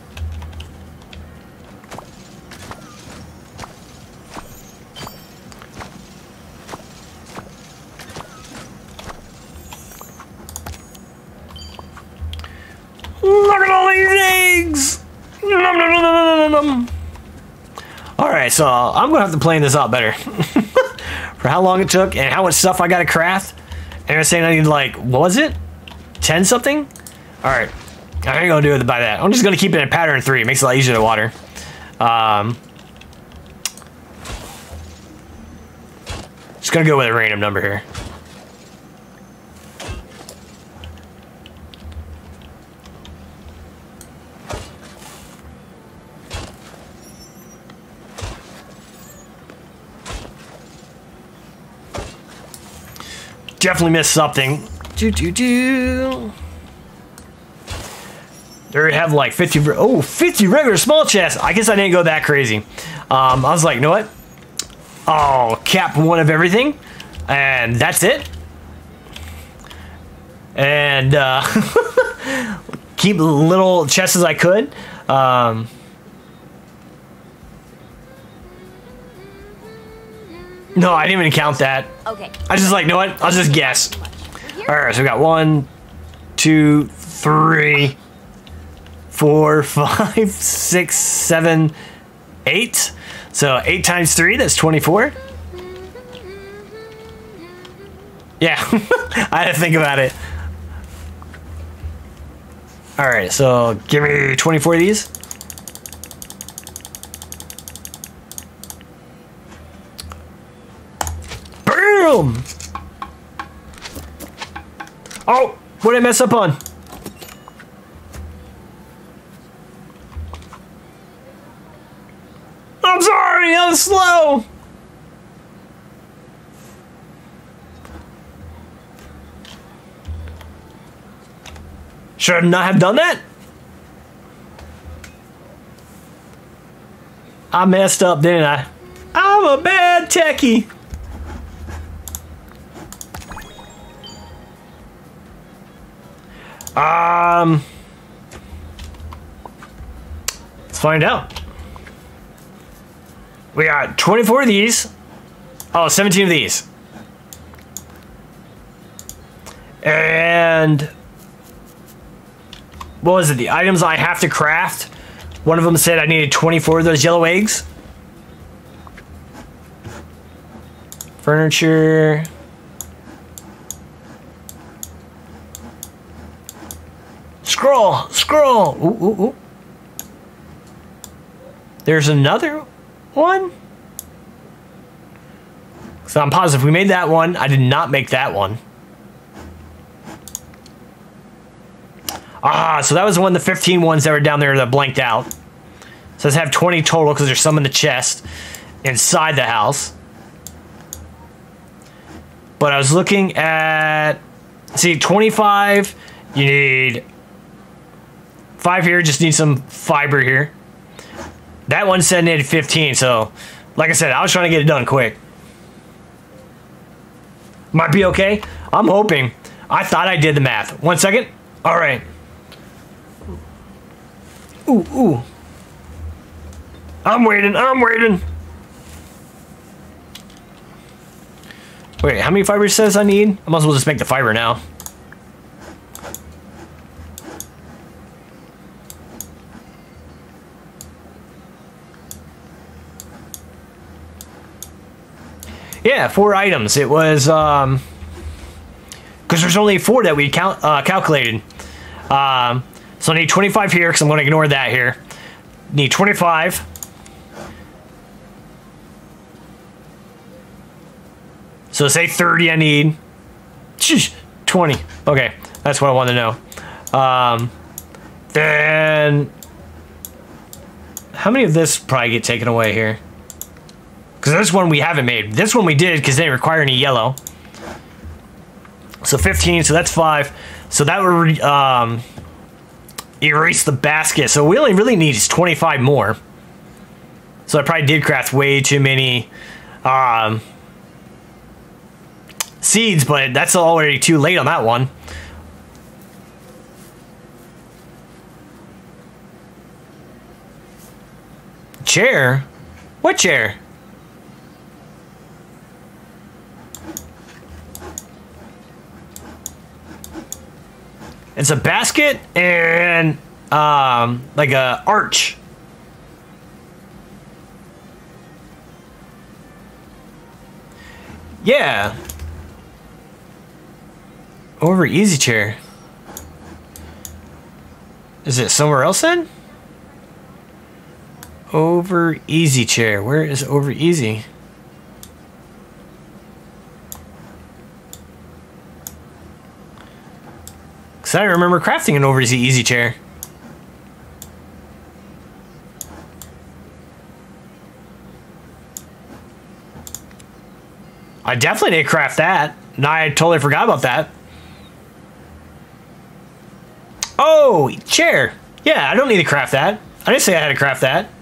Look at all these eggs! Nom, nom, nom, nom, nom, nom. Alright, so I'm gonna have to plan this out better. For how long it took and how much stuff I gotta craft. And they're saying I need like, what was it? 10 something? Alright. I ain't gonna do it by that. I'm just gonna keep it in pattern 3. It makes it a lot easier to water. Just gonna go with a random number here. Definitely missed something. There we have like 50 regular small chests. I guess I didn't go that crazy. I was like, you know what? I'll cap one of everything. And that's it. And keep little chests as I could. No, I didn't even count that. Okay. I just like, you know what? I'll just guess. Alright, so we got 1, 2, 3, 4, 5, 6, 7, 8. So 8 times 3, that's 24. Yeah, I had to think about it. Alright, so give me 24 of these. Boom! Oh, what did I mess up on? I'm sorry, I was slow. Should I not have done that? I messed up, didn't I? I'm a bad techie. Let's find out. We got 24 of these. Oh, 17 of these. And what was it? The items I have to craft. One of them said I needed 24 of those yellow eggs. Furniture. Scroll, scroll. Ooh, ooh, ooh. There's another one. So I'm positive we made that one. I did not make that one. Ah, so that was one of the 15 ones that were down there that blanked out. So let's have 20 total because there's some in the chest inside the house. But I was looking at, see, 25. You need 5 here. Just need some fiber here. That one said needed 15. So, like I said, I was trying to get it done quick. Might be okay. I'm hoping. I thought I did the math. 1 second. All right. Ooh, ooh. I'm waiting. I'm waiting. Wait, how many fibers says I need? I might as well just make the fiber now. Yeah, 4 items. It was, because there's only 4 that we calculated. So I need 25 here, because I'm going to ignore that here. Need 25. So say 30 I need. 20. Okay, that's what I want to know. Then, how many of this probably get taken away here? Because this one we haven't made. This one we did because they didn't require any yellow. So 15, so that's 5. So that would erase the basket. So we only really need is 25 more. So I probably did craft way too many seeds, but that's already too late on that one. Chair? What chair? It's a basket and like a arch. Yeah. Over easy chair. Is it somewhere else then? Over easy chair. Where is over easy? Because I don't remember crafting an over easy chair. I definitely didn't craft that. No, I totally forgot about that. Oh, chair. Yeah, I don't need to craft that. I didn't say I had to craft that.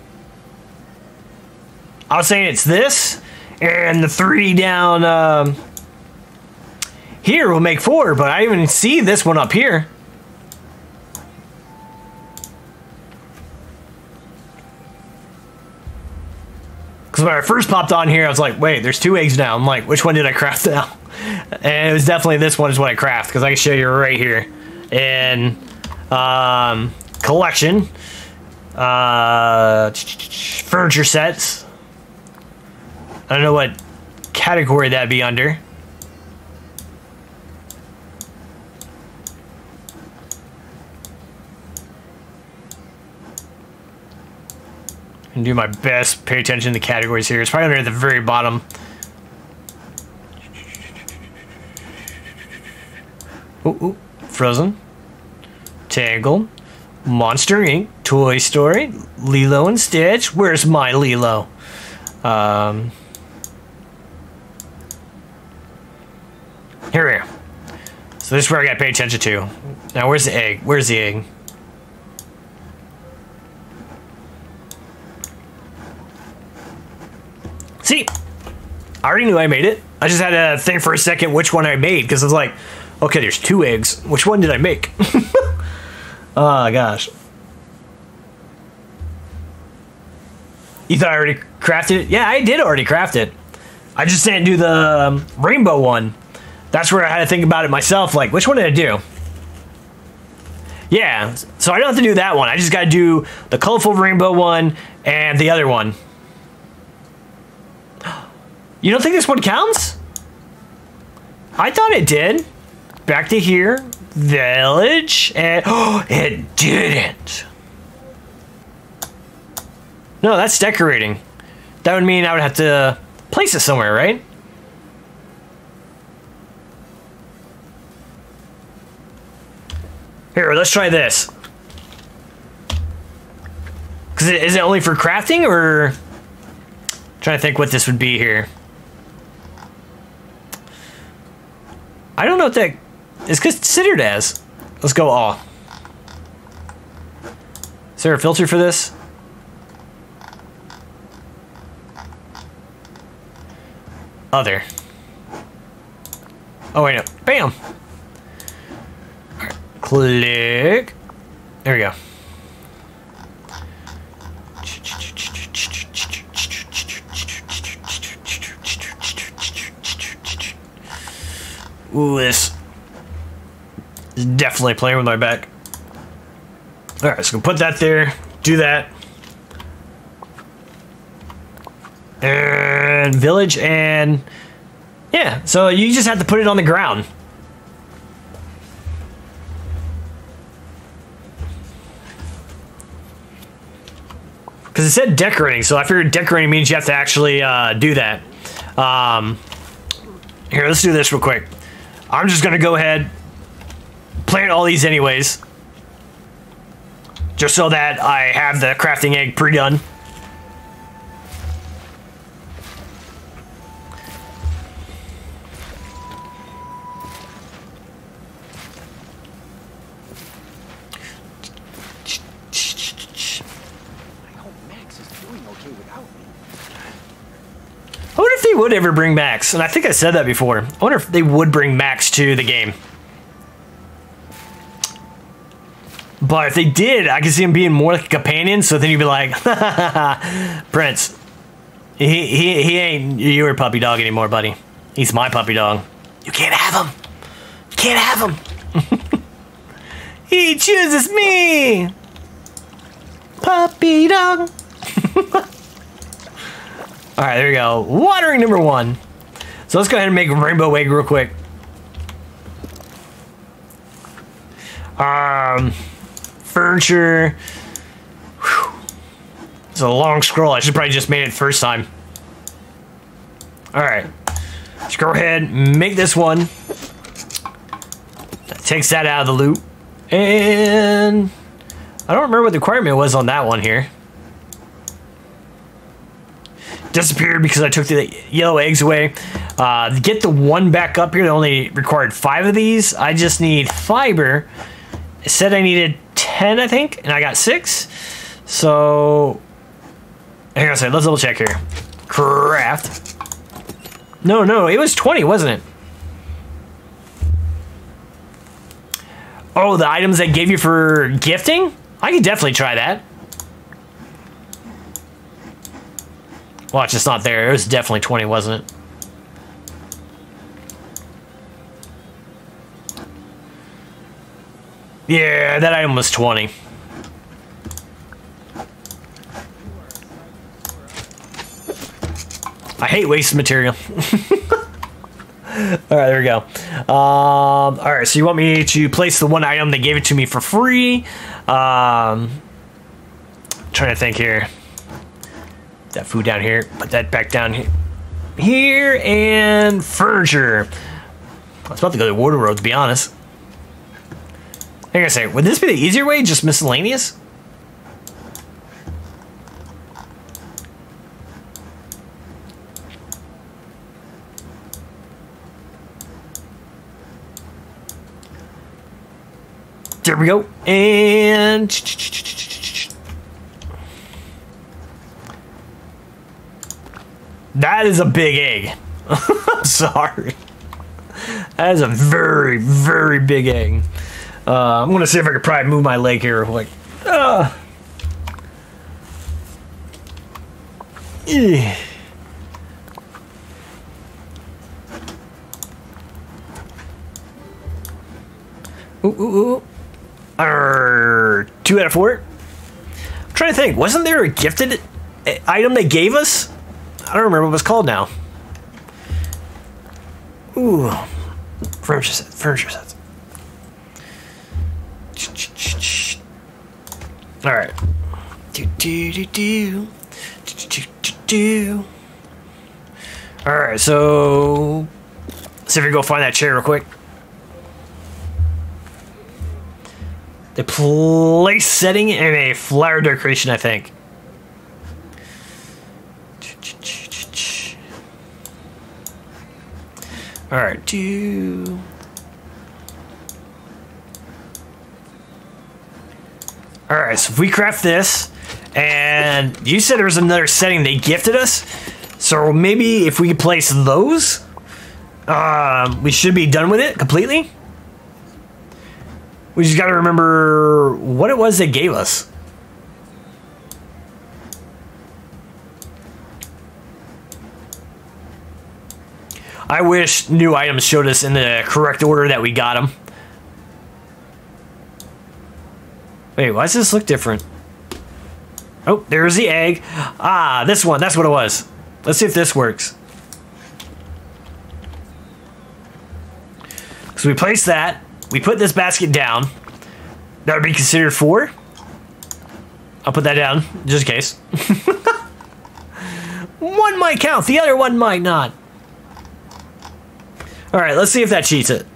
I was saying it's this and the 3 down here will make 4, but I didn't even see this one up here. Because when I first popped on here, I was like, wait, there's 2 eggs now. I'm like, which one did I craft now? And it was definitely this one is what I craft, because I can show you right here. And collection, furniture sets. I don't know what category that'd be under. And do my best. Pay attention to the categories here. It's probably under at the very bottom. Ooh, Frozen. Tangled. Monster Inc. Toy Story. Lilo and Stitch. Where's my Lilo? Here we are. So this is where I gotta pay attention to. Now where's the egg? Where's the egg? See, I already knew I made it. I just had to think for a second which one I made, because I was like, okay, there's 2 eggs. Which one did I make? Oh, gosh. You thought I already crafted it? Yeah, I did already craft it. I just didn't do the rainbow one. That's where I had to think about it myself, like, which one did I do? Yeah, so I don't have to do that one. I just got to do the colorful rainbow one and the other one. You don't think this one counts? I thought it did. Back to here. Village. And oh, it didn't. No, that's decorating. That would mean I would have to place it somewhere, right? Here, let's try this. Because is it only for crafting, or... I'm trying to think what this would be here. I don't know what that is considered as. Let's go all. Is there a filter for this? Other. Oh wait, no. Bam! Right. Click. There we go. Ooh, this is definitely playing with my back. Alright, so put that there. Do that. And village and... yeah, so you just have to put it on the ground. Because it said decorating, so I figured decorating means you have to actually do that. Here, let's do this real quick. I'm just gonna go ahead, plant all these anyways, just so that I have the crafting egg pre-done. I wonder if they would ever bring Max, and I think I said that before. I wonder if they would bring Max to the game. But if they did, I could see him being more like a companion, so then you'd be like, Prince, he ain't your puppy dog anymore, buddy. He's my puppy dog. You can't have him. You can't have him. He chooses me. Puppy dog. Alright, there we go. Watering number 1. So let's go ahead and make a rainbow egg real quick. Furniture. Whew. It's a long scroll. I should probably just made it the first time. Alright. Let's go ahead and make this one. That takes that out of the loop. And I don't remember what the requirement was on that one here. Disappeared because I took the yellow eggs away. To get the one back up here, they only required 5 of these. I just need fiber. It said I needed 10, I think, and I got 6. So, hang on a second, let's double check here. Craft. No, it was 20, wasn't it? Oh, the items they gave you for gifting? I could definitely try that. Well, it's just not there. It was definitely 20, wasn't it? Yeah, that item was 20. I hate wasted material. Alright, there we go. Alright, so you want me to place the one item that gave it to me for free. Trying to think here. that food down here. Put that back down here. Here, and furniture. I was about to go to the wardrobe, to be honest. Like I say, would this be the easier way? Just miscellaneous? There we go. And that is a big egg. I'm sorry. That is a very, very big egg. I'm gonna see if I could probably move my leg here real quick. Ooh. 2 out of 4. I'm trying to think. Wasn't there a gifted item they gave us? I don't remember what it was called now. Ooh. Furniture sets. Alright. Alright, so see if we go find that chair real quick. The place setting and a flower decoration, I think. Alright, Alright, so if we craft this, and you said there was another setting they gifted us, so maybe if we could place those, we should be done with it completely. We just gotta remember what it was they gave us. I wish new items showed us in the correct order that we got them. Wait, why does this look different? Oh, there's the egg. Ah, this one, that's what it was. Let's see if this works. So we place that. We put this basket down. That would be considered 4. I'll put that down, just in case. One might count, the other one might not. Alright, let's see if that cheats it.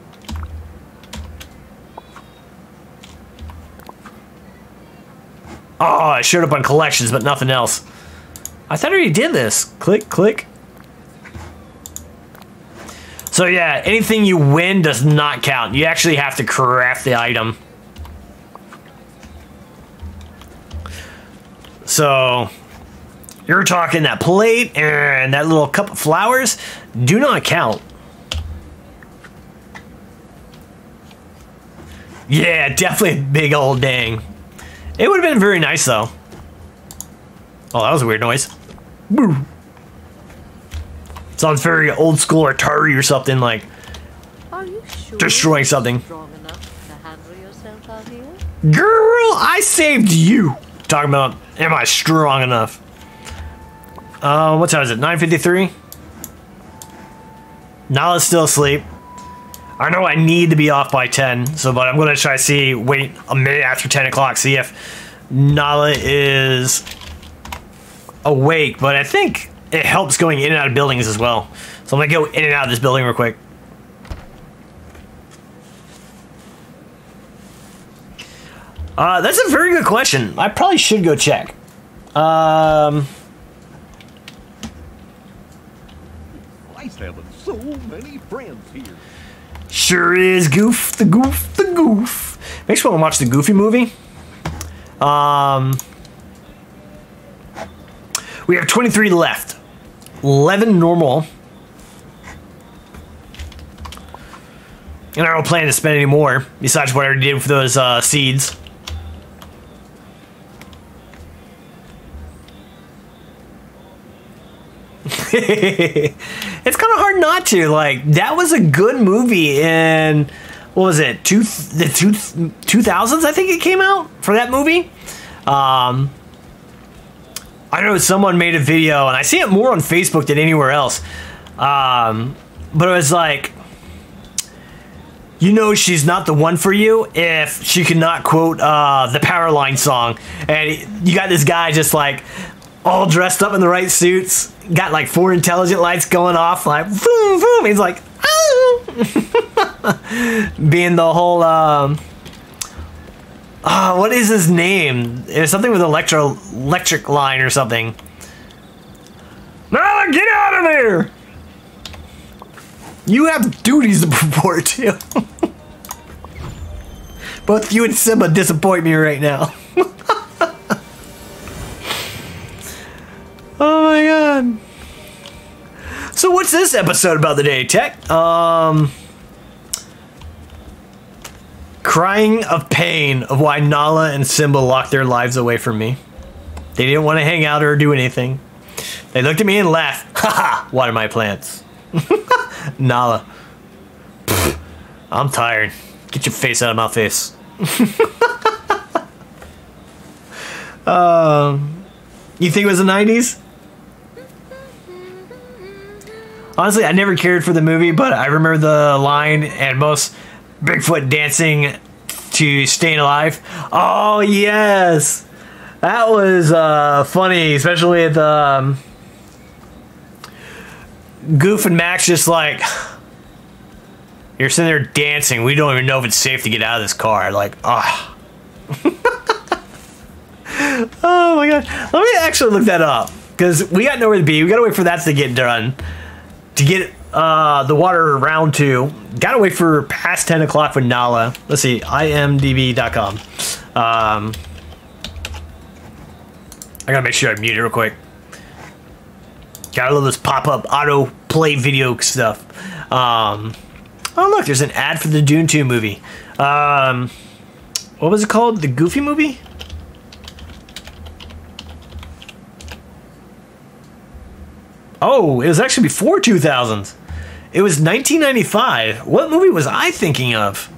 Oh, it showed up on collections, but nothing else. I thought I already did this. Click, click. So yeah, anything you win does not count. You actually have to craft the item. So you're talking that plate and that little cup of flowers do not count. Yeah, definitely a big old dang. It would have been very nice though. Oh, that was a weird noise. Boo. Sounds very old school Atari or something, like Are you sure destroying something. strong enough to handle yourself out here? Girl, I saved you. Talking about, am I strong enough? What time is it? 9:53? Nala's still asleep. I know I need to be off by 10, so but I'm gonna try to see, wait a minute after 10 o'clock, see if Nala is awake, but I think it helps going in and out of buildings as well. So I'm gonna go in and out of this building real quick. That's a very good question. I probably should go check. Nice having so many friends here. Sure is, Goof, the Goof, the Goof. Makes me want to watch the Goofy movie. We have 23 left. 11 normal. And I don't plan to spend any more, besides what I already did with those seeds. It's kind of hard not to. Like, that was a good movie in, what was it, the 2000s, I think it came out for that movie. I know someone made a video, and I see it more on Facebook than anywhere else. But it was like, you know she's not the one for you if she cannot quote the Powerline song. And you got this guy just like, all dressed up in the right suits. Got like 4 intelligent lights going off, like boom, boom. He's like, oh, being the whole what is his name? It was something with electric line or something. Nala, get out of there! You have duties to report to. Both you and Simba disappoint me right now. Oh my god. So what's this episode about the day, Tech? Crying of pain of why Nala and Simba locked their lives away from me. They didn't want to hang out or do anything. They looked at me and laughed. Haha, water my plants. Nala. Pfft, I'm tired. Get your face out of my face. You think it was the 90s? Honestly, I never cared for the movie, but I remember the line and most Bigfoot dancing to Staying Alive. Oh, yes. That was funny, especially with Goof and Max just like, you're sitting there dancing. We don't even know if it's safe to get out of this car. Like, ah. Oh my god. Let me actually look that up. Because we got nowhere to be. We gotta wait for that to get done. To get the water round 2. Gotta wait for past 10 o'clock with Nala. Let's see. imdb.com. I gotta make sure I mute it real quick. Gotta love this pop-up auto play video stuff. Oh look, there's an ad for the Dune 2 movie. What was it called? The Goofy movie? Oh, it was actually before 2000s. It was 1995. What movie was I thinking of?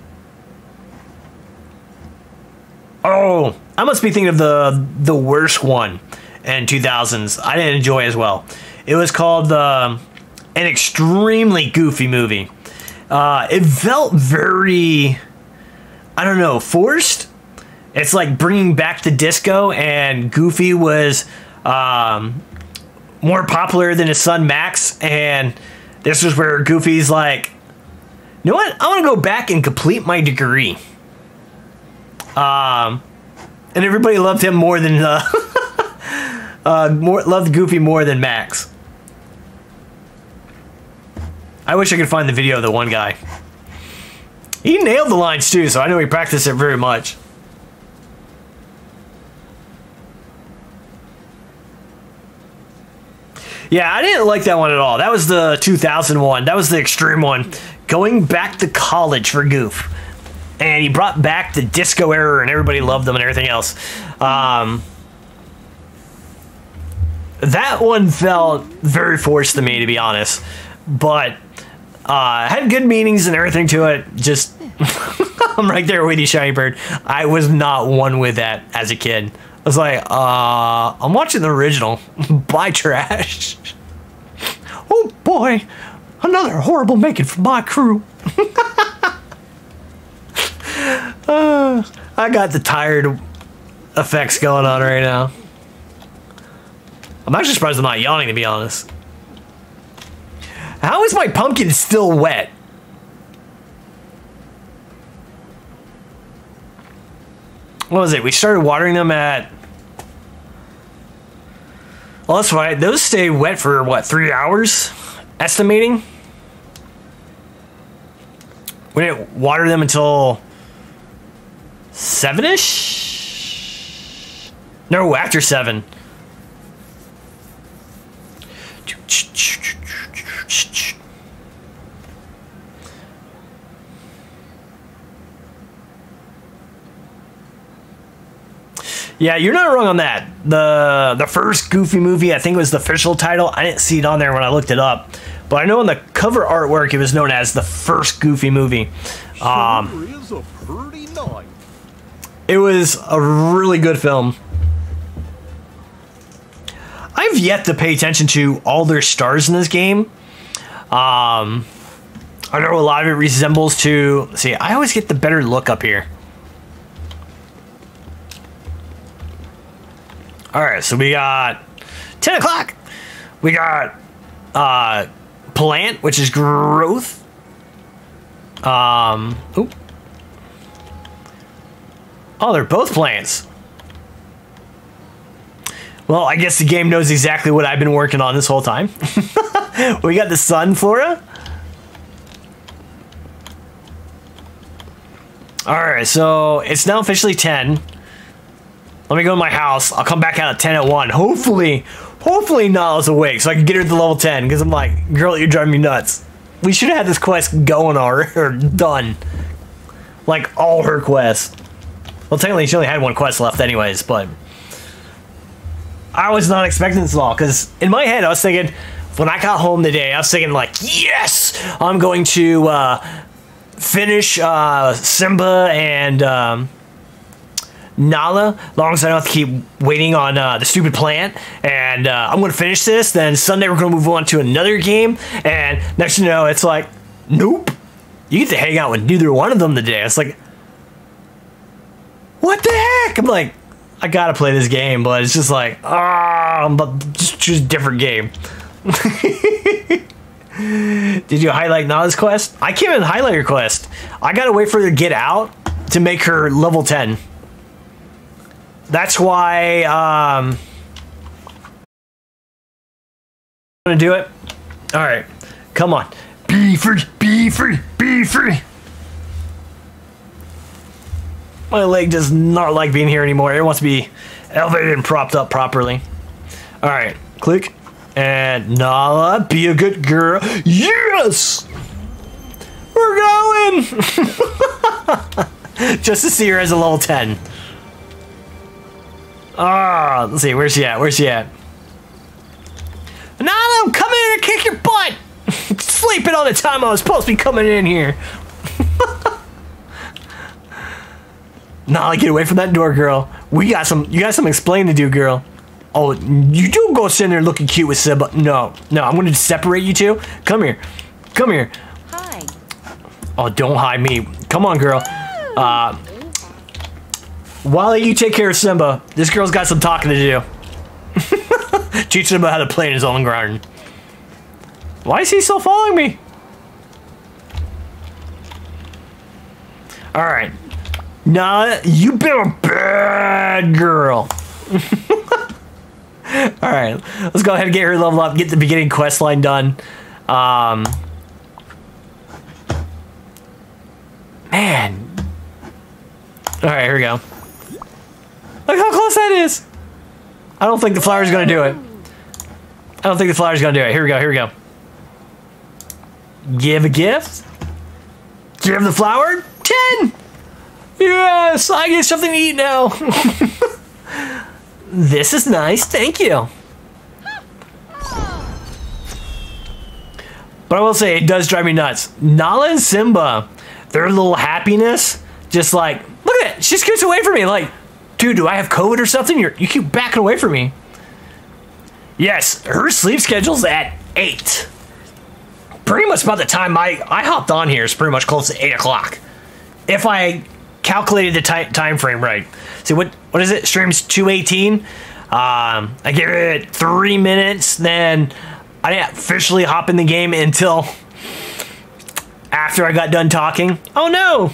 Oh, I must be thinking of the worst one in 2000s. I didn't enjoy as well. It was called an extremely goofy movie. It felt very, I don't know, forced. It's like bringing back the disco, and Goofy was more popular than his son Max, and this was where Goofy's like, you know what? I want to go back and complete my degree. And everybody loved him more than loved Goofy more than Max. I wish I could find the video of the one guy. He nailed the lines too, so I know he practiced it very much. Yeah, I didn't like that one at all. That was the 2001. That was the extreme one. Going back to college for Goof. And he brought back the disco era, and everybody loved them and everything else. That one felt very forced to me, to be honest. But had good meanings and everything to it. Just, I'm right there with you, Shiny Bird. I was not one with that as a kid. I was like, I'm watching the original. Buy trash. Oh boy, another horrible making from my crew. I got the tired effects going on right now. I'm actually surprised I'm not yawning, to be honest. How is my pumpkin still wet? What was it? We started watering them at... Well, that's right. Those stay wet for, what, 3 hours? Estimating? We didn't water them until 7-ish? No, after 7. Yeah, you're not wrong on that. The first Goofy movie, I think was the official title. I didn't see it on there when I looked it up. But I know in the cover artwork, it was known as the first Goofy movie. Is a pretty night. It was a really good film. I've yet to pay attention to all their stars in this game. I know a lot of it resembles to... See, I always get the better look up here. Alright, so we got 10 o'clock. We got plant, which is growth. Oop. Oh, they're both plants. Well, I guess the game knows exactly what I've been working on this whole time. We got the sun flora. Alright, so it's now officially 10. Let me go to my house. I'll come back out at 10 at 1. Hopefully Nala's awake so I can get her to level 10. Because I'm like, girl, you're driving me nuts. We should have had this quest going or done. Like, all her quests. Well, technically, she only had one quest left anyways, but... I was not expecting this at all. Because in my head, I was thinking... When I got home today, I was thinking like, yes! I'm going to finish Simba and... Nala, long as I don't have to keep waiting on the stupid plant, and I'm gonna finish this. Then Sunday we're gonna move on to another game, and next thing you know, it's like, nope, you get to hang out with neither one of them today. It's like, what the heck? I'm like, I gotta play this game, but it's just like, but just choose a different game. Did you highlight Nala's quest? I can't even highlight her quest. I gotta wait for her to get out to make her level 10. That's why, I'm gonna do it. Alright, come on. Be free, be free, be free. My leg does not like being here anymore. It wants to be elevated and propped up properly. Alright, click. And Nala, be a good girl. Yes! We're going! Just to see her as a level 10. Ah, let's see, where's she at? Where's she at? Nala, come in and kick your butt! Sleeping on the time I was supposed to be coming in here. Nala, get away from that door, girl. You got some explaining to do, girl. Oh, you do go sitting there looking cute with Simba. No, I'm gonna separate you two. Come here. Come here. Hi. Oh, don't hide me. Come on, girl. While you take care of Simba, this girl's got some talking to do. Teach him about how to play in his own garden. Why is he still following me? Alright. Nah, you've been a bad girl. Alright, let's go ahead and get her leveled up, get the beginning quest line done. Man. Alright, here we go. Look how close that is. I don't think the flower's gonna do it. I don't think the flower's gonna do it. Here we go, here we go. Give a gift. Give the flower 10. Yes, I get something to eat now. This is nice, thank you. But I will say, it does drive me nuts. Nala and Simba, their little happiness, just like, look at it, she just keeps away from me, like, dude, do I have COVID or something? You keep backing away from me. Yes, her sleep schedule's at 8. Pretty much by the time I hopped on here, it's pretty much close to 8 o'clock. If I calculated the time frame right. See, what is it? Stream's 2:18. I give it 3 minutes, then I didn't officially hop in the game until after I got done talking. Oh no!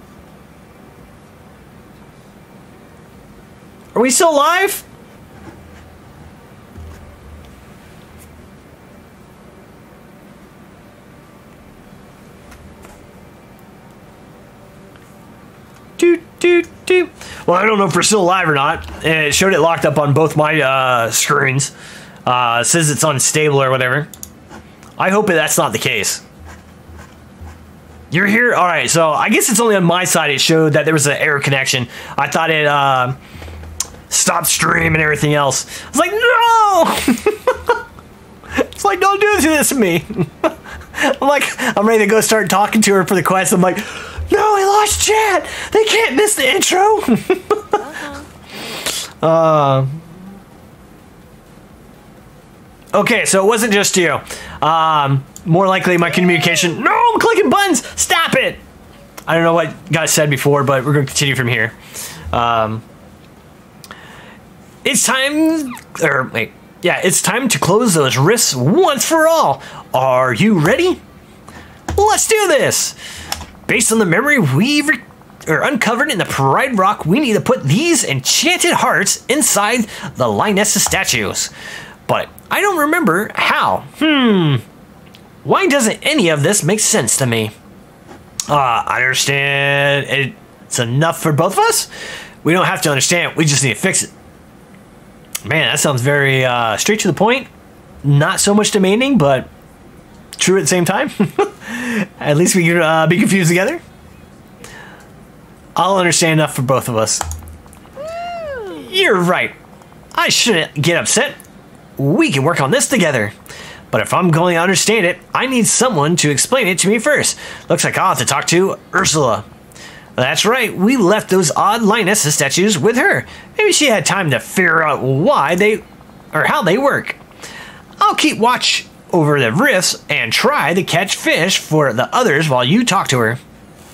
Are we still live? Well, I don't know if we're still live or not. It showed it locked up on both my screens. It says it's unstable or whatever. I hope that's not the case. You're here? Alright, so I guess it's only on my side it showed that there was an error connection. I thought it stopped stream and everything else. I was like, no! It's like, don't do this to me. I'm ready to go start talking to her for the quest. I'm like, no, I lost chat. They can't miss the intro. Okay, so it wasn't just you. More likely my communication. No, I'm clicking buttons. Stop it. I don't know what got said before, but we're going to continue from here. It's time. Or wait, Yeah, it's time to close those rifts once for all. Are you ready? Let's do this! Based on the memory we've uncovered in the Pride Rock, we need to put these enchanted hearts inside the lioness statues. But I don't remember how. Why doesn't any of this make sense to me? I understand it's enough for both of us? We don't have to understand, we just need to fix it. Man, that sounds very straight to the point. Not so much demanding, but true at the same time. At least we can be confused together. I'll understand enough for both of us. You're right. I shouldn't get upset. We can work on this together. But if I'm going to understand it, I need someone to explain it to me first. Looks like I'll have to talk to Ursula. That's right, we left those odd lioness statues with her. Maybe she had time to figure out why they, or how they work. I'll keep watch over the rifts and try to catch fish for the others while you talk to her.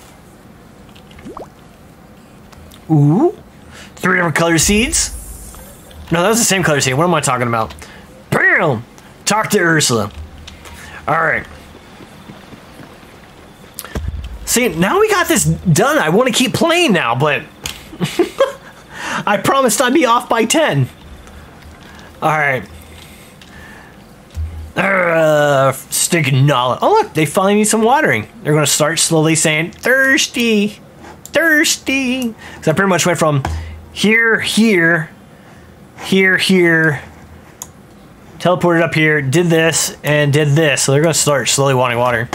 Ooh, 3 different color seeds? No, that was the same color seed. What am I talking about? Bam! Talk to Ursula. Alright. See, now we got this done. I want to keep playing now, but I promised I'd be off by 10. Alright. Stinking knowledge. Oh, look, they finally need some watering. They're going to start slowly saying, thirsty, thirsty. Because I pretty much went from here, here, here, here, teleported up here, did this, and did this. So they're going to start slowly wanting water.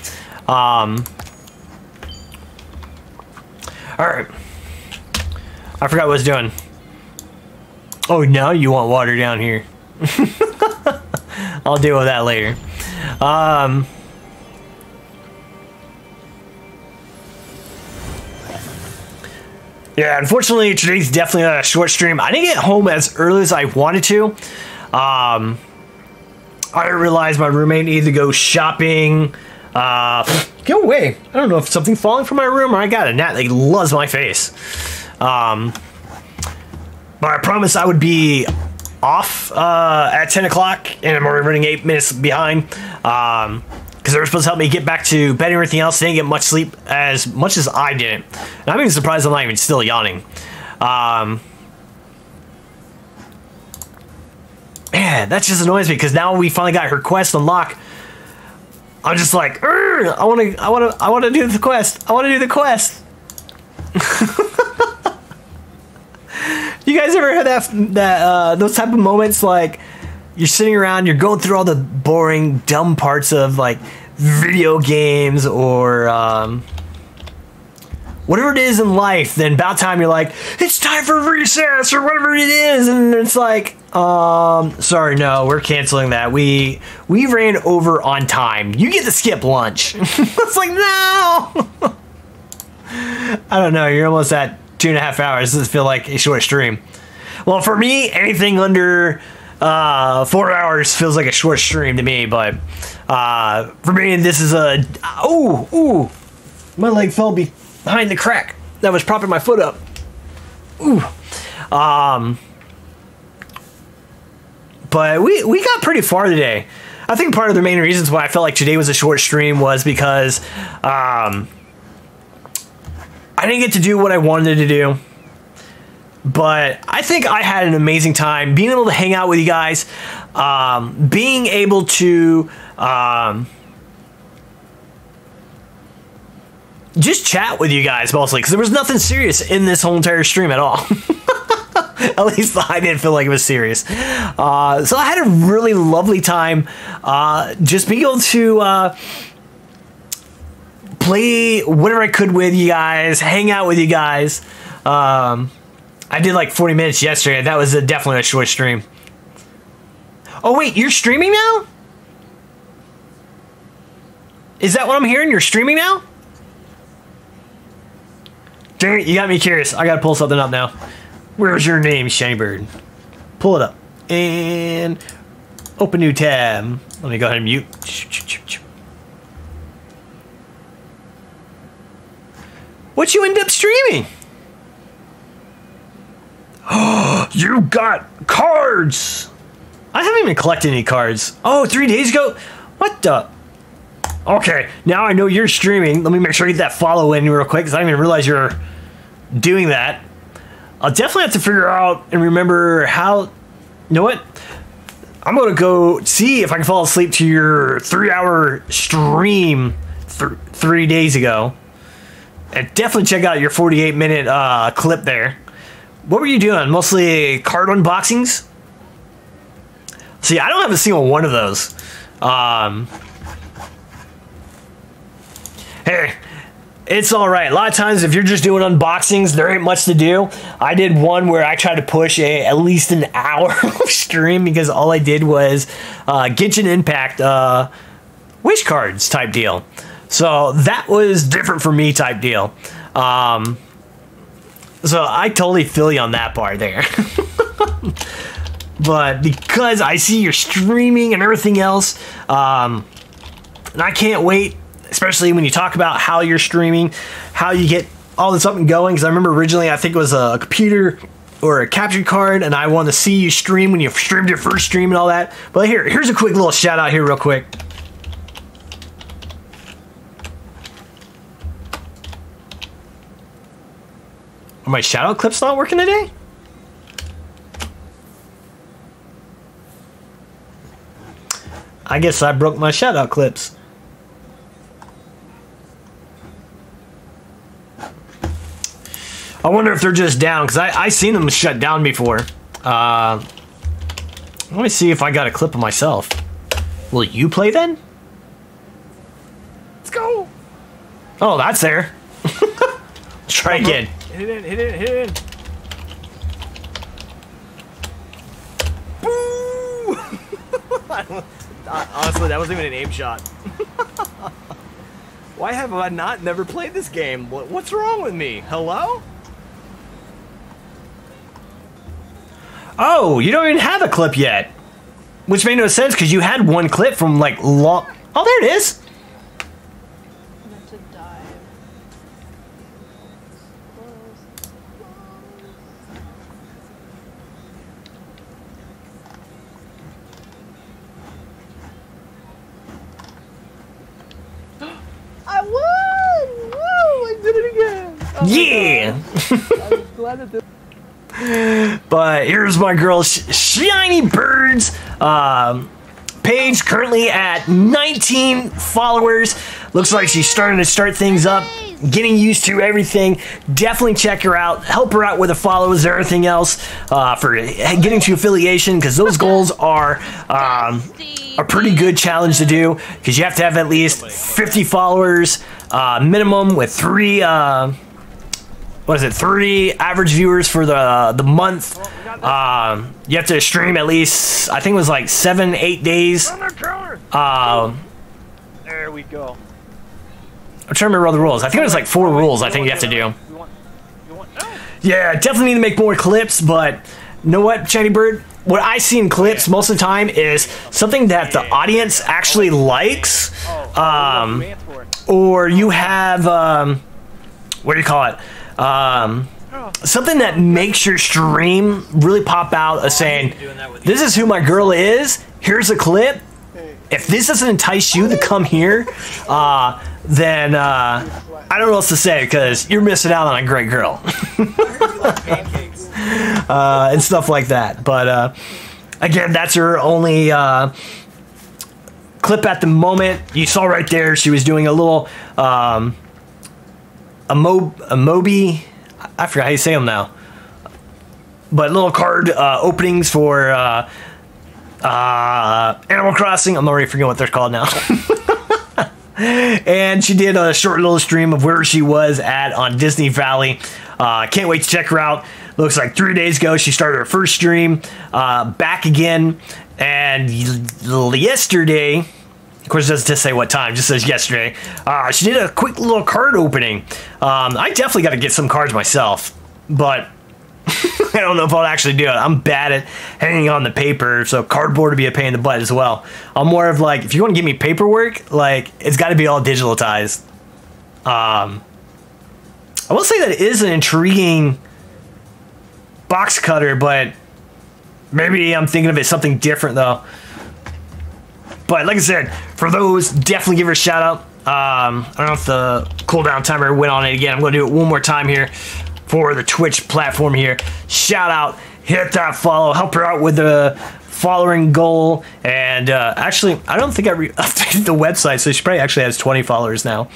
Alright. I forgot what I was doing. Oh, now you want water down here. I'll deal with that later. Yeah, unfortunately, today's definitely a short stream. I didn't get home as early as I wanted to. I didn't realize my roommate needed to go shopping. Go away. I don't know if something falling from my room or I got a gnat that loves my face. But I promised I would be off at 10 o'clock, and I'm already running 8 minutes behind. Because they were supposed to help me get back to bed and everything else. They didn't get much sleep as much as I didn't. And I'm even surprised I'm not even still yawning. Man, that just annoys me because now we finally got her quest unlocked. I'm just like, I want to do the quest. I want to do the quest. You guys ever had those type of moments, like you're sitting around, you're going through all the boring, dumb parts of like video games or whatever it is in life, then about time you're like, it's time for recess or whatever it is, and it's like, sorry, no, we're canceling that. We ran over on time. You get to skip lunch. It's like, no. I don't know. You're almost at 2.5 hours. Does it feel like a short stream? Well, for me, anything under 4 hours feels like a short stream to me. But for me, this is a ooh, my leg fell behind the crack that was propping my foot up. Ooh, but we got pretty far today. I think part of the main reasons why I felt like today was a short stream was because I didn't get to do what I wanted to do. But I think I had an amazing time being able to hang out with you guys, being able to just chat with you guys mostly, because there was nothing serious in this whole entire stream at all. At least I didn't feel like it was serious. So I had a really lovely time just being able to play whatever I could with you guys, hang out with you guys. I did like 40 minutes yesterday. That was definitely a short stream. Oh wait, you're streaming now? Is that what I'm hearing? You're streaming now? Dang it, you got me curious. I gotta pull something up now. Where's your name, Shiny Bird? Pull it up. And open new tab. Let me go ahead and mute. What you end up streaming? Oh, you got cards. I haven't even collected any cards. Oh, 3 days ago? What the? Okay, now I know you're streaming. Let me make sure I get that follow in real quick because I didn't even realize you're doing that. I'll definitely have to figure out and remember how... You know what? I'm going to go see if I can fall asleep to your 3-hour stream 3 days ago. And definitely check out your 48-minute clip there. What were you doing? Mostly card unboxings? See, I don't have a single one of those. Hey, it's all right. A lot of times, if you're just doing unboxings, there ain't much to do. I did one where I tried to push at least an hour of stream because all I did was Genshin Impact wish cards type deal. So that was different for me type deal. So I totally feel you on that part there. But because I see you're streaming and everything else, and I can't wait, especially when you talk about how you're streaming, how you get all this up and going. Because I remember originally, I think it was a computer or a capture card, and I wanted to see you stream when you streamed your first stream and all that. But here's a quick little shout out here real quick. Are my shout out clips not working today? I guess I broke my shout out clips. I wonder if they're just down, because I seen them shut down before. Let me see if I got a clip of myself. Will you play then? Let's go. Oh, that's there. Let's try again. Hit it in, hit it in, hit it in. Boo! Honestly, that wasn't even an aim shot. Why have I never played this game? What's wrong with me? Hello? Oh, you don't even have a clip yet. Which made no sense because you had one clip from like long... Oh, there it is. Meant to dive. I won! Woo! I did it again! Oh Yeah! I'm glad that this... But here's my girl, Shiny Birds page, currently at 19 followers. Looks like she's starting to start things up, getting used to everything. Definitely check her out. Help her out with the follows and everything else for getting to affiliation, because those goals are a pretty good challenge to do, because you have to have at least 50 followers minimum with 3 3 average viewers for the month. You have to stream at least, I think it was like 7-8 days. There we go. I'm trying to remember all the rules. I think it was like 4 rules I think you have to do. Yeah, definitely need to make more clips, but you know what, Shiny Bird? What I see in clips most of the time is something that the audience actually likes. Or you have, what do you call it? Something that makes your stream really pop out as saying, this is who my girl is, here's a clip. If this doesn't entice you to come here, then I don't know what else to say, because you're missing out on a great girl. And stuff like that. But again, that's her only clip at the moment. You saw right there, she was doing a little Moby, I forgot how you say them now, but little card openings for Animal Crossing. I'm already forgetting what they're called now. And she did a short little stream of where she was at on Disney Valley. Can't wait to check her out. Looks like 3 days ago she started her first stream, back again, and yesterday, of course, it doesn't just say what time, it just says yesterday. She did a quick little card opening. I definitely got to get some cards myself, but I don't know if I'll actually do it. I'm bad at hanging on the paper, so cardboard would be a pain in the butt as well. I'm more of like, if you want to give me paperwork, like, it's got to be all digitalized. I will say that it is an intriguing box cutter, but Maybe I'm thinking of it something different though. But like I said, for those, definitely give her a shout out. I don't know if the cooldown timer went on it again. I'm going to do it one more time here for the Twitch platform here. Shout out, hit that follow, help her out with the following goal. And actually, I don't think I updated the website, so she probably actually has 20 followers now.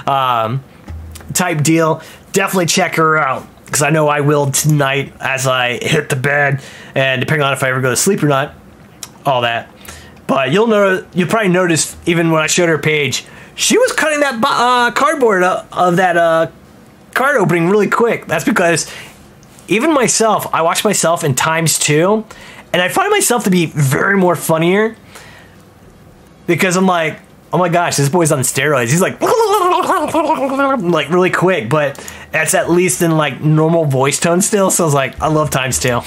Type deal. Definitely check her out, because I know I will tonight as I hit the bed, and depending on if I ever go to sleep or not, all that. But you'll probably notice even when I showed her page, she was cutting that cardboard of that card opening really quick. That's because even myself, I watch myself in ×2, and I find myself to be very more funnier, because I'm like, oh my gosh, this boy's on steroids. He's like really quick, but that's at least in like normal voice tone still. So I was like, I love ×2.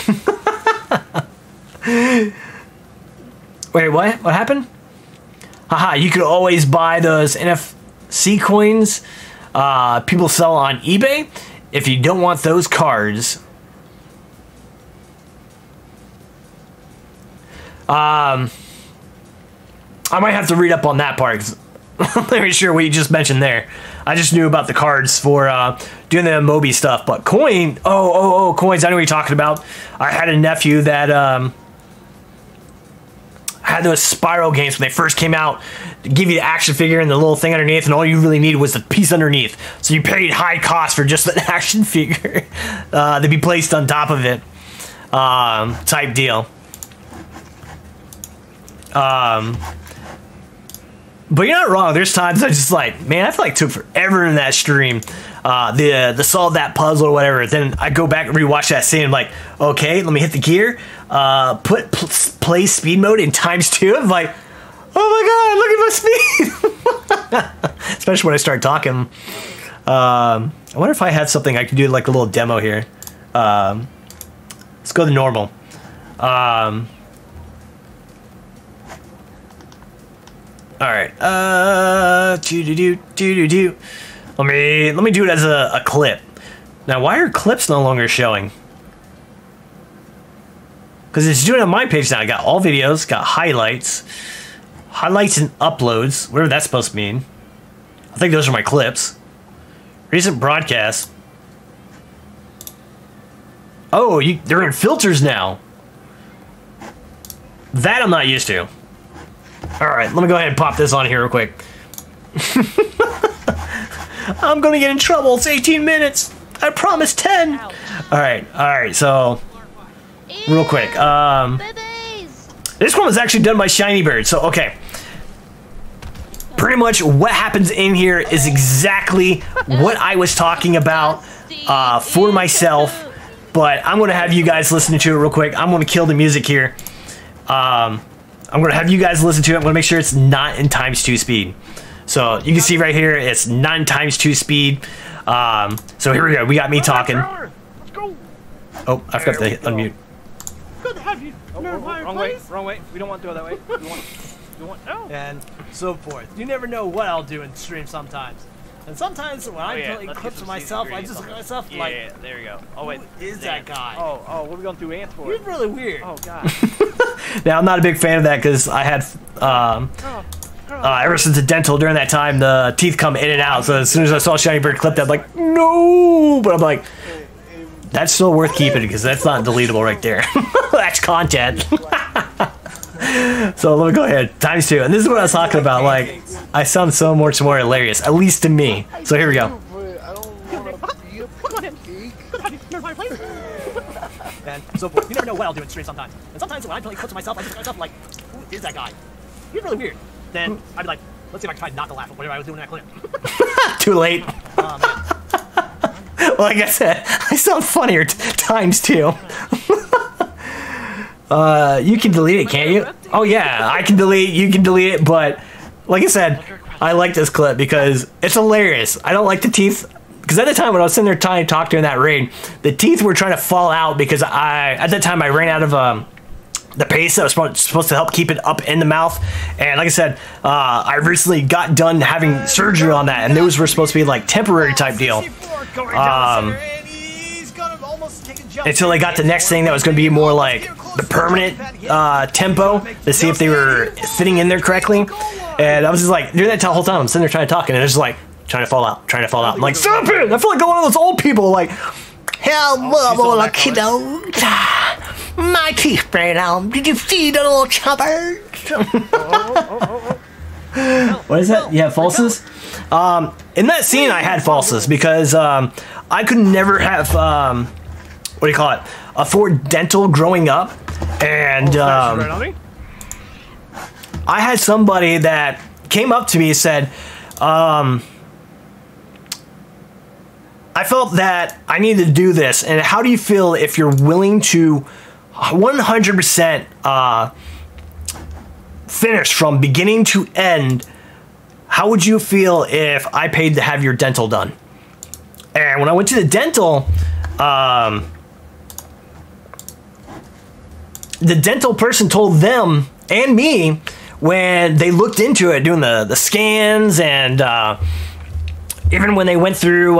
Wait, what? What happened? Haha, you could always buy those NFC coins people sell on eBay if you don't want those cards. I might have to read up on that part, 'cause I'm not really sure what you just mentioned there. I just knew about the cards for doing the Moby stuff, but coins, I know what you're talking about. I had a nephew that had those Spiral games when they first came out, to give you the action figure and the little thing underneath, and all you really needed was the piece underneath. So you paid high cost for just an action figure to be placed on top of it, type deal. But you're not wrong. There's times I just like, man, I feel like it took forever in that stream, the solve that puzzle or whatever. Then I go back and rewatch that scene. I'm like, okay, let me hit the gear, play speed mode in ×2. I'm like, oh my god, look at my speed. Especially when I start talking. I wonder if I had something I could do like a little demo here. Let's go to normal. All right. Let me do it as a clip. Now, why are clips no longer showing? Because it's doing it on my page now. I got all videos, got highlights and uploads, whatever that's supposed to mean. I think those are my clips. Recent broadcasts. Oh, they're in filters now. That I'm not used to. All right, let me go ahead and pop this on here real quick. I'm gonna get in trouble. It's 18 minutes. I promised 10. All right. So, real quick. This one was actually done by Shiny Bird. So, okay. Pretty much what happens in here is exactly what I was talking about for myself. But I'm gonna have you guys listen to it real quick. I'm gonna kill the music here. I'm going to have you guys listen to it. I'm going to make sure it's not in ×2 speed. So you can see right here, it's not in ×2 speed. So here we go. We got me talking. Let's go. Oh, I forgot to unmute. Good to have you. Wrong way. We don't want to go that way. We want no. And so forth. You never know what I'll do in stream sometimes. And sometimes when I'm playing clips of myself, I just look at myself like, yeah, there we go. Oh wait, who is that guy? Oh, what are we going to do ants for? He's really weird. Oh god. Now, I'm not a big fan of that because I had, ever since the dental during that time, the teeth come in and out. So as soon as I saw Shiny Bird clipped, I'm like, no. But I'm like, that's still worth keeping because that's not deletable right there. That's content. So let me go ahead. ×2. And this is what I was talking about. Like, I sound so much more hilarious, at least to me. So here we go. And so forth. You never know what I'll do in stream sometimes. And sometimes when I play clips of myself, I just look at myself like, who is that guy? He's really weird. Then I'd be like, let's see if I can try not to laugh at whatever I was doing in that clip. Too late. Oh, man. Like I said, I sound funnier ×2. You can delete it, can't you? Oh yeah, I can delete. You can delete it, but like I said, I like this clip because it's hilarious. I don't like the teeth because at the time when I was sitting there trying to talk during that raid, the teeth were trying to fall out because at that time I ran out of the paste that was supposed to help keep it up in the mouth. And like I said, I recently got done having surgery on that, and those were supposed to be like temporary type deal. until they got the next thing that was going to be more like the permanent tempo to see if they were fitting in there correctly. And I was just like, during that whole time, I'm sitting there trying to talk, and it's just like trying to fall out. I'm like, stop it! I feel like one of those old people, like, hell, kiddo, my teeth ran out. Did you see the little chopper? What is that? You have falses? In that scene, I had falses because I could never have, what do you call it, afford dental growing up. And I had somebody that came up to me and said, I felt that I needed to do this. And how do you feel if you're willing to 100% finish from beginning to end? How would you feel if I paid to have your dental done? And when I went to the dental, the dental person told them and me, when they looked into it, doing the scans, and even when they went through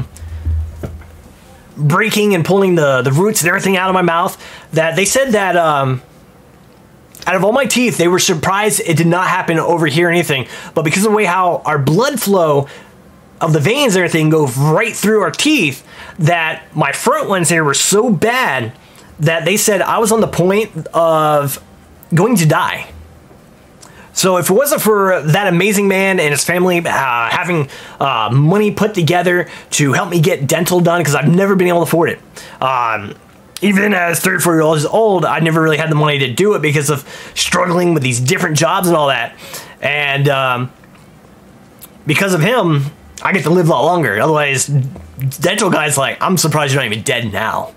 breaking and pulling the roots and everything out of my mouth, that they said that out of all my teeth, they were surprised it did not happen over here or anything. But because of the way how our blood flow of the veins and everything go right through our teeth, that my front ones here were so bad that they said I was on the point of going to die. So if it wasn't for that amazing man and his family having money put together to help me get dental done, because I've never been able to afford it. Even as 34 years old, I never really had the money to do it because of struggling with these different jobs and all that. And because of him, I get to live a lot longer. Otherwise, dental guy's like, I'm surprised you're not even dead now.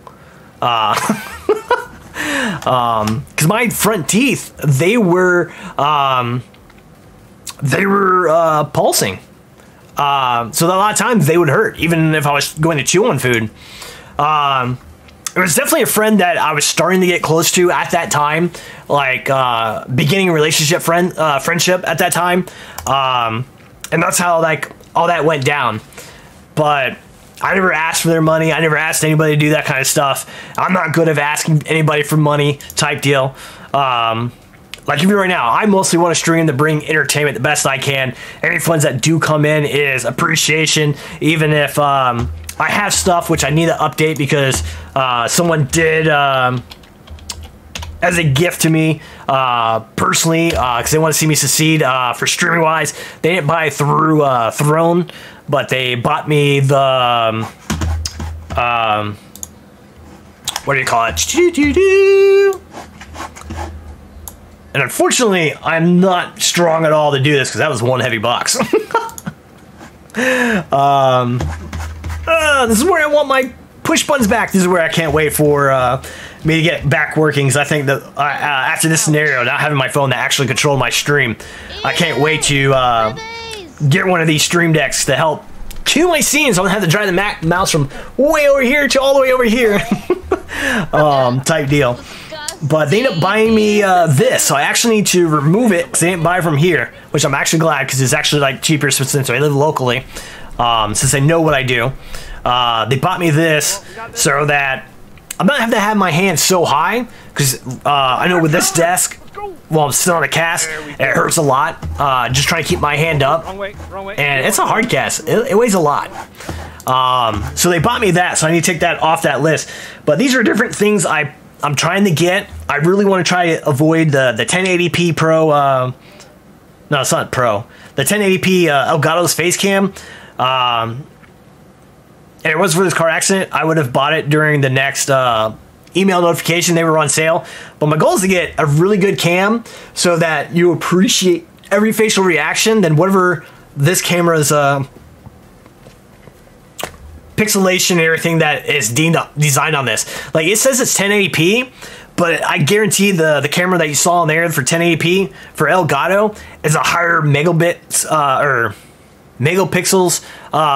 Because my front teeth, they were pulsing. So a lot of times they would hurt, even if I was going to chew on food. It was definitely a friend that I was starting to get close to at that time, like beginning relationship friendship at that time, and that's how like all that went down. But I never asked for their money. I never asked anybody to do that kind of stuff. I'm not good at asking anybody for money type deal. Like even right now, I mostly want to stream to bring entertainment the best I can. Any funds that do come in is appreciation, even if I have stuff which I need to update because someone did as a gift to me personally, because they want to see me succeed for streaming wise. They didn't buy through Throne, but they bought me the what do you call it? And unfortunately, I'm not strong at all to do this because that was one heavy box. This is where I want my push buttons back. This is where I can't wait for me to get back working, because I think that after this scenario, not having my phone to actually control my stream, I can't wait to get one of these stream decks to help cue my scenes. I don't have to drive the mouse from way over here to all the way over here. Type deal. But they ended up buying me this, so I actually need to remove it because they didn't buy from here, which I'm actually glad because it's actually like cheaper since I live locally. Since they know what I do, they bought me this so that I'm not having to have my hands so high, because I know with this desk, while I'm sitting on a cast, it hurts a lot. Just trying to keep my hand up, and it's a hard cast. It weighs a lot. So they bought me that, so I need to take that off that list. But these are different things I'm trying to get. I really want to try to avoid the 1080p Pro. No, it's not Pro. The 1080p Elgato's face cam. And it was for this car accident, I would have bought it during the next email notification. They were on sale. But my goal is to get a really good cam so that you appreciate every facial reaction than whatever this camera's pixelation and everything that is designed on this. Like, it says it's 1080p, but I guarantee the camera that you saw on there for 1080p for Elgato is a higher megabits or megapixels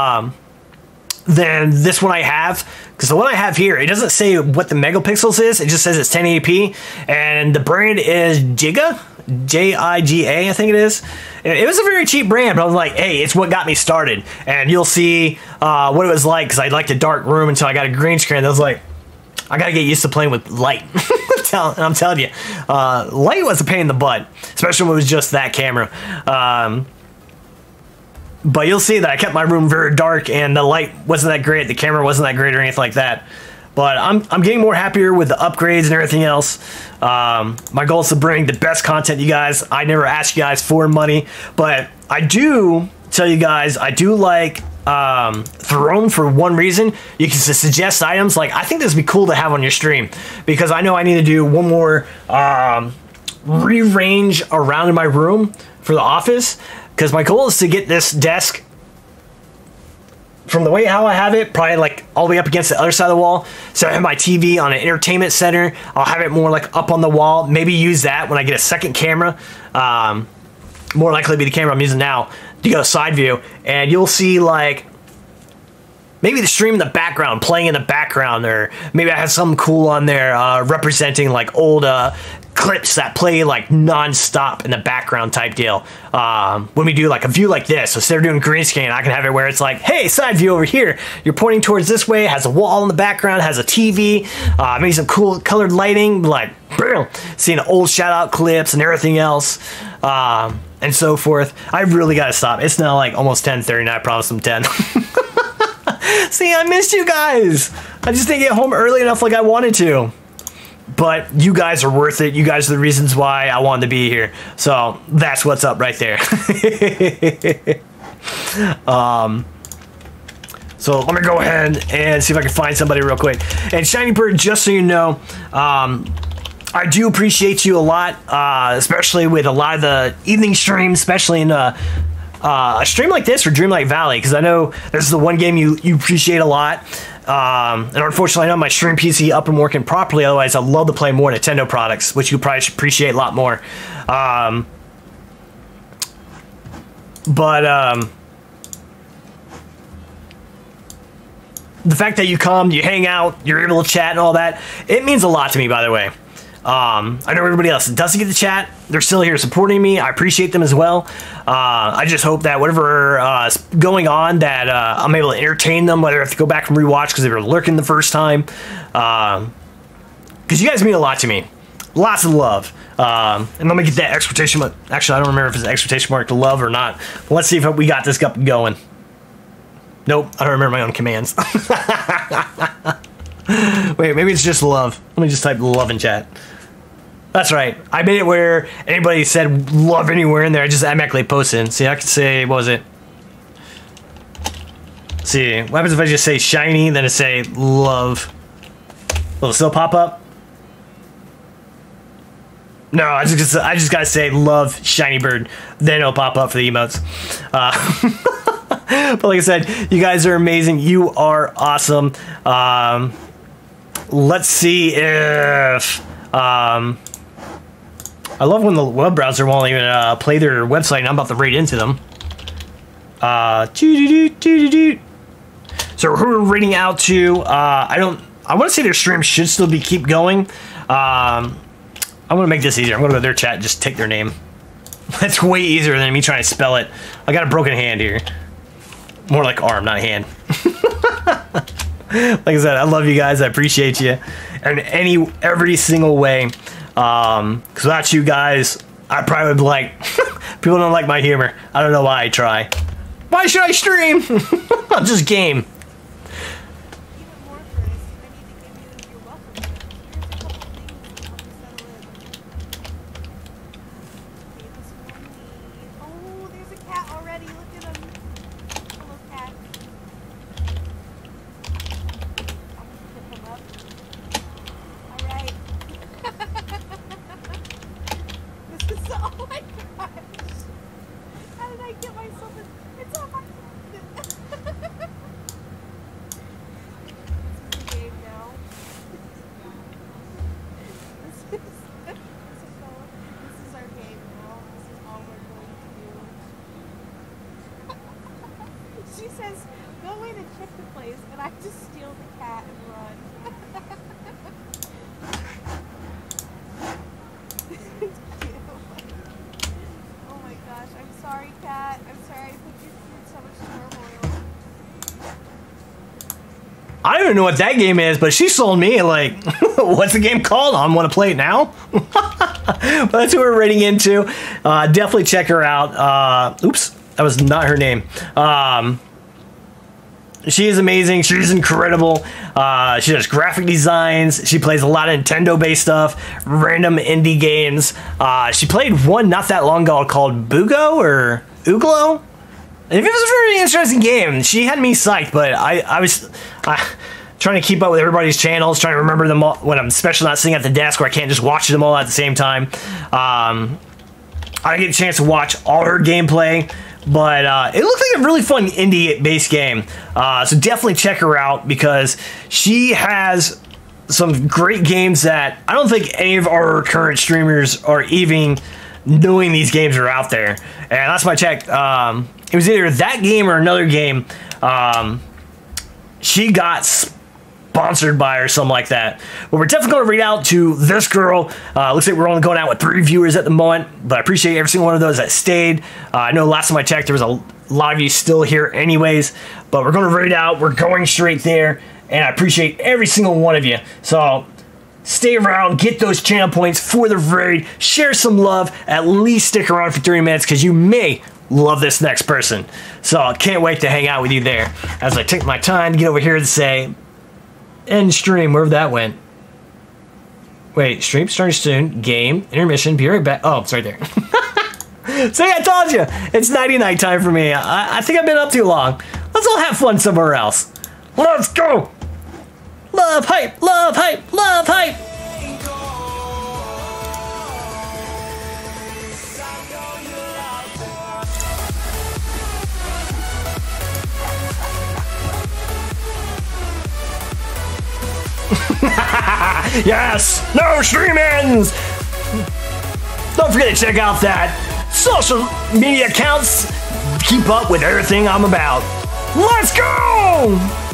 than this one I have. Because the one I have here, it doesn't say what the megapixels is, it just says it's 1080p, and the brand is Giga, J-I-G-A, I think it is. It was a very cheap brand, but I was like, hey, it's what got me started. And you'll see what it was like, because I liked a dark room until I got a green screen. I was like, I gotta get used to playing with light. I'm telling you, light was a pain in the butt, especially when it was just that camera. But you'll see that I kept my room very dark, and the light wasn't that great, the camera wasn't that great or anything like that. But I'm getting more happier with the upgrades and everything else. My goal is to bring the best content to you guys. I never ask you guys for money, but I do tell you guys, I do like Throne for one reason. You can suggest items. Like, I think this would be cool to have on your stream, because I know I need to do one more rearrange around in my room for the office, because my goal is to get this desk from the way how I have it, probably like all the way up against the other side of the wall. So I have my TV on an entertainment center. I'll have it more like up on the wall. Maybe use that when I get a second camera. More likely to be the camera I'm using now to go side view. And you'll see like maybe the stream in the background, playing in the background, or maybe I have something cool on there representing like old clips that play like non-stop in the background type deal. When we do like a view like this, so instead of doing green screen, I can have it where it's like, hey, side view over here, you're pointing towards this way, has a wall in the background, has a TV, maybe some cool colored lighting, like boom, seeing old shout out clips and everything else, and so forth. I really gotta stop. It's now like almost 10:30 and I promised them 10. See, I missed you guys. I just didn't get home early enough like I wanted to. But you guys are worth it. You guys are the reasons why I wanted to be here. So that's what's up right there. So let me go ahead and see if I can find somebody real quick. And Shiny Bird, just so you know, I do appreciate you a lot, especially with a lot of the evening streams, especially in a stream like this for Dreamlight Valley, because I know this is the one game you appreciate a lot. And unfortunately, I know my stream PC up and working properly. Otherwise, I'd love to play more Nintendo products, which you probably should appreciate a lot more. The fact that you come, you hang out, you're able to chat and all that, it means a lot to me, by the way. I know everybody else doesn't get to chat. They're still here supporting me. I appreciate them as well. I just hope that whatever is going on, that I'm able to entertain them, whether I have to go back and rewatch because they were lurking the first time. Because you guys mean a lot to me. Lots of love. And let me get that exclamation mark. Actually, I don't remember if it's an exclamation mark to love or not. But let's see if we got this up going. Nope, I don't remember my own commands. Wait, maybe it's just love. Let me just type love in chat. That's right. I made it where anybody said love anywhere in there, I just automatically posted. See, I could say, what was it? See, what happens if I just say shiny, then I say love? Will it still pop up? No, I just gotta say love Shiny Bird, then it'll pop up for the emotes. But like I said, you guys are amazing. You are awesome. Let's see if I love when the web browser won't even play their website and I'm about to raid into them. So who we're raiding out to, I want to say their stream should still keep going. I'm going to make this easier. I'm going to go to their chat and just take their name. That's way easier than me trying to spell it. I got a broken hand here. More like arm, not hand. Like I said, I love you guys. I appreciate you in every single way. Because without you guys, I probably would like... People don't like my humor. I don't know why I try. Why should I stream? I'll just game. I don't even know what that game is, but she sold me like, what's the game called? I want to play it now. But that's who we're rating into. Definitely check her out. Oops, that was not her name. She is amazing. She's incredible. She does graphic designs. She plays a lot of Nintendo-based stuff, random indie games. She played one not that long ago called Bugo or Uglo. It was a very interesting game. She had me psyched, but I was trying to keep up with everybody's channels, trying to remember them all when I'm especially not sitting at the desk where I can't just watch them all at the same time. I get a chance to watch all her gameplay. But it looks like a really fun indie-based game. So definitely check her out because she has some great games that I don't think any of our current streamers are even knowing these games are out there. And that's my check. It was either that game or another game she got sponsored by or something like that. But we're definitely going to read out to this girl. Looks like we're only going out with 3 viewers at the moment, but I appreciate every single one of those that stayed. I know last time I checked there was a lot of you still here anyways, but we're going to read out. We're going straight there, and I appreciate every single one of you. So stay around, get those channel points for the raid, share some love, at least stick around for 3 minutes because you may love this next person. So I can't wait to hang out with you there as I take my time to get over here to say end stream, wherever that went. Wait, stream starting soon. Game, intermission, be right back. Oh, it's right there. See, I told you. It's nighty-night time for me. I think I've been up too long. Let's all have fun somewhere else. Let's go. Love hype, love hype, love hype. Yes! No stream ends! Don't forget to check out that social media accounts. Keep up with everything I'm about. Let's go!